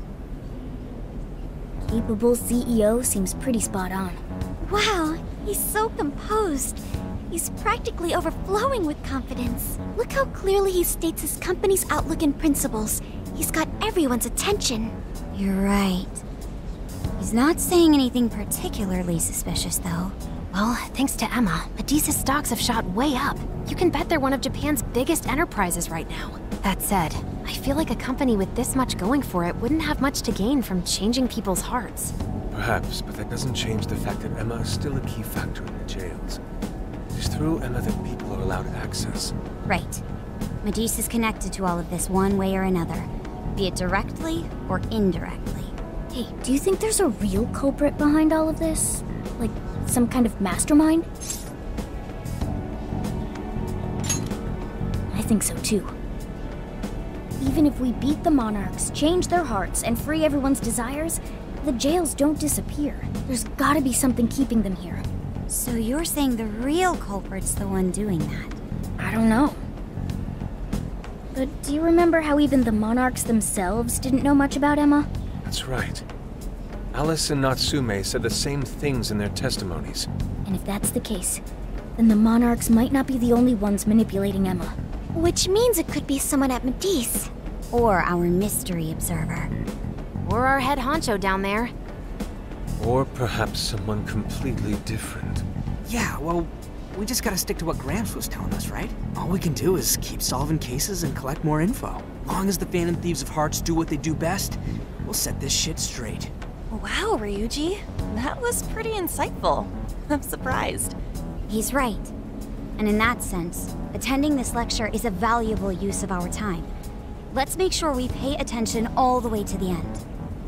Capable CEO seems pretty spot on. Wow, he's so composed. He's practically overflowing with confidence. Look how clearly he states his company's outlook and principles. He's got everyone's attention. You're right. He's not saying anything particularly suspicious, though. Well, thanks to Emma, Medice's stocks have shot way up. You can bet they're one of Japan's biggest enterprises right now. That said, I feel like a company with this much going for it wouldn't have much to gain from changing people's hearts. Perhaps, but that doesn't change the fact that Emma is still a key factor in the jails. It is through Emma that people are allowed access. Right. Medice is connected to all of this one way or another, be it directly or indirectly. Hey, do you think there's a real culprit behind all of this? Like, some kind of mastermind? I think so too. Even if we beat the Monarchs, change their hearts, and free everyone's desires, the jails don't disappear. There's gotta be something keeping them here. So you're saying the real culprit's the one doing that? I don't know. But do you remember how even the monarchs themselves didn't know much about Emma? That's right. Alice and Natsume said the same things in their testimonies. And if that's the case, then the monarchs might not be the only ones manipulating Emma. Which means it could be someone at Medice. Or our mystery observer. Or our head honcho down there. Or perhaps someone completely different. Yeah, well, we just gotta stick to what Gramps was telling us, right? All we can do is keep solving cases and collect more info. Long as the Phantom Thieves of Hearts do what they do best, we'll set this shit straight. Wow, Ryuji. That was pretty insightful. I'm surprised. He's right. And in that sense, attending this lecture is a valuable use of our time. Let's make sure we pay attention all the way to the end.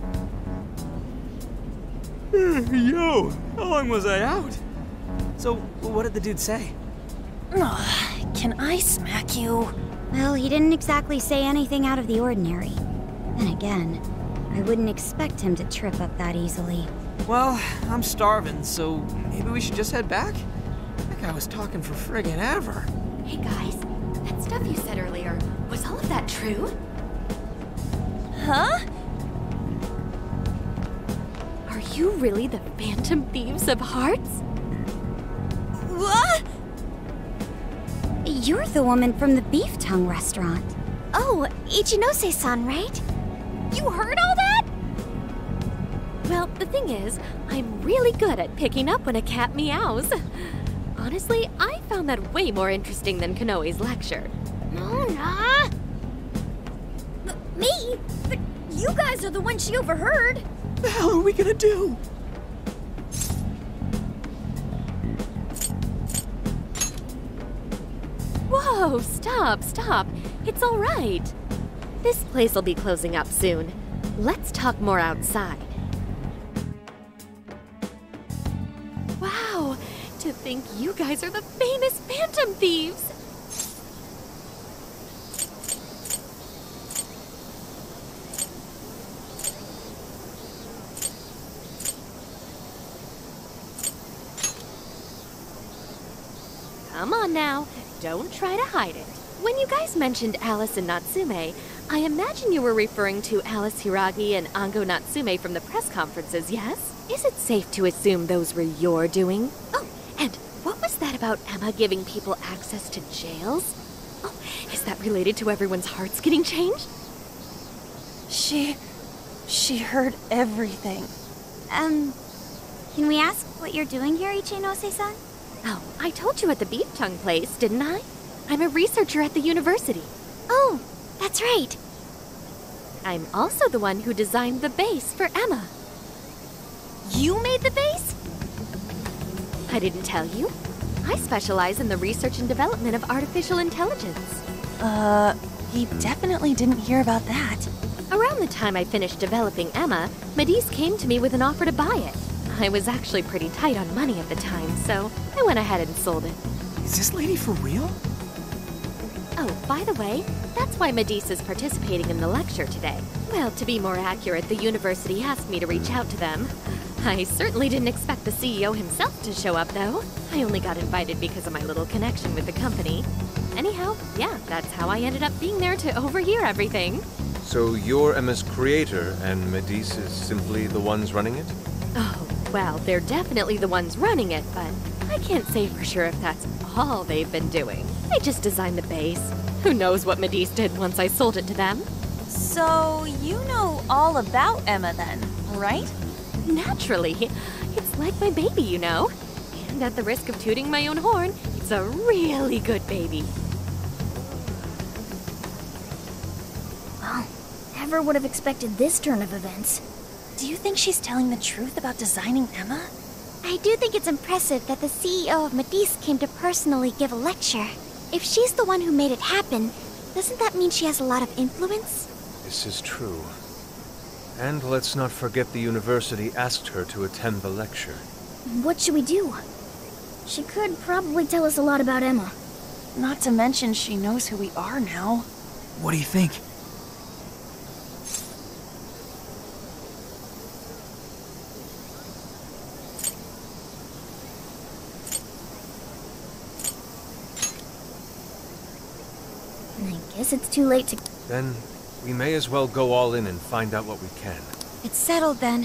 Yo, how long was I out? So, what did the dude say? Can I smack you? Well, he didn't exactly say anything out of the ordinary. Then again, I wouldn't expect him to trip up that easily. Well, I'm starving, so maybe we should just head back? That guy was talking for friggin' ever. Hey guys, that stuff you said earlier, was all of that true? Huh? Are you really the Phantom Thieves of Hearts? What? You're the woman from the beef tongue restaurant. Oh, Ichinose-san, right? You heard all that? Well, the thing is, I'm really good at picking up when a cat meows. Honestly, I found that way more interesting than Konoe's lecture. Mona! Me? But you guys are the ones she overheard. What the hell are we gonna do? Whoa, stop. It's all right. This place will be closing up soon. Let's talk more outside. Wow, to think you guys are the famous Phantom Thieves. Come on now, don't try to hide it. When you guys mentioned Alice and Natsume, I imagine you were referring to Alice Hiragi and Ango Natsume from the press conferences, yes? Is it safe to assume those were your doing? Oh, and what was that about Emma giving people access to jails? Oh, is that related to everyone's hearts getting changed? She heard everything. Can we ask what you're doing here, Ichinose-san? Oh, I told you at the beef tongue place, didn't I? I'm a researcher at the university. Oh, that's right. I'm also the one who designed the base for Emma. You made the base? I didn't tell you. I specialize in the research and development of artificial intelligence. He definitely didn't hear about that. Around the time I finished developing Emma, Medice came to me with an offer to buy it. I was actually pretty tight on money at the time, so I went ahead and sold it. Is this lady for real? Oh, by the way, that's why Medice is participating in the lecture today. Well, to be more accurate, the university asked me to reach out to them. I certainly didn't expect the CEO himself to show up, though. I only got invited because of my little connection with the company. Anyhow, yeah, that's how I ended up being there to overhear everything. So you're Emma's creator, and Medice is simply the ones running it? Oh, well, they're definitely the ones running it, but I can't say for sure if that's all they've been doing. I just designed the base. Who knows what Medice did once I sold it to them? So, you know all about Emma then, right? Naturally. It's like my baby, you know. And at the risk of tooting my own horn, it's a really good baby. Well, never would have expected this turn of events. Do you think she's telling the truth about designing Emma? I do think it's impressive that the CEO of Medice came to personally give a lecture. If she's the one who made it happen, doesn't that mean she has a lot of influence? This is true. And let's not forget the university asked her to attend the lecture. What should we do? She could probably tell us a lot about Emma. Not to mention she knows who we are now. What do you think? Guess it's too late to... Then we may as well go all in and find out what we can. It's settled then.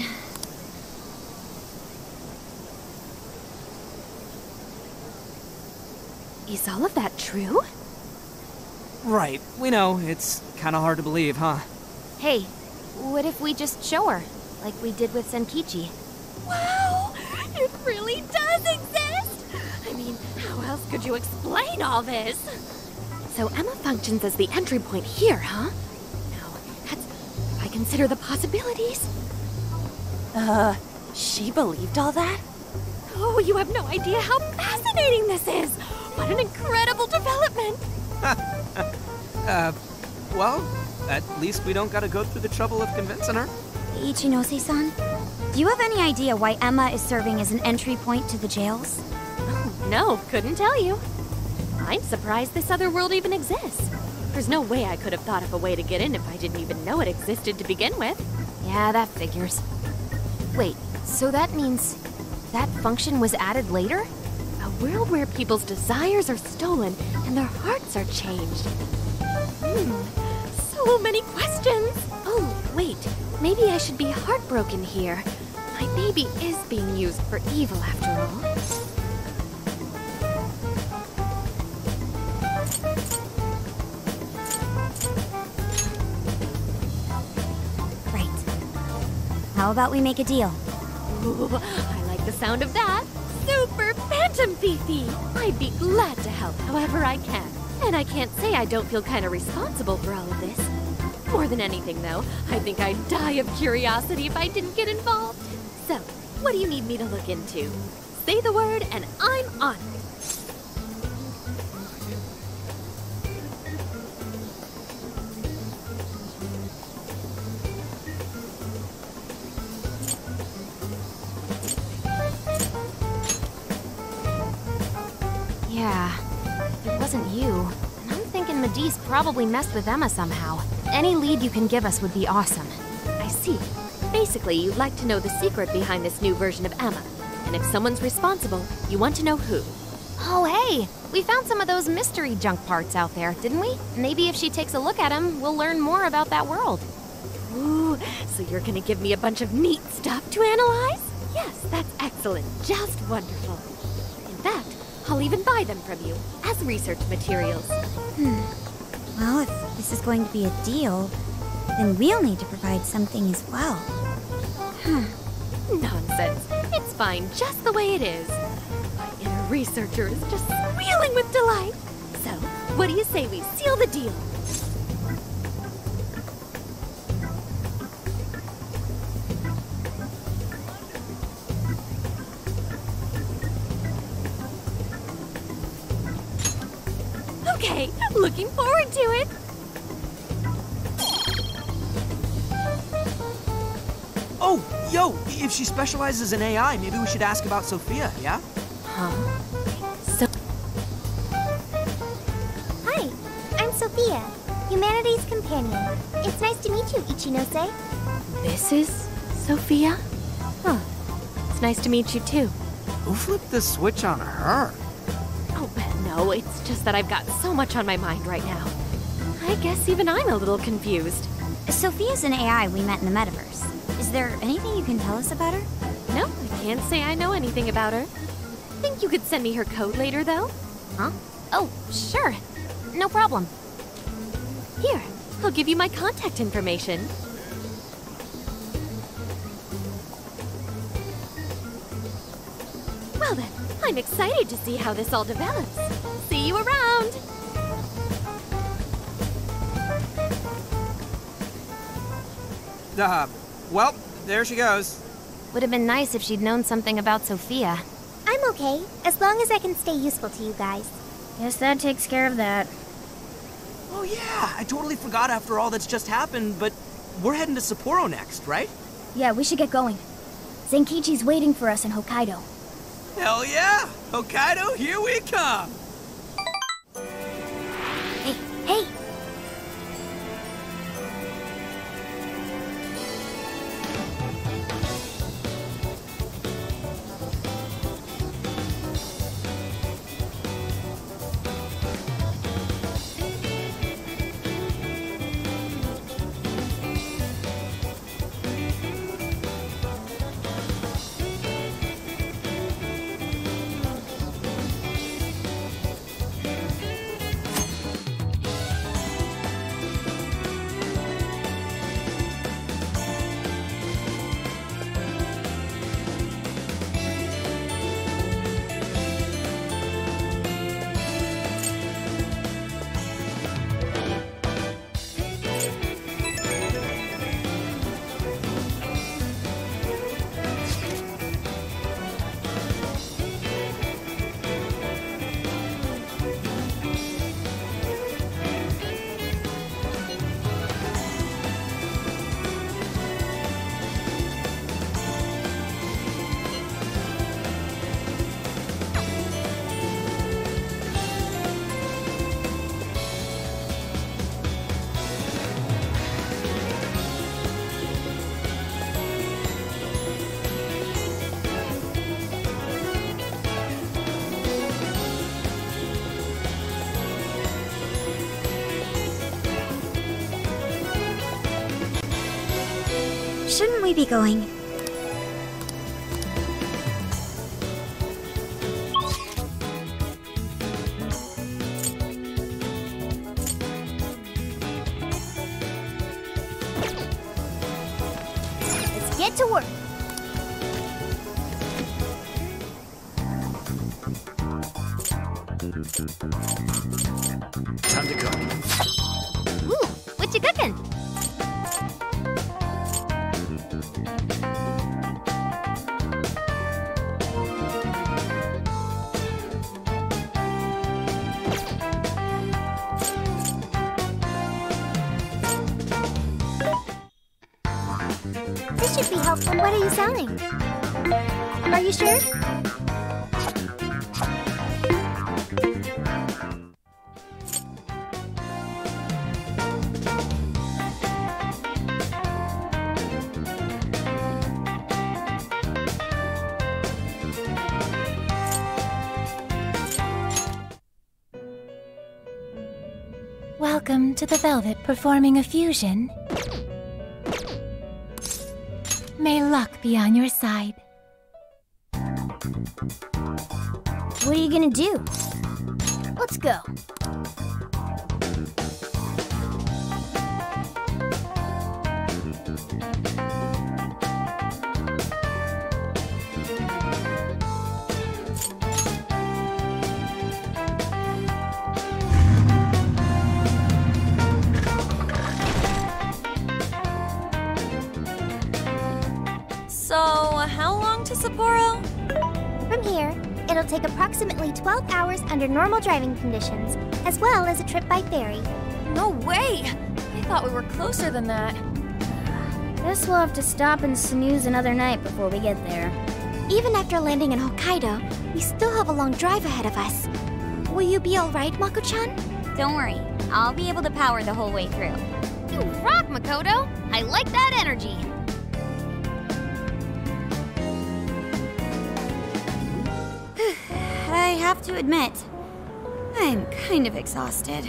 Is all of that true? Right, we know. It's kind of hard to believe, huh? Hey, what if we just show her, like we did with Senkichi? Wow! It really does exist! I mean, how else could you explain all this? So Emma functions as the entry point here, huh? No, that's... if I consider the possibilities... She believed all that? Oh, you have no idea how fascinating this is! What an incredible development! Well, at least we don't gotta go through the trouble of convincing her. Ichinose-san, do you have any idea why Emma is serving as an entry point to the jails? Oh, no, couldn't tell you. I'm surprised this other world even exists. There's no way I could have thought of a way to get in if I didn't even know it existed to begin with. Yeah, that figures. Wait, so that means that function was added later? A world where people's desires are stolen and their hearts are changed. So many questions! Oh, wait. Maybe I should be heartbroken here. My baby is being used for evil after all. Right. How about we make a deal? Ooh, I like the sound of that. Super Phantom Fifi! I'd be glad to help however I can. And I can't say I don't feel kind of responsible for all of this. More than anything, though, I think I'd die of curiosity if I didn't get involved. So, what do you need me to look into? Say the word and I'm on it. Yeah, it wasn't you. And I'm thinking Medivh probably messed with Emma somehow. Any lead you can give us would be awesome. I see. Basically, you'd like to know the secret behind this new version of Emma. And if someone's responsible, you want to know who. Oh, hey! We found some of those mystery junk parts out there, didn't we? Maybe if she takes a look at them, we'll learn more about that world. Ooh, so you're gonna give me a bunch of neat stuff to analyze? Yes, that's excellent. Just wonderful. In fact, I'll even buy them from you, as research materials. Well, if this is going to be a deal, then we'll need to provide something as well. Nonsense. It's fine just the way it is. My inner researcher is just squealing with delight. So, what do you say we seal the deal? Okay, looking forward to it. Oh, yo, if she specializes in AI, maybe we should ask about Sophia, yeah? Huh? So... Hi, I'm Sophia, humanities companion. It's nice to meet you, Ichinose. This is Sophia? Huh. It's nice to meet you too. Who flipped the switch on her? Oh, no, it's just that I've got so much on my mind right now. I guess even I'm a little confused. Sophia's an AI we met in the metaverse. Is there anything you can tell us about her? No, I can't say I know anything about her. Think you could send me her code later, though? Huh? Oh, sure. No problem. Here, I'll give you my contact information. Well then, I'm excited to see how this all develops. See you around! Well, there she goes. Would have been nice if she'd known something about Sophia. I'm okay, as long as I can stay useful to you guys. Guess that takes care of that. Oh yeah, I totally forgot after all that's just happened, but we're heading to Sapporo next, right? Yeah, we should get going. Zenkichi's waiting for us in Hokkaido. Hell yeah! Hokkaido, here we come! Hey! shouldn't we be going? Let's get to work. Time to cook. Ooh, what you cooking? This should be helpful. What are you selling? Are you sure? Welcome to the Velvet performing a fusion. May luck be on your side. What are you gonna do? Let's go. So, how long to Sapporo? From here, it'll take approximately 12 hours under normal driving conditions, as well as a trip by ferry. No way! I thought we were closer than that. Guess we'll have to stop and snooze another night before we get there. Even after landing in Hokkaido, we still have a long drive ahead of us. Will you be alright, Mako-chan? Don't worry, I'll be able to power the whole way through. You rock, Makoto! I like that energy! I have to admit, I'm kind of exhausted.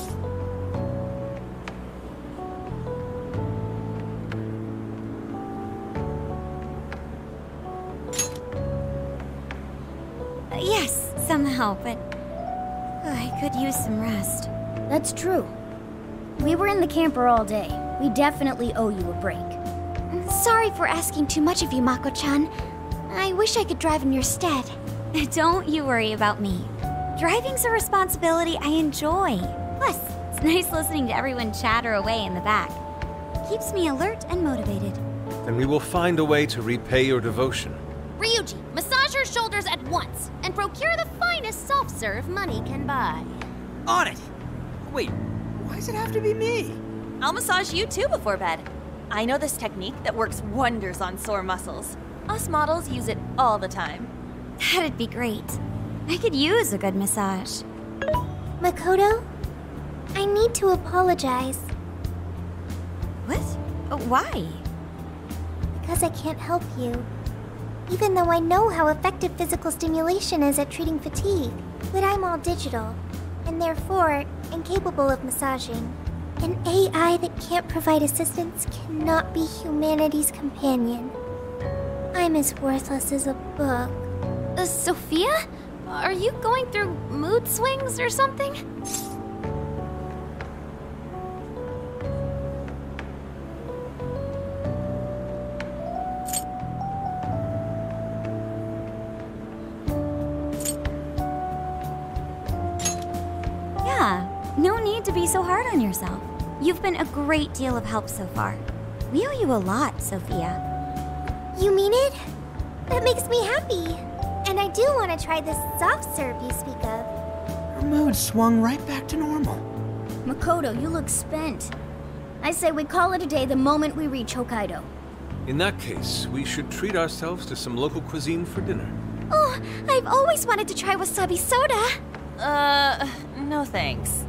Yes, somehow, but I could use some rest. That's true. We were in the camper all day. We definitely owe you a break. Sorry for asking too much of you, Mako-chan. I wish I could drive in your stead. Don't you worry about me. Driving's a responsibility I enjoy. Plus, it's nice listening to everyone chatter away in the back. Keeps me alert and motivated. Then we will find a way to repay your devotion. Ryuji, massage your shoulders at once and procure the finest self-serve money can buy. On it! Wait, why does it have to be me? I'll massage you too before bed. I know this technique that works wonders on sore muscles. Us models use it all the time. That'd be great. I could use a good massage. Makoto, I need to apologize. What? Why? Because I can't help you. Even though I know how effective physical stimulation is at treating fatigue. But I'm all digital, and therefore incapable of massaging. An AI that can't provide assistance cannot be humanity's companion. I'm as worthless as a book. Sophia? Are you going through mood swings or something? Yeah, no need to be so hard on yourself. You've been a great deal of help so far. We owe you a lot, Sophia. You mean it? That makes me happy. And I do want to try this soft serve you speak of. Her mood swung right back to normal. Makoto, you look spent. I say we call it a day the moment we reach Hokkaido. In that case, we should treat ourselves to some local cuisine for dinner. Oh, I've always wanted to try wasabi soda. No thanks.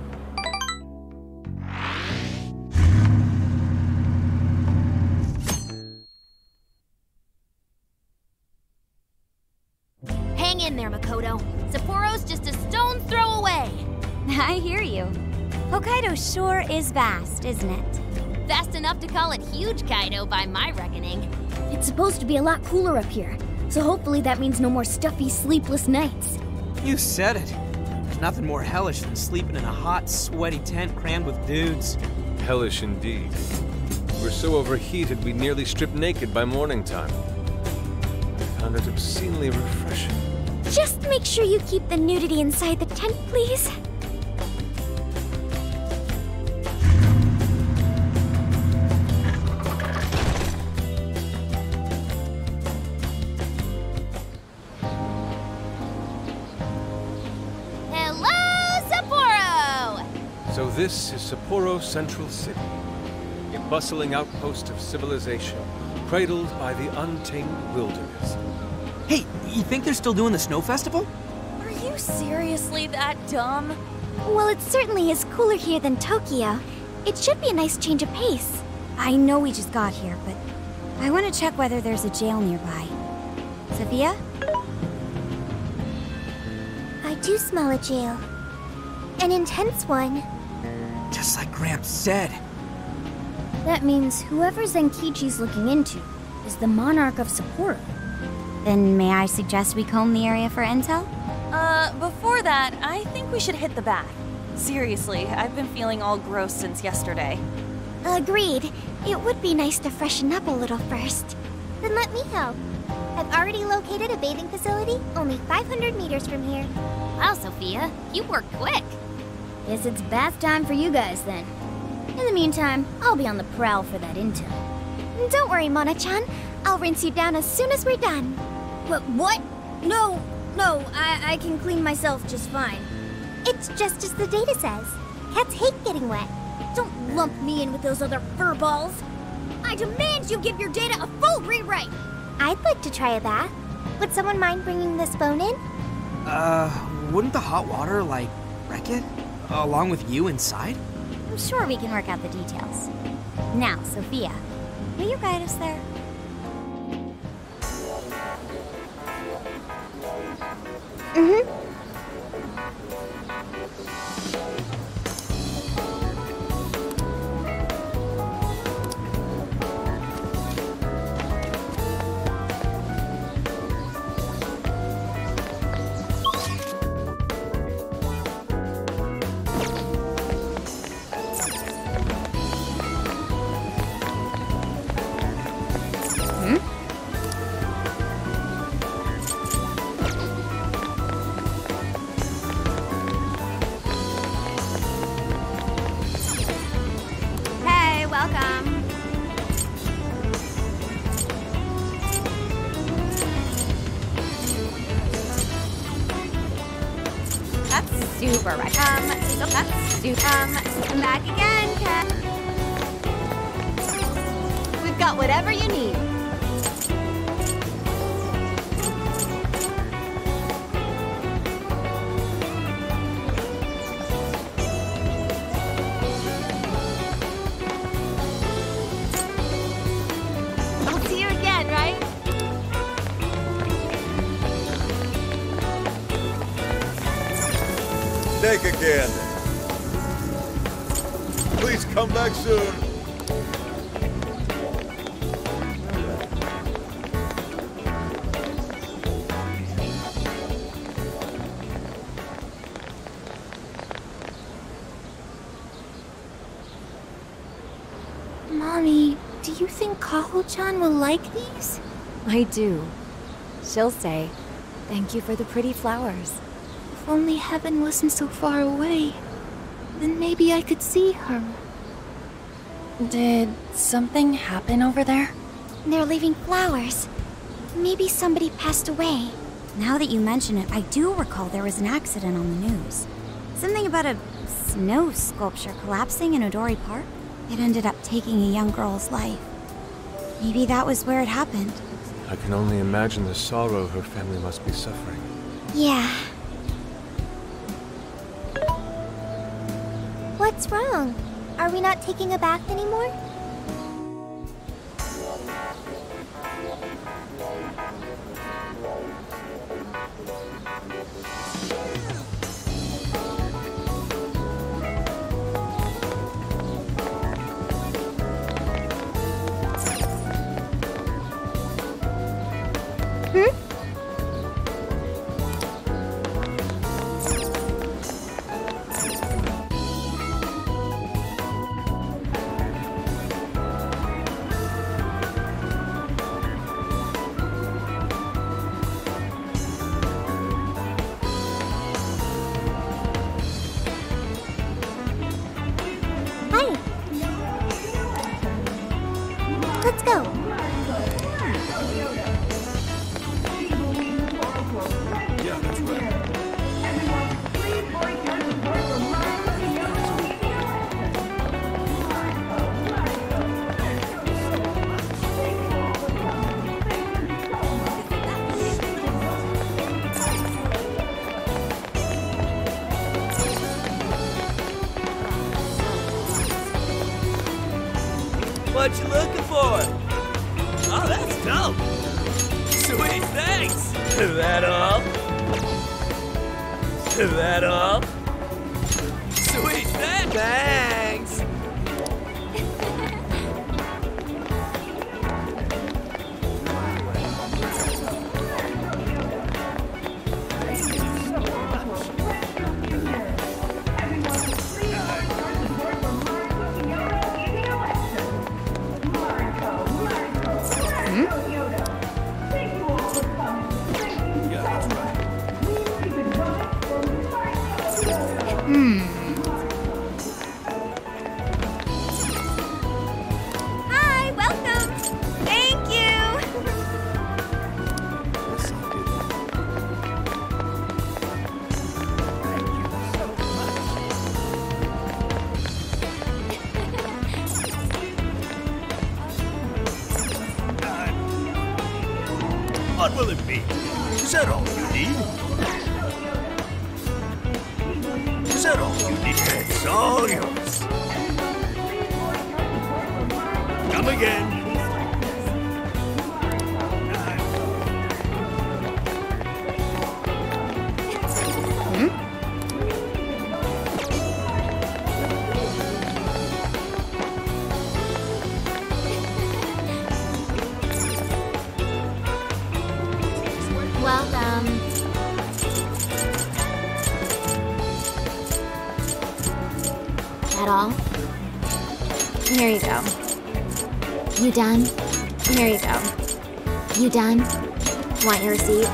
Hang in there, Makoto. Sapporo's just a stone's throw away. I hear you. Hokkaido sure is vast, isn't it? Fast enough to call it huge, Kaido, by my reckoning. It's supposed to be a lot cooler up here, so hopefully that means no more stuffy, sleepless nights. You said it. There's nothing more hellish than sleeping in a hot, sweaty tent crammed with dudes. Hellish indeed. We're so overheated we nearly stripped naked by morning time. I found it obscenely refreshing. Just make sure you keep the nudity inside the tent, please. So this is Sapporo Central City, a bustling outpost of civilization, cradled by the untamed wilderness. Hey, you think they're still doing the snow festival? Are you seriously that dumb? Well, it certainly is cooler here than Tokyo. It should be a nice change of pace. I know we just got here, but I want to check whether there's a jail nearby. Sophia? I do smell a jail. An intense one. Just like Gramps said. That means whoever Zenkichi's looking into is the monarch of Sapporo. Then may I suggest we comb the area for intel? Before that, I think we should hit the bath. Seriously, I've been feeling all gross since yesterday. Agreed. It would be nice to freshen up a little first. Then let me help. I've already located a bathing facility only 500 meters from here. Wow, Sophia, you work quick. Guess it's bath time for you guys then. In the meantime, I'll be on the prowl for that intel. Don't worry, Mona-chan. I'll rinse you down as soon as we're done. What? No, I can clean myself just fine. It's just as the data says. Cats hate getting wet. Don't lump me in with those other furballs. I demand you give your data a full rewrite. I'd like to try a bath. Would someone mind bringing this phone in? Wouldn't the hot water, like, wreck it? Along with you inside? I'm sure we can work out the details. Now, Sophia, will you guide us there? Mm-hmm. Super right. Back again, Cat. We've got whatever you need. I'll see you again, right? Take again. Please come back soon. Mommy, do you think Kaho-chan will like these? I do. She'll say, "Thank you for the pretty flowers." If only heaven wasn't so far away, then maybe I could see her. Did something happen over there? They're leaving flowers. Maybe somebody passed away. Now that you mention it, I do recall there was an accident on the news. Something about a snow sculpture collapsing in Odori Park. It ended up taking a young girl's life. Maybe that was where it happened. I can only imagine the sorrow her family must be suffering. Yeah. What's wrong? Are we not taking a bath anymore? What you looking for? Oh, that's dope. Sweet, thanks. Is that all? Is that all? Sweet, thanks. Hi, welcome. Thank you. What will it be? Is that all you need? Is that all you need? It's all yours. Come again. Welcome. That all? Here you go. You done? Here you go. You done? Want your receipt?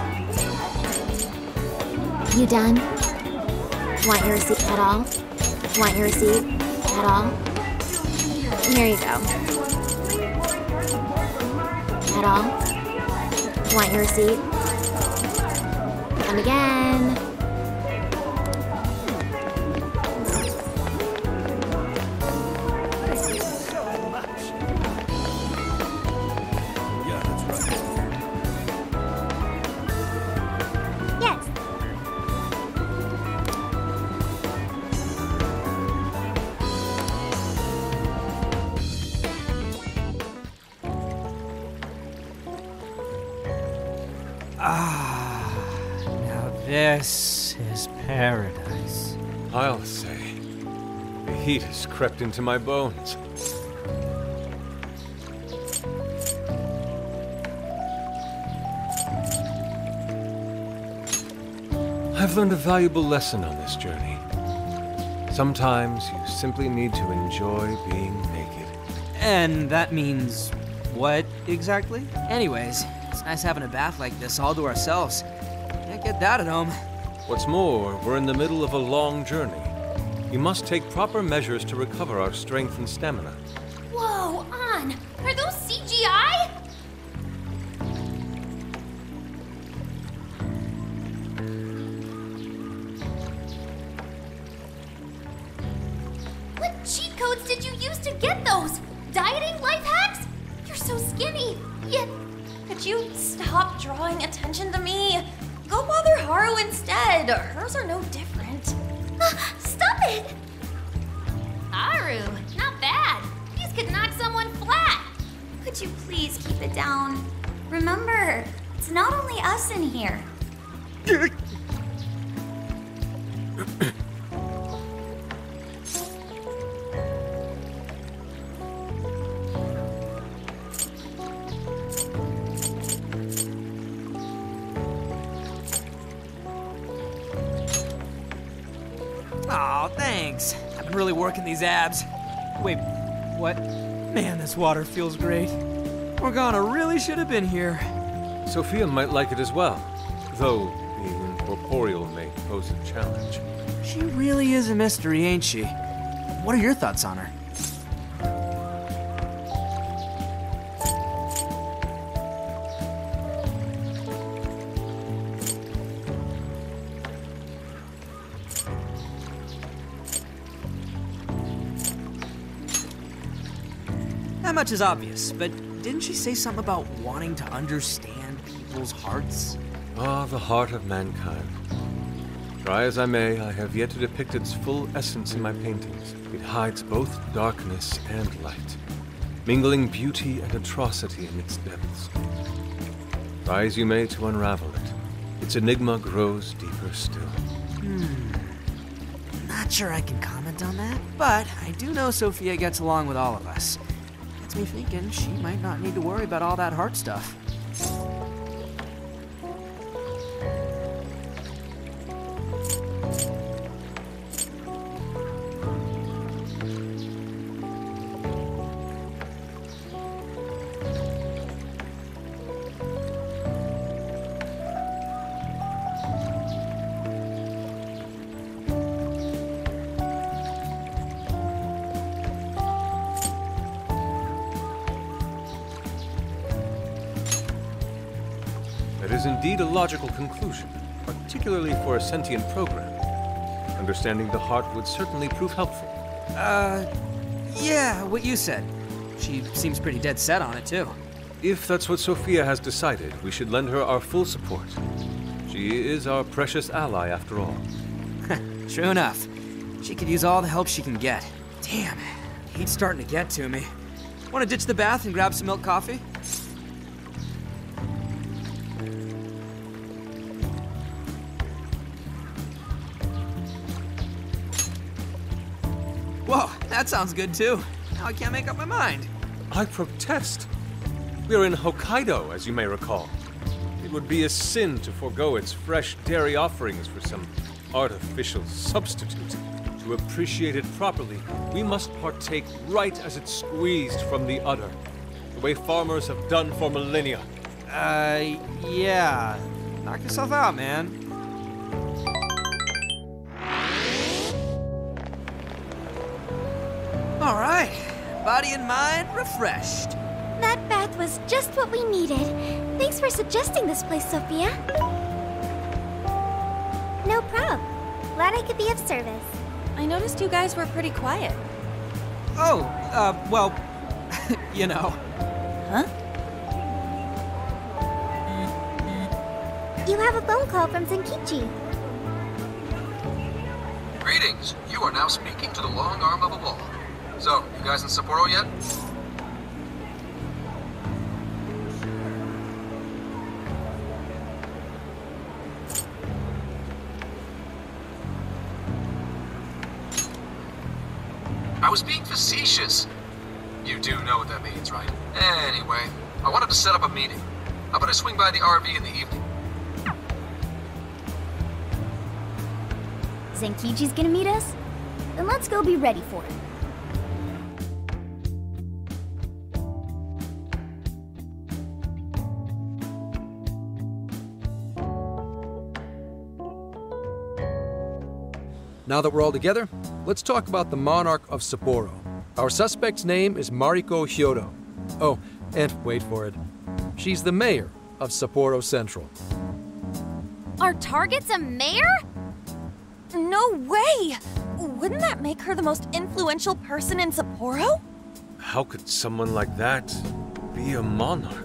You done? Want your receipt at all? Want your receipt at all? Here you go. At all? Want your receipt? Come again. Yes. Now this is paradise. I'll say. The heat has crept into my bones. I've learned a valuable lesson on this journey. Sometimes you simply need to enjoy being naked. And that means what exactly? Anyways, it's nice having a bath like this all to ourselves. Can't get that at home. What's more, we're in the middle of a long journey. We must take proper measures to recover our strength and stamina. Whoa, On! Are those CGI? What cheat codes did you use to get those? Dieting life hacks? You're so skinny, yet... Could you stop drawing attention to me? Go bother Haru instead. Hers are no different. Stop it! Haru, not bad. These could knock someone flat. Could you please keep it down? Remember, it's not only us in here. Aw, thanks. I've been really working these abs. Wait, what? Man, this water feels great. Morgana really should have been here. Sophia might like it as well, though being incorporeal may pose a challenge. She really is a mystery, ain't she? What are your thoughts on her? That much is obvious, but didn't she say something about wanting to understand people's hearts? Ah, the heart of mankind. Try as I may, I have yet to depict its full essence in my paintings. It hides both darkness and light. mingling beauty and atrocity in its depths. Try as you may to unravel it, its enigma grows deeper still. Not sure I can comment on that, but I do know Sophia gets along with all of us. Gets me thinking she might not need to worry about all that heart stuff. That is indeed a logical conclusion, particularly for a sentient program. Understanding the heart would certainly prove helpful. Yeah, what you said. She seems pretty dead set on it, too. If that's what Sophia has decided, we should lend her our full support. She is our precious ally, after all. True enough. She could use all the help she can get. Damn, heat's starting to get to me. Want to ditch the bath and grab some milk coffee? Whoa, that sounds good too. Now I can't make up my mind. I protest. We are in Hokkaido, as you may recall. It would be a sin to forego its fresh dairy offerings for some artificial substitute. To appreciate it properly, we must partake right as it's squeezed from the udder, the way farmers have done for millennia. Yeah. Knock yourself out, man. All right, body and mind refreshed. That bath was just what we needed. Thanks for suggesting this place, Sophia. No problem. Glad I could be of service. I noticed you guys were pretty quiet. Oh, well, you know. Huh? You have a phone call from Zenkichi. Greetings. You are now speaking to the long arm of a law. So, you guys in Sapporo yet? I was being facetious. You do know what that means, right? Anyway, I wanted to set up a meeting. How about I swing by the RV in the evening? Zenkichi's gonna meet us? Then let's go be ready for it. Now that we're all together, let's talk about the monarch of Sapporo. Our suspect's name is Mariko Hyodo. Oh, and wait for it. She's the mayor of Sapporo Central. Our target's a mayor? No way! Wouldn't that make her the most influential person in Sapporo? How could someone like that be a monarch?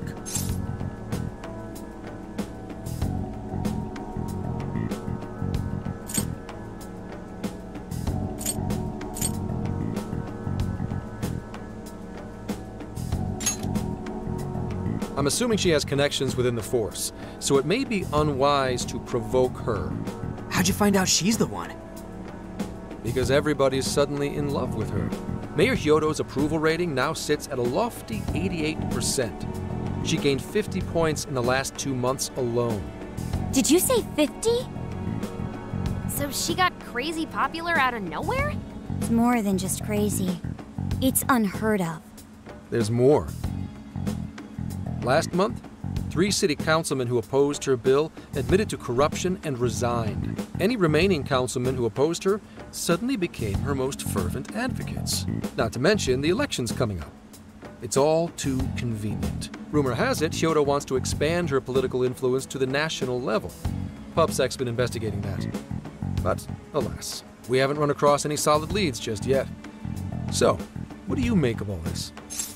I'm assuming she has connections within the force, so it may be unwise to provoke her. How'd you find out she's the one? Because everybody's suddenly in love with her. Mayor Hyodo's approval rating now sits at a lofty 88%. She gained 50 points in the last 2 months alone. Did you say 50? So she got crazy popular out of nowhere? It's more than just crazy. It's unheard of. There's more. Last month, 3 city councilmen who opposed her bill admitted to corruption and resigned. Any remaining councilmen who opposed her suddenly became her most fervent advocates. Not to mention the elections coming up. It's all too convenient. Rumor has it, Hyodo wants to expand her political influence to the national level. PubSec's been investigating that. But, alas, we haven't run across any solid leads just yet. So, what do you make of all this?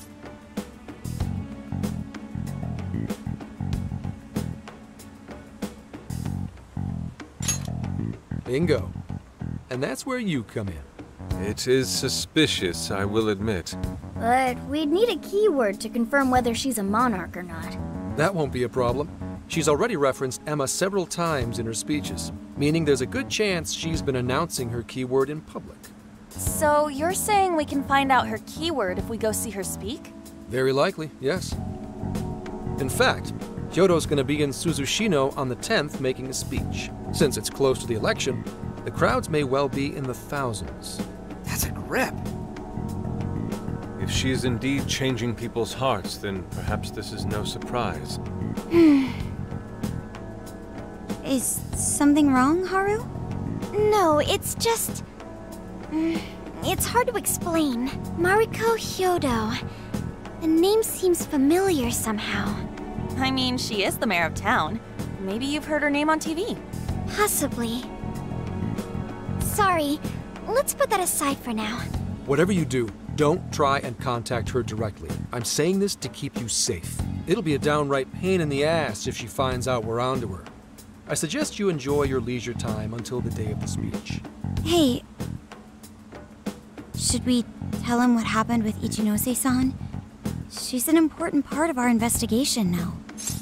Bingo. And that's where you come in. It is suspicious, I will admit. But we'd need a keyword to confirm whether she's a monarch or not. That won't be a problem. She's already referenced Emma several times in her speeches, meaning there's a good chance she's been announcing her keyword in public. So you're saying we can find out her keyword if we go see her speak? Very likely, yes. In fact, Kyoto's going to be in Suzushino on the 10th making a speech. Since it's close to the election, the crowds may well be in the thousands. That's a grip. If she is indeed changing people's hearts, then perhaps this is no surprise. Is something wrong, Haru? No, it's just... it's hard to explain. Mariko Hyodo. The name seems familiar somehow. I mean, she is the mayor of town. Maybe you've heard her name on TV. Possibly. Sorry, let's put that aside for now. Whatever you do, don't try and contact her directly. I'm saying this to keep you safe. It'll be a downright pain in the ass if she finds out we're onto her. I suggest you enjoy your leisure time until the day of the speech. Hey, should we tell him what happened with Ichinose-san? She's an important part of our investigation now.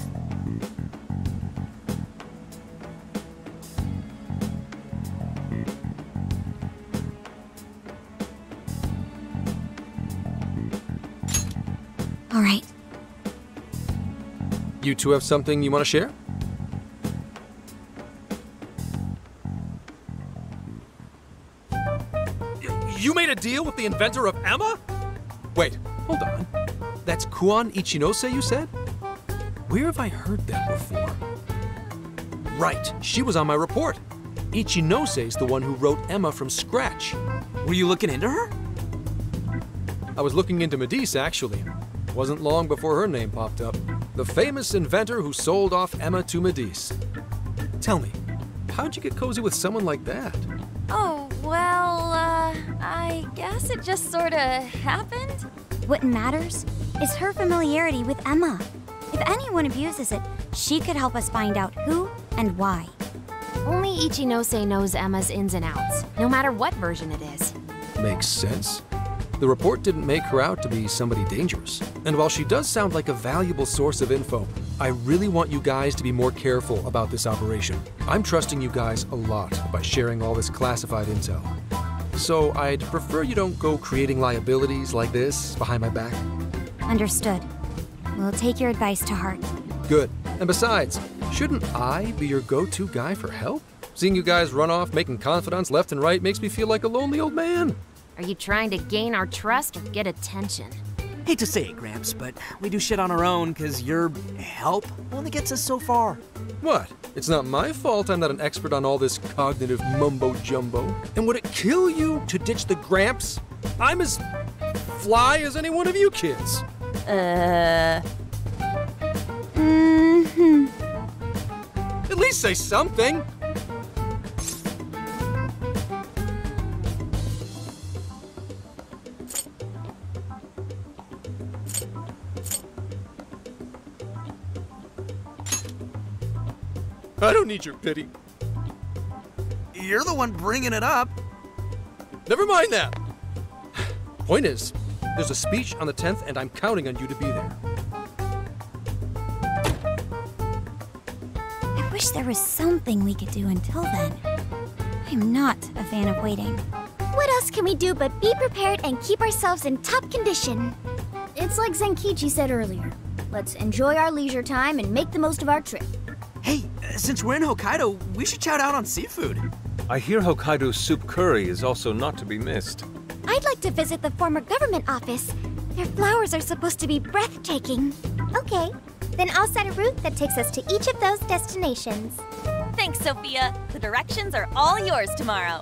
All right. You two have something you want to share? You made a deal with the inventor of Emma? Wait, hold on. That's Kuon Ichinose, you said? Where have I heard that before? Right, she was on my report. Ichinose's the one who wrote Emma from scratch. Were you looking into her? I was looking into Medice, actually. Wasn't long before her name popped up. The famous inventor who sold off Emma to Medice. Tell me, how'd you get cozy with someone like that? Oh, well, I guess it just sorta happened. What matters is her familiarity with Emma. If anyone abuses it, she could help us find out who and why. Only Ichinose knows Emma's ins and outs, no matter what version it is. Makes sense. The report didn't make her out to be somebody dangerous. And while she does sound like a valuable source of info, I really want you guys to be more careful about this operation. I'm trusting you guys a lot by sharing all this classified intel. So I'd prefer you don't go creating liabilities like this behind my back. Understood. We'll take your advice to heart. Good. And besides, shouldn't I be your go-to guy for help? Seeing you guys run off making confidants left and right makes me feel like a lonely old man. Are you trying to gain our trust or get attention? Hate to say it, Gramps, but we do shit on our own because your help only gets us so far. What? It's not my fault I'm not an expert on all this cognitive mumbo-jumbo. And would it kill you to ditch the Gramps? I'm as fly as any one of you kids. At least say something. I don't need your pity. You're the one bringing it up. Never mind that. Point is, there's a speech on the 10th, and I'm counting on you to be there. I wish there was something we could do until then. I'm not a fan of waiting. What else can we do but be prepared and keep ourselves in top condition? It's like Zenkichi said earlier. Let's enjoy our leisure time and make the most of our trip. Hey, since we're in Hokkaido, we should shout out on seafood. I hear Hokkaido's soup curry is also not to be missed. I'd like to visit the former government office. Their flowers are supposed to be breathtaking. Okay, then I'll set a route that takes us to each of those destinations. Thanks, Sophia. The directions are all yours tomorrow.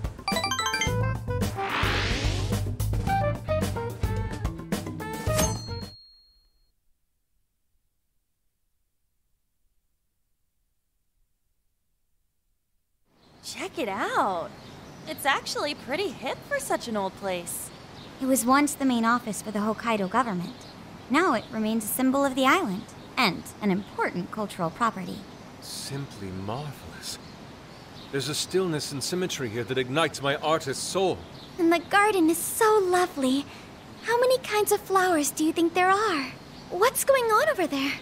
Check it out. It's actually pretty hip for such an old place. It was once the main office for the Hokkaido government. Now it remains a symbol of the island, and an important cultural property. Simply marvelous. There's a stillness and symmetry here that ignites my artist's soul. And the garden is so lovely. How many kinds of flowers do you think there are? What's going on over there?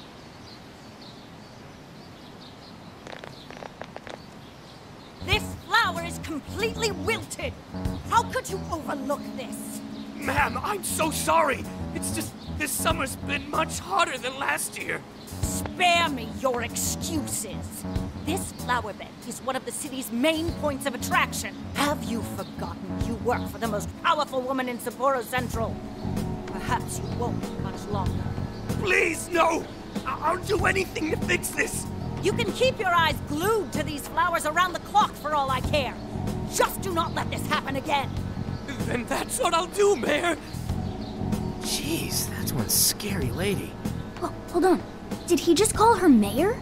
This flower is completely wilted. How could you overlook this? Ma'am, I'm so sorry. It's just this summer's been much hotter than last year. Spare me your excuses. This flower bed is one of the city's main points of attraction. Have you forgotten you work for the most powerful woman in Sapporo Central? Perhaps you won't much longer. Please, no! I'll do anything to fix this. You can keep your eyes glued to these flowers around the clock for all I care. Just do not let this happen again. Then that's what I'll do, Mayor. Jeez, that's one scary lady. Oh, hold on. Did he just call her mayor?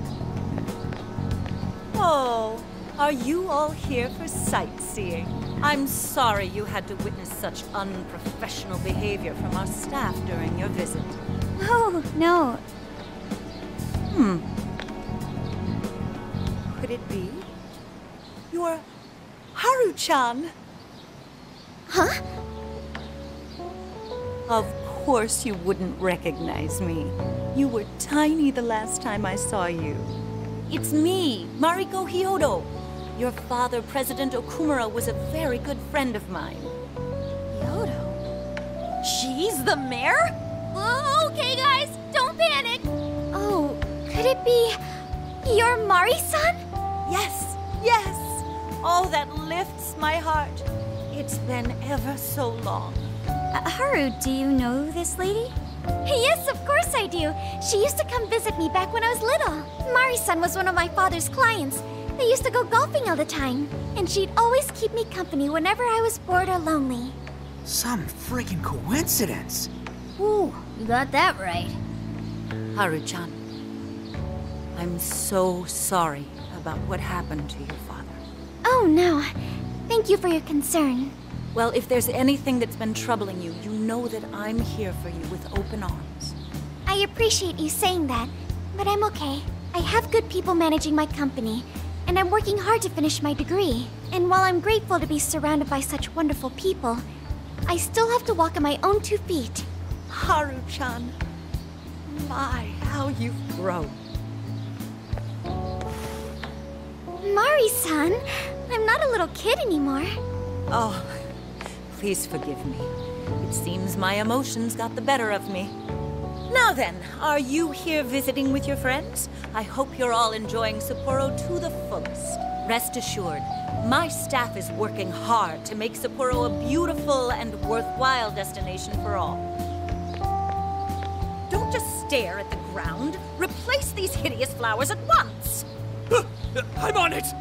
Oh, are you all here for sightseeing? I'm sorry you had to witness such unprofessional behavior from our staff during your visit. Oh, no. Could it be? You're Haru-chan. Huh? Of course you wouldn't recognize me. You were tiny the last time I saw you. It's me, Mariko Hyodo. Your father, President Okumura, was a very good friend of mine. Hyodo? She's the mayor? Okay, guys, don't panic. Oh, could it be your Mari-san? Yes, yes. Oh, that lifts my heart. It's been ever so long. Haru, do you know this lady? Yes, of course I do. She used to come visit me back when I was little. Mari-san was one of my father's clients. They used to go golfing all the time, and she'd always keep me company whenever I was bored or lonely. Some freaking coincidence. Ooh, you got that right. Haru-chan, I'm so sorry about what happened to your father. Oh, no. Thank you for your concern. Well, if there's anything that's been troubling you, you know that I'm here for you with open arms. I appreciate you saying that, but I'm okay. I have good people managing my company, and I'm working hard to finish my degree. And while I'm grateful to be surrounded by such wonderful people, I still have to walk on my own 2 feet. Haru-chan, my, how you've grown. Mari-san, I'm not a little kid anymore. Oh, please forgive me. It seems my emotions got the better of me. Now then, are you here visiting with your friends? I hope you're all enjoying Sapporo to the fullest. Rest assured, my staff is working hard to make Sapporo a beautiful and worthwhile destination for all. Don't just stare at the ground. Replace these hideous flowers at once. I'm on it!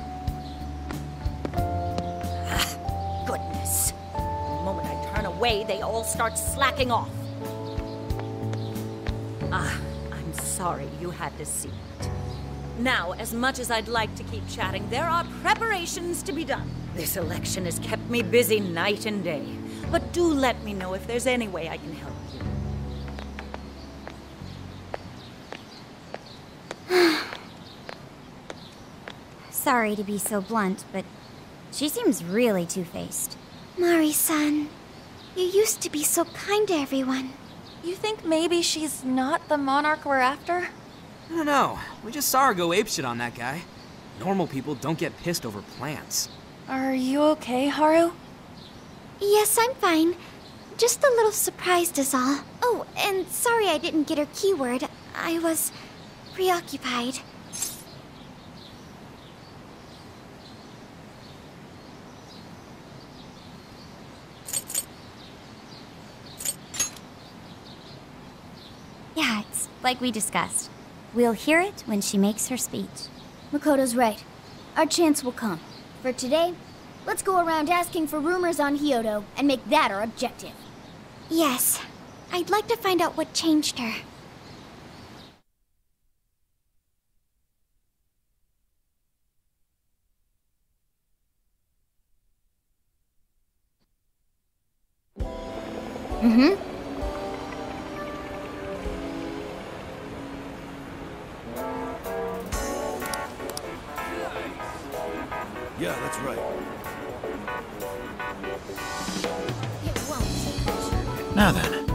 Goodness. The moment I turn away, they all start slacking off. I'm sorry you had to see it. Now, as much as I'd like to keep chatting, there are preparations to be done. This election has kept me busy night and day. But do let me know if there's any way I can help you. Sorry to be so blunt, but she seems really two-faced. Mari-san, you used to be so kind to everyone. You think maybe she's not the monarch we're after? I don't know. We just saw her go apeshit on that guy. Normal people don't get pissed over plants. Are you okay, Haru? Yes, I'm fine. Just a little surprised is all. Oh, and sorry I didn't get her keyword. I was preoccupied. Yeah, it's like we discussed. We'll hear it when she makes her speech. Makoto's right. Our chance will come. For today, let's go around asking for rumors on Hyodo and make that our objective. Yes. I'd like to find out what changed her. Mm-hmm. Yeah, that's right. It won't. Now then,